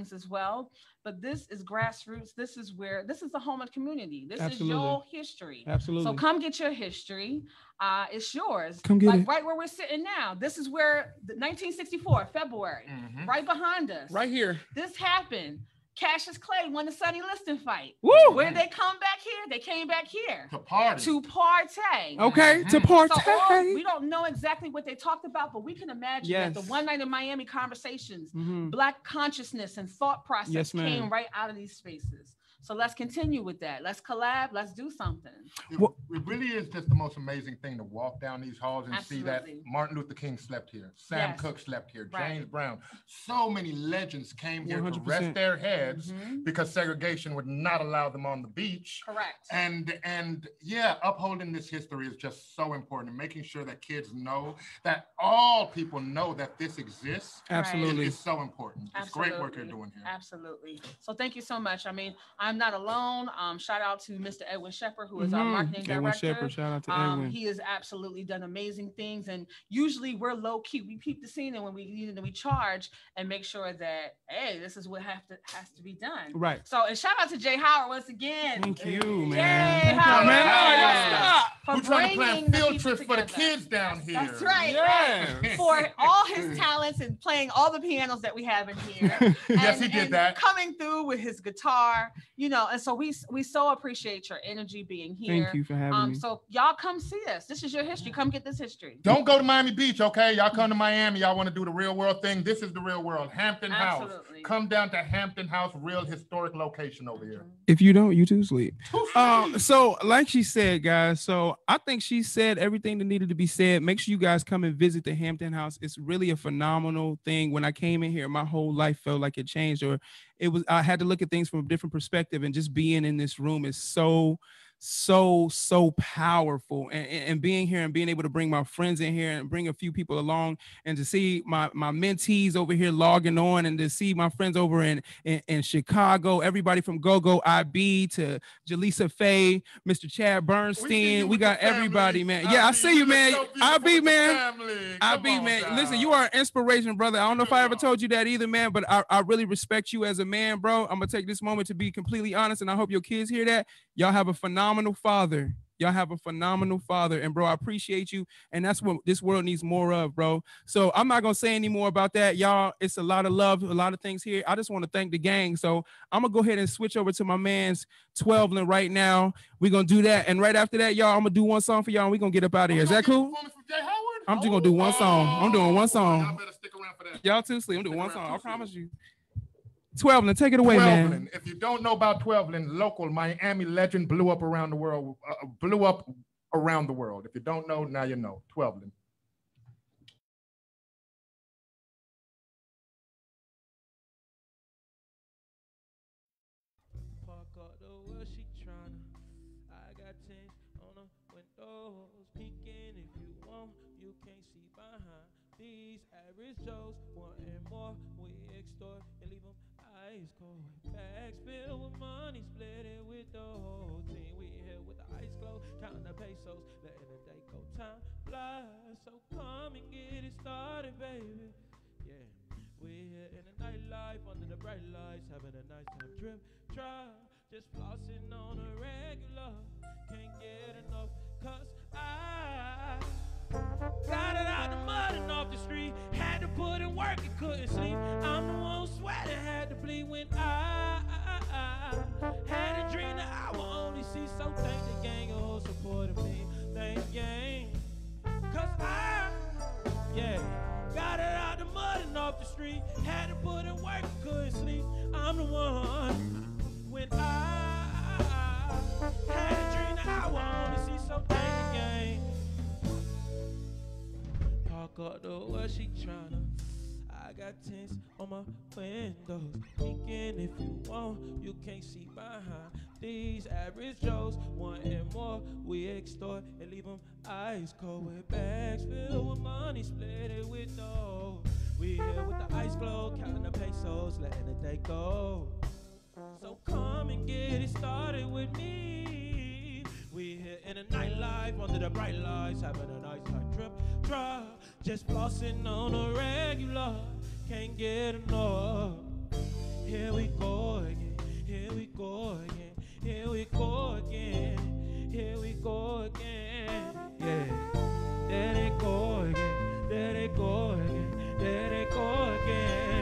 things as well. But this is grassroots. This is where, this is the home of community. This Absolutely. is your history. Absolutely. So come get your history. Uh, it's yours. Come get like it. right where we're sitting now. This is where the nineteen sixty-four, February, Mhm. right behind us. Right here. This happened. Cassius Clay won the Sonny Liston fight. Woo! Where did they come back here? They came back here. To party. To partay. Okay, to So partay. all- we don't know exactly what they talked about, but we can imagine that the Yes. one night in Miami conversations, Mhm. Black consciousness and thought process Yes, ma'am. came right out of these spaces. So let's continue with that. Let's collab. Let's do something. It, it really is just the most amazing thing to walk down these halls and see that Absolutely. Martin Luther King slept here, Sam Yes. Cooke slept here, Right. James Brown. So many legends came here to one hundred rest percent. their heads Mhm. because segregation would not allow them on the beach. Correct. And and yeah, upholding this history is just so important, and making sure that kids know that all people know that this exists. Absolutely. is, is so important. It's great work you're Absolutely. doing here. Absolutely. So thank you so much. I mean, I'm not alone. Um, shout out to Mister Edwin Shepard, who is our Mhm. marketing Edwin director. Shepard, shout out to um, Edwin. He has absolutely done amazing things. And usually we're low key. We peep the scene, and when we you know, we charge and make sure that, hey, this is what have to has to be done. Right. So and shout out to Jay Howard once again. Thank you, Jay man. Howard. Man, no, y'all stop. For We're trying to plan bringing the field people trips for the together. kids down here. That's right. Yes. right. For all his talents and playing all the pianos that we have in here. Yes, and- he did and that. Coming through with his guitar, you know, and so we we so appreciate your energy being here. Thank you for having um, me. So y'all come see us. This is your history. Come get this history. Don't go to Miami Beach, okay? Y'all come to Miami. Y'all want to do the real world thing. This is the real world. Hampton House. Absolutely. Come down to Hampton House, real historic location over here. If you don't, you too sleep. Um, so like she said, guys, so I think she said everything that needed to be said. Make sure you guys come and visit the Hampton House. It's really a phenomenal thing. When I came in here, my whole life felt like it changed, or it was, I had to look at things from a different perspective, and just being in this room is so so so powerful, and, and and being here and being able to bring my friends in here and bring a few people along, and to see my my mentees over here logging on, and to see my friends over in in, in Chicago, everybody from Go Go I B to Jalisa, Faye, Mister Chad Bernstein, we, we got everybody, man. Yeah, I, I see you, man. I B, man. I B, man. Down. Listen, you are an inspiration, brother. I don't know if I ever told you that either, man, but I, I really respect you as a man, bro. I'm gonna take this moment to be completely honest, and I hope your kids hear that. Y'all have a phenomenal father. Y'all have a phenomenal father. And bro, I appreciate you. And that's what this world needs more of, bro. So I'm not going to say any more about that. Y'all, it's a lot of love, a lot of things here. I just want to thank the gang. So I'm going to go ahead and switch over to my man's twelve-ling right now. We're going to do that. And right after that, y'all, I'm going to do one song for y'all, and we're going to get up out of here. Is that cool? I'm just going to do one song. I'm doing one song. Y'all better stick around for that. Y'all too sleep. I'm doing one song. I promise you. twelve-ling, take it away, twelve-ling. man. If you don't know about twelve-ling, local Miami legend, blew up around the world, uh, blew up around the world. If you don't know, now you know. twelve-ling. Park up the world, she tryna. I got tents on the windows, peeking if you want. You can't see behind these average Joes. Wanting more, we extort and leave them ice cold. Bags filled with money, split it with the whole team. We here with the ice glow, counting the pesos, letting the day go. Time flies, so come and get it started, baby. Yeah, we here in the nightlife, under the bright lights, having a nice time. Drip, try, just flossing on a regular. Can't get enough, cause I got it out the mud and off the street. Had to put in work and couldn't sleep. I'm the one who sweating, had to bleed when I, I, I, I had a dream that I will only see. So thank the gang who supported me. Thank gang, cause I, yeah, got it out the mud and off the street. Had to put in work and couldn't sleep. I'm the one when I, I had a dream that I will only see. So thank the gang. Park up the world, she tryna. I got tents on my windows, peeking if you want. You can't see behind these average Joes. Wanting more, we extort and leave them ice cold. With bags filled with money, split it with no. We here with the ice glow, counting the pesos, letting the day go. So come and get it started with me. We here in the nightlife, under the bright lights, having a nice time. Trip, drop, just flossing on a regular. Can't get enough. Here we go again. Here we go again. Here we go again. Here we go again. Yeah. There they go again. There they go again. There they go again.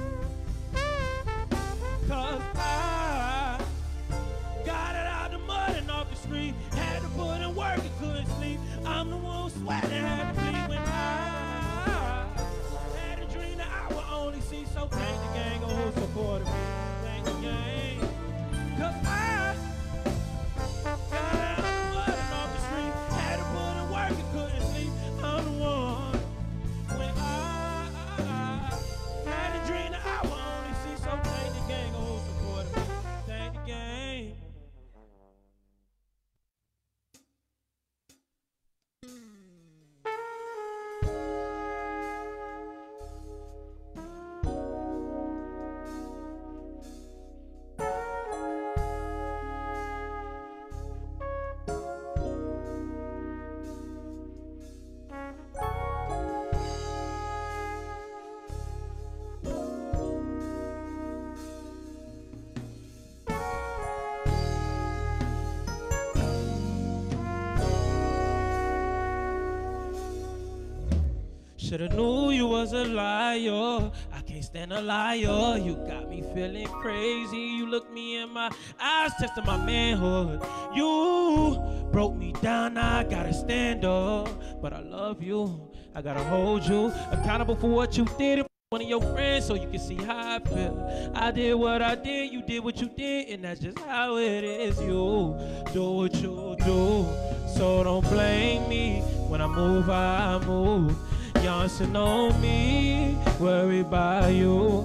Cause I got it out the mud and off the street. Had to put in work and couldn't sleep. I'm the one who sweating, had to bleed when I had a dream that I would only see. So thank the gang on who supported me. Thank the gang. Cause I got it out the mud and off the street. Had to put in work and couldn't sleep. I'm the one when I, I had a dream that I would only see. So thank the gang on who supported me. Thank the gang. Shoulda knew you was a liar. I can't stand a liar. You got me feeling crazy. You look me in my eyes, testing my manhood. You broke me down, now I gotta stand up. But I love you, I gotta hold you accountable for what you did. One of your friends, so you can see how I feel. I did what I did, you did what you did, and that's just how it is. You do what you do, so don't blame me. When I move, I move. Youngster on me, worry about you.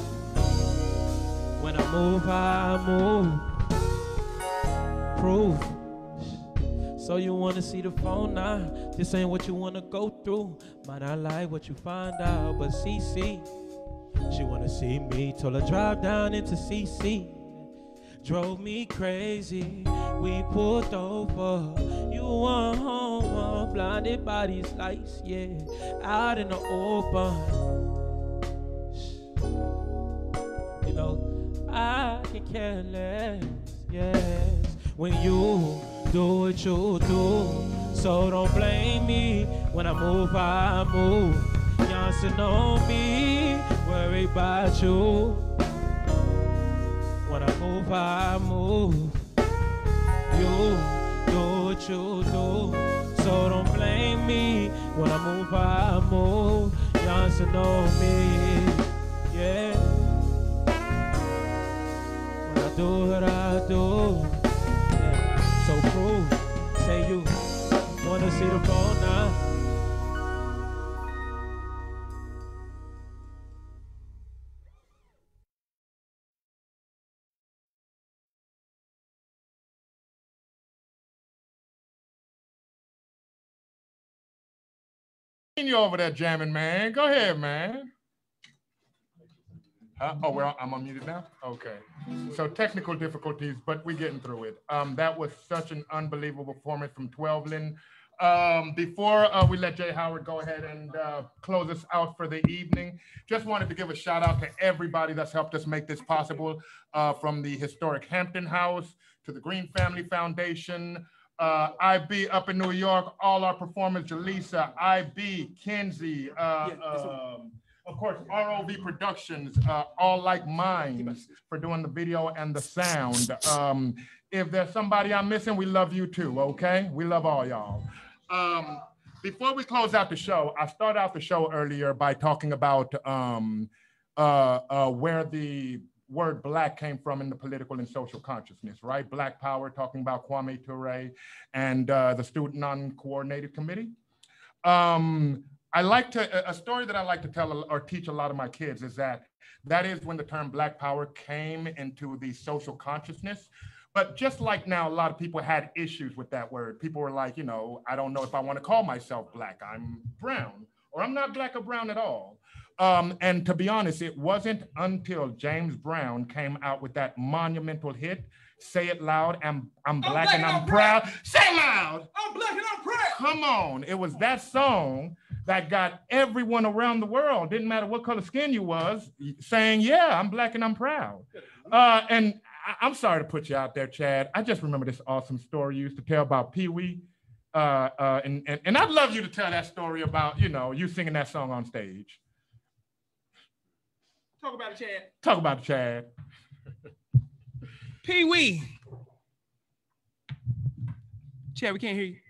When I move, I move. Proof. So you wanna see the phone now? This ain't what you wanna go through. Might not like what you find out, but C C, she wanna see me. Told her drive down into C C. Drove me crazy. We pulled over. You were home, blinded by these lights, yeah. Out in the open. You know, I can care less, yes. When you do what you do, so don't blame me. When I move, I move. Youngster on me, worry about you. When I move, I move. You do what you do, so don't blame me. When I move, I move. Youngster know me, yeah. When I do what I do, yeah. So prove, say you wanna see the phone now. You over there jamming, man. Go ahead, man. Huh? Oh, well, I'm unmuted now? Okay. So technical difficulties, but we're getting through it. Um, that was such an unbelievable performance from twelve Lin. Um, before uh, we let Jay Howard go ahead and uh, close us out for the evening, just wanted to give a shout out to everybody that's helped us make this possible, uh, from the Historic Hampton House to the Green Family Foundation, Uh, I B up in New York, all our performers, Jalisa, I B, Kenzy, uh, um, of course, R O V Productions, uh, All Like Minds for doing the video and the sound. Um, if there's somebody I'm missing, we love you too, okay? We love all y'all. Um, before we close out the show, I started out the show earlier by talking about um, uh, uh, where the word black came from in the political and social consciousness, right? Black Power, talking about Kwame Ture and uh, the Student Non-Coordinated Committee. Um, I like to, a story that I like to tell or teach a lot of my kids is that that is when the term Black Power came into the social consciousness. But just like now, a lot of people had issues with that word. People were like, you know, I don't know if I want to call myself black, I'm brown, or I'm not black or brown at all. Um, and to be honest, it wasn't until James Brown came out with that monumental hit, Say It Loud, I'm, I'm black, I'm black and I'm, I'm proud. proud. Say it loud. I'm black and I'm proud. Come on. It was that song that got everyone around the world, didn't matter what color skin you was, saying, yeah, I'm black and I'm proud. Uh, and I- I'm sorry to put you out there, Chad. I just remember this awesome story you used to tell about Pee Wee. Uh, uh, and, and, and I'd love you to tell that story about, you know, you singing that song on stage. Talk about it, Chad. Talk about it, Chad. Pee Wee. Chad, we can't hear you.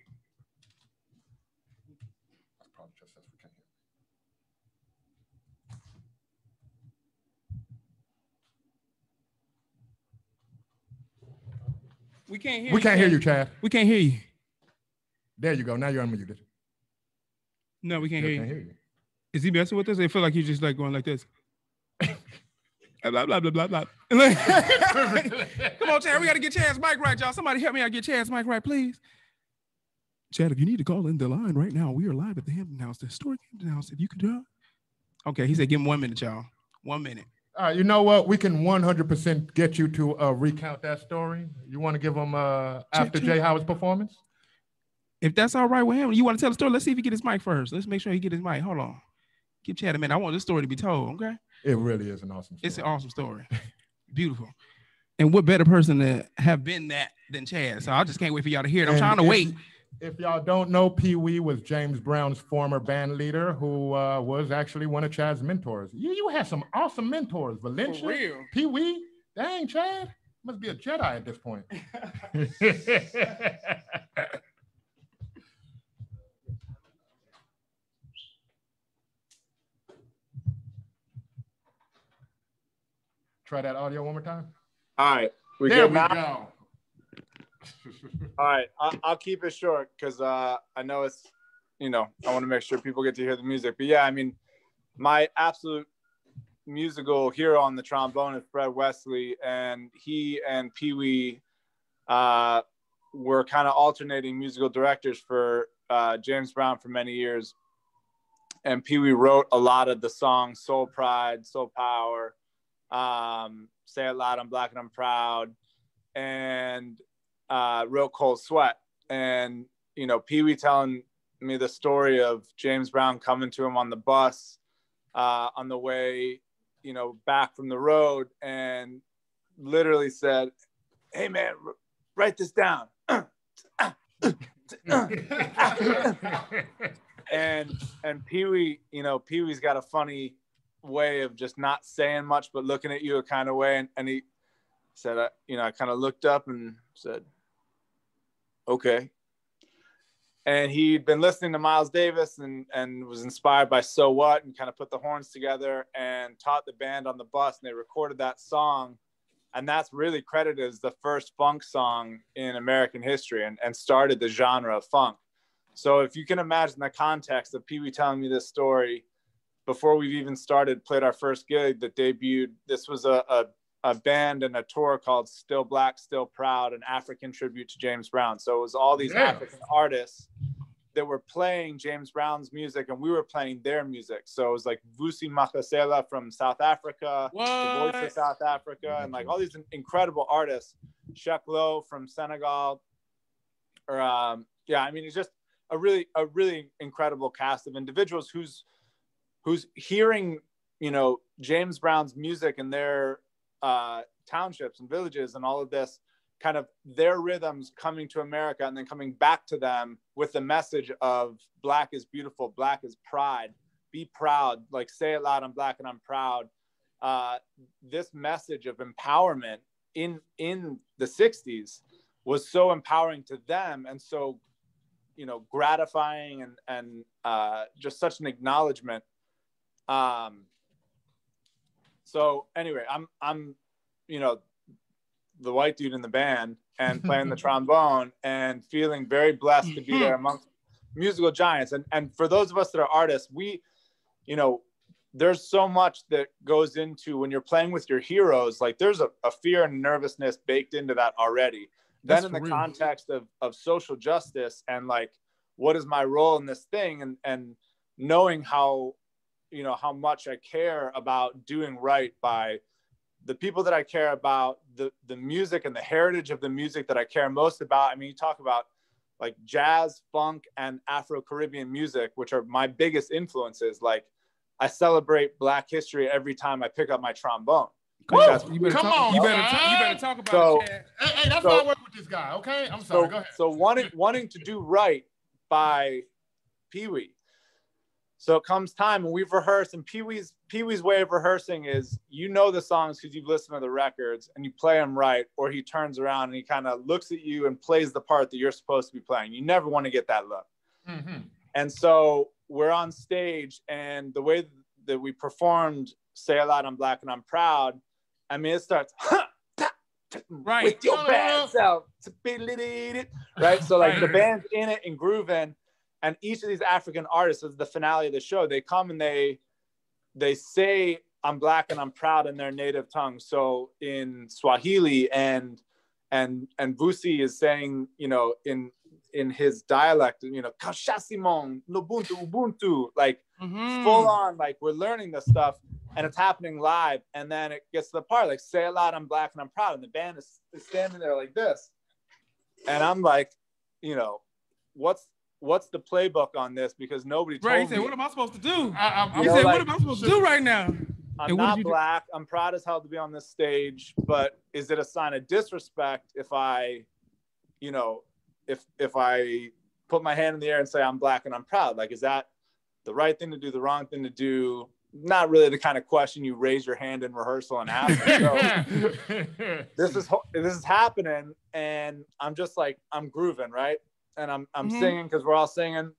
We can't hear We you. can't hear you, Chad. We can't hear you. There you go. Now you're unmuted. No, we can't, Still hear, can't you. hear you. Is he messing with us? I feel like he's just like going like this. blah, blah, blah, blah, blah. Come on, Chad. We got to get Chad's mic right, y'all. Somebody help me out get Chad's mic right, please. Chad, if you need to call in the line right now, we are live at the Hampton House, the Historic Hampton House. If you could, uh... okay, he said, give him one minute, y'all. One minute. All right, you know what? We can one hundred percent get you to uh, recount that story. You want to give them uh, after check. Jay Howard's performance? If that's all right with him, you want to tell the story? Let's see if he get his mic first. Let's make sure he get his mic. Hold on. Give Chad a minute. I want this story to be told, okay? It really is an awesome story. It's an awesome story. Beautiful. And what better person to have been that than Chad? So I just can't wait for y'all to hear it. I'm And trying to if- wait. If y'all don't know, Pee Wee was James Brown's former band leader, who uh, was actually one of Chad's mentors. You, you had some awesome mentors, Valencia, For real. Pee Wee. Dang, Chad, must be a Jedi at this point. Try that audio one more time. All right. We there good we now? go. All right, I'll, I'll keep it short because uh, I know it's, you know, I want to make sure people get to hear the music. But yeah, I mean, my absolute musical hero on the trombone is Fred Wesley, and he and Pee Wee uh, were kind of alternating musical directors for uh, James Brown for many years. And Pee Wee wrote a lot of the songs, Soul Pride, Soul Power, um, Say It Loud, I'm Black and I'm Proud, and uh, Real Cold Sweat. And, you know, Pee Wee telling me the story of James Brown coming to him on the bus uh, on the way, you know, back from the road, and literally said, hey, man, r- write this down. and and Pee Wee, you know, Pee Wee's got a funny way of just not saying much, but looking at you a kind of way. And, and he said, uh, you know, I kind of looked up and said, okay. And he'd been listening to Miles Davis and, and was inspired by So What, and kind of put the horns together and taught the band on the bus, and they recorded that song. And that's really credited as the first funk song in American history, and, and started the genre of funk. So if you can imagine the context of Pee Wee telling me this story before we've even started, played our first gig that debuted, this was a, a, a band and a tour called Still Black, Still Proud, an African tribute to James Brown. So it was all these Yeah. African artists that were playing James Brown's music, and we were playing their music. So it was like Vusi Makasela from South Africa, What? the Voice of South Africa, and like all these incredible artists, Shek Lo from Senegal, or um, yeah, I mean, it's just a really, a really incredible cast of individuals who's, who's hearing, you know, James Brown's music in their uh, townships and villages and all of this, kind of their rhythms coming to America and then coming back to them with the message of Black is beautiful, Black is pride, be proud, like say it loud, I'm Black and I'm proud. Uh, this message of empowerment in, in the sixties was so empowering to them, and so, you know, gratifying, and, and uh, just such an acknowledgement. Um, so anyway, I'm, I'm, you know, the white dude in the band and playing the trombone and feeling very blessed to be there amongst musical giants. And, and for those of us that are artists, we, you know, there's so much that goes into when you're playing with your heroes. Like there's a, a fear and nervousness baked into that already. That's Then in the for real. context of, of social justice and like, what is my role in this thing? And, and knowing how, you know, how much I care about doing right by the people that I care about, the, the music and the heritage of the music that I care most about. I mean, you talk about like jazz, funk, and Afro-Caribbean music, which are my biggest influences. Like I celebrate Black history every time I pick up my trombone. Woo! You better Come talk, on, you better man. talk, you better talk about So- it, Chad. Hey, hey, that's So- why I work with this guy, okay? I'm sorry, So, go ahead. so wanting, wanting to do right by Pee-wee. So it comes time and we've rehearsed, and Pee-wee's Pee-wee's way of rehearsing is, you know the songs because you've listened to the records and you play them right, or he turns around and he kind of looks at you and plays the part that you're supposed to be playing. You never want to get that look. Mm-hmm. And so we're on stage, and the way that we performed Say A Lot, I'm Black and I'm Proud, I mean, it starts, right, with your bad self, right? So like the Right. band's in it and grooving, and each of these African artists, as the finale of the show, they come and they they say I'm Black and I'm proud in their native tongue. So in Swahili, and and and Vusi is saying, you know, in in his dialect, you know, Kashasimon, Lubuntu, Ubuntu, like Mhm. full on, like we're learning this stuff, and it's happening live. And then it gets to the part, like, say a lot, I'm Black and I'm proud. And the band is, is standing there like this. And I'm like, you know, what's what's the playbook on this? Because nobody told Right, he me. said, what am I supposed to do? I, he You know, said, like, what am I supposed to do right now? I'm And what not did you do? Black. I'm proud as hell to be on this stage, but is it a sign of disrespect if I, you know, if if I put my hand in the air and say I'm Black and I'm proud? Like, is that the right thing to do, the wrong thing to do? Not really the kind of question you raise your hand in rehearsal and ask. So this is ho- this is happening, and I'm just like, I'm grooving, right? And I'm I'm Mhm. singing because we're all singing.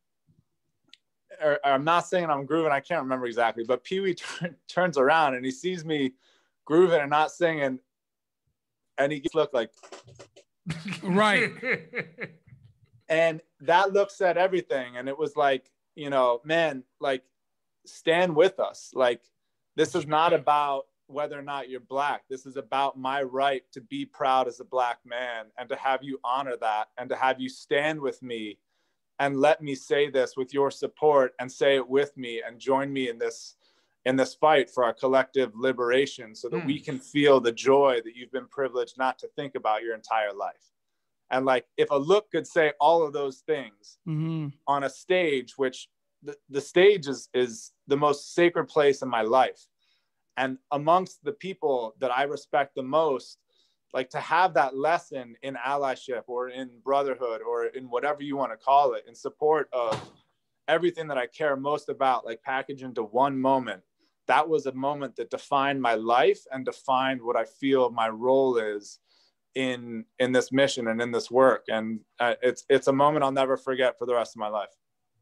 Or, or I'm not singing, I'm grooving. I can't remember exactly, but Pee-wee t- turns around and he sees me grooving and not singing, and he gets look like, right. And that look said everything. And it was like, you know, man, like, stand with us. Like, this is not about whether or not you're Black. This is about my right to be proud as a Black man, and to have you honor that, and to have you stand with me and let me say this with your support, and say it with me, and join me in this in this fight for our collective liberation, so that Hmm. we can feel the joy that you've been privileged not to think about your entire life. And like, if a look could say all of those things Mhm. on a stage, which the, the stage is, is the most sacred place in my life. And amongst the people that I respect the most, like, to have that lesson in allyship or in brotherhood or in whatever you want to call it, in support of everything that I care most about, like packaged into one moment, that was a moment that defined my life and defined what I feel my role is in in this mission and in this work. And uh, it's it's a moment I'll never forget for the rest of my life.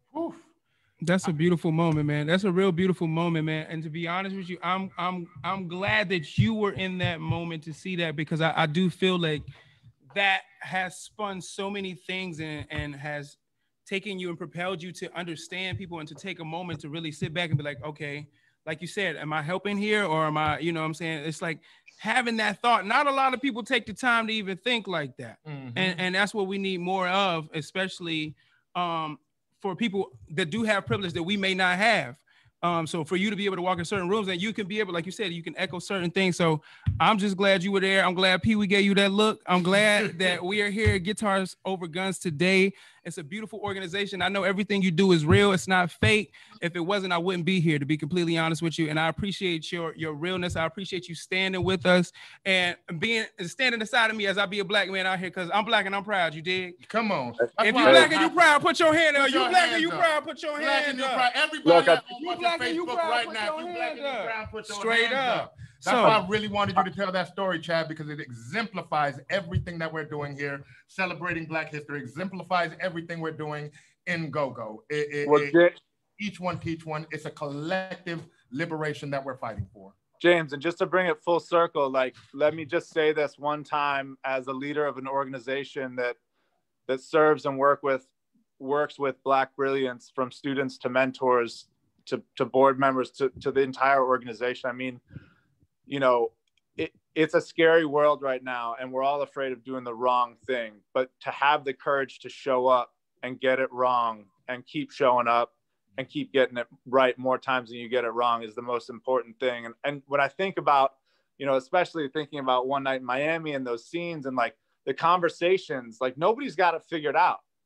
That's a beautiful moment, man. That's a real beautiful moment, man. And to be honest with you, I'm I'm I'm glad that you were in that moment to see that, because I, I do feel like that has spun so many things and, and has taken you and propelled you to understand people, and to take a moment to really sit back and be like, okay, like you said, am I helping here, or am I, you know what I'm saying? It's like having that thought. Not a lot of people take the time to even think like that. Mhm. And, and that's what we need more of, especially um, for people that do have privilege that we may not have. Um, so for you to be able to walk in certain rooms, and you can be able, like you said, you can echo certain things. So I'm just glad you were there. I'm glad Pee-wee gave you that look. I'm glad that we are here at Guitars Over Guns today. It's a beautiful organization. I know everything you do is real. It's not fake. If it wasn't, I wouldn't be here, to be completely honest with you. And I appreciate your, your realness. I appreciate you standing with us and being standing aside of me as I be a Black man out here, because I'm Black and I'm proud. You dig? Come on. If you Black and you proud, put your hand up. Put You your Black and hands you up. proud, put your Black hand and you up. proud. Everybody Look, I- out You on Black watching and you Facebook proud, right put now. your If you Black and hand you up. proud, put your Straight hands up. up. That's So- why I really wanted you to tell that story, Chad, because it exemplifies everything that we're doing here, celebrating Black history, exemplifies everything we're doing in Go-Go. It, it, Well, it- Ja- each one teach one. It's a collective liberation that we're fighting for. James, and just to bring it full circle, like, let me just say this one time as a leader of an organization that that serves and work with works with Black brilliance, from students to mentors to, to board members to, to the entire organization. I mean, you know, it, it's a scary world right now, and we're all afraid of doing the wrong thing. But to have the courage to show up and get it wrong, and keep showing up and keep getting it right more times than you get it wrong, is the most important thing. And, and when I think about, you know, especially thinking about One Night in Miami and those scenes and like the conversations, like, nobody's got it figured out.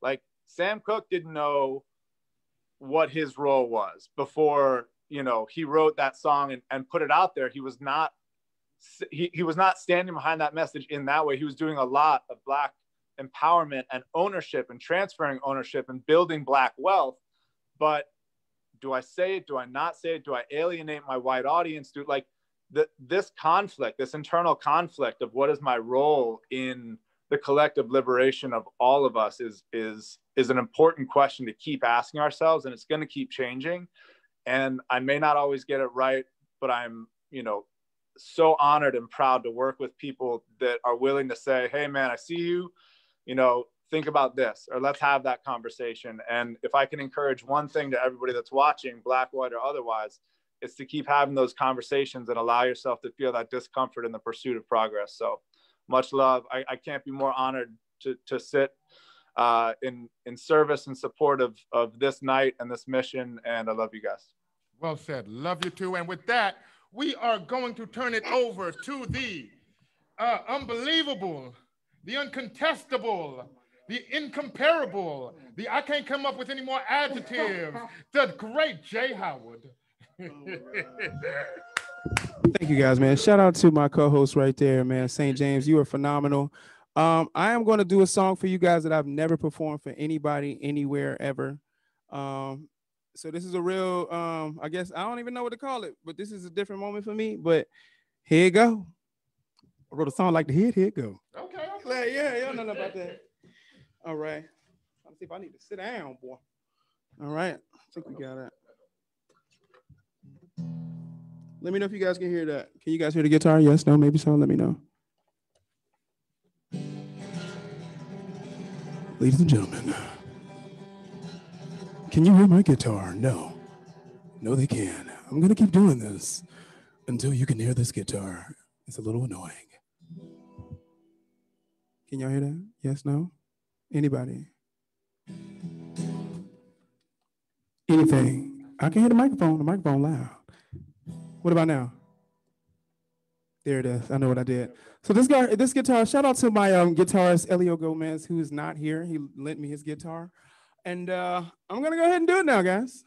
Like Sam Cooke didn't know what his role was before, you know, he wrote that song and, and put it out there. He was not, he, he was not standing behind that message in that way. He was doing a lot of Black empowerment and ownership and transferring ownership and building Black wealth. But do I say it? Do I not say it? Do I alienate my white audience? Do like the, this conflict, this internal conflict of what is my role in the collective liberation of all of us is, is, is an important question to keep asking ourselves. And it's going to keep changing. And I may not always get it right, but I'm, you know, so honored and proud to work with people that are willing to say, hey man, I see you, you know, think about this, or let's have that conversation. And if I can encourage one thing to everybody that's watching, Black, white, or otherwise, it's to keep having those conversations and allow yourself to feel that discomfort in the pursuit of progress. So much love. I, I can't be more honored to, to sit uh, in, in service and support of, of this night and this mission. And I love you guys. Well said. Love you too. And with that, we are going to turn it over to the uh, unbelievable, the uncontestable, the incomparable, the I can't come up with any more adjectives, the great Jay Howard. Thank you guys, man. Shout out to my co-host right there, man. Saint James, you are phenomenal. Um, I am going to do a song for you guys that I've never performed for anybody, anywhere, ever. Um, so this is a real, um, I guess, I don't even know what to call it, but this is a different moment for me, but here you go. I wrote a song like the hit, here it go. Okay, okay. Yeah, yeah, I don't know about that. All right. Let's see if I need to sit down, boy. All right. I think we got it. Let me know if you guys can hear that. Can you guys hear the guitar? Yes, no, maybe so. Let me know. Ladies and gentlemen, can you hear my guitar? No. No, they can. I'm going to keep doing this until you can hear this guitar. It's a little annoying. Can y'all hear that? Yes, no? Anybody? Anything? I can hear the microphone. The microphone loud. What about now? There it is. I know what I did. So this guy, this guitar, shout out to my um, guitarist, Elio Gomez, who's not here. He lent me his guitar. And uh, I'm going to go ahead and do it now, guys.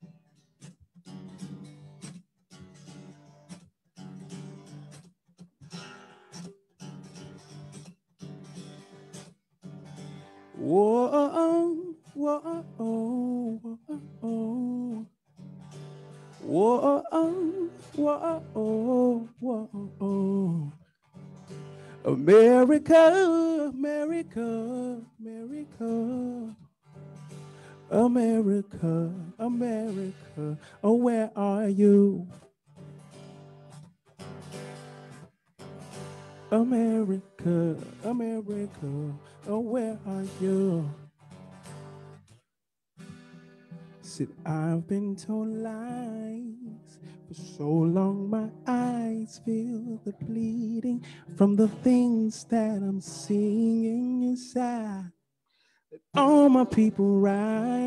Whoa, whoa, whoa, whoa. Whoa, whoa, whoa, whoa. America, America, America, America, America. Oh, where are you? America, America. Oh, where are you? Said I've been told lies for so long, my eyes feel the bleeding from the things that I'm seeing inside. That all my people rise,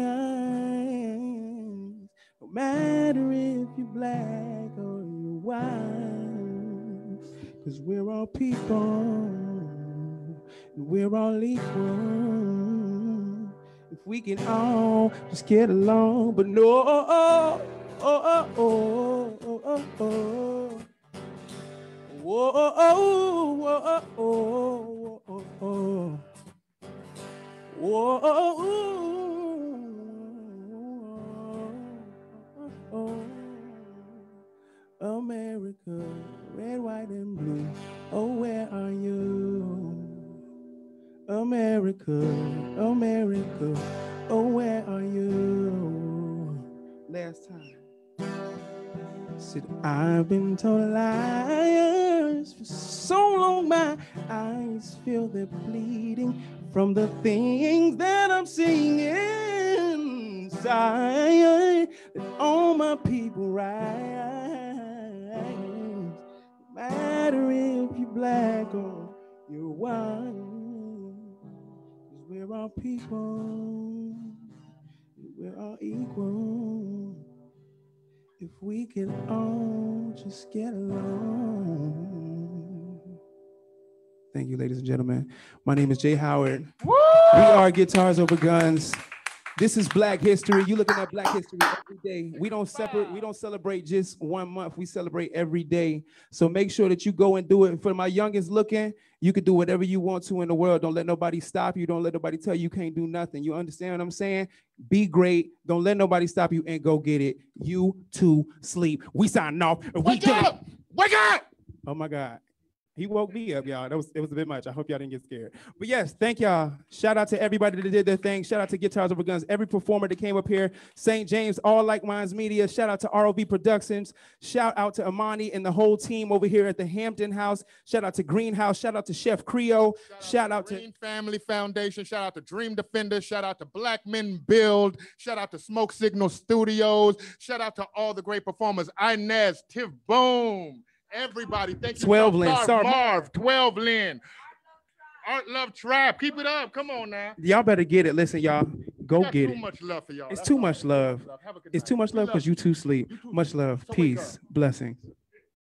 no matter if you're black or you're white, because we're all people and we're all equal. If we can all just get along, but no, oh, oh, oh, oh, oh, oh, oh. Whoa, oh, oh, oh, oh, oh, oh. Whoa, oh, oh, oh. America, red, white, and blue. Oh, where are you? America, America, oh, where are you? Last time. Said I've been told liars for so long, my eyes feel they're bleeding from the things that I'm seeing inside. That all my people rise, no matter if you're black or you're white. We're all people, we're all equal. If we can all just get along. Thank you, ladies and gentlemen. My name is Jay Howard. Woo! We are Guitars Over Guns. This is Black History. You looking at Black History every day. We don't separate, we don't celebrate just one month. We celebrate every day. So make sure that you go and do it. For my youngest looking, you can do whatever you want to in the world. Don't let nobody stop you. Don't let nobody tell you you can't do nothing. You understand what I'm saying? Be great. Don't let nobody stop you and go get it. You too sleep. We signing off. And we Wake up! Wake up! Oh my God. He woke me up, y'all. That was, it was a bit much. I hope y'all didn't get scared. But yes, thank y'all. Shout out to everybody that did their thing. Shout out to Guitars Over Guns, every performer that came up here. Saint James, All Like Minds Media. Shout out to R O V Productions. Shout out to Amani and the whole team over here at the Hampton House. Shout out to Greenhouse. Shout out to Chef Creole. Shout, shout out to Green Family Foundation. Shout out to Dream Defenders. Shout out to Black Men Build. Shout out to Smoke Signal Studios. Shout out to all the great performers. Inez, Tiff Boom. Everybody, thank you. twelve Lynn, sorry. Marve, twelve Lynn. Artlovetrap, keep it up. Come on now. Y'all better get it. Listen, y'all, go That's get too it. much love for y'all. It's That's too all. much love. Have a good It's night. too much We love love because you too sleep. Much love. So wake Peace. Blessings.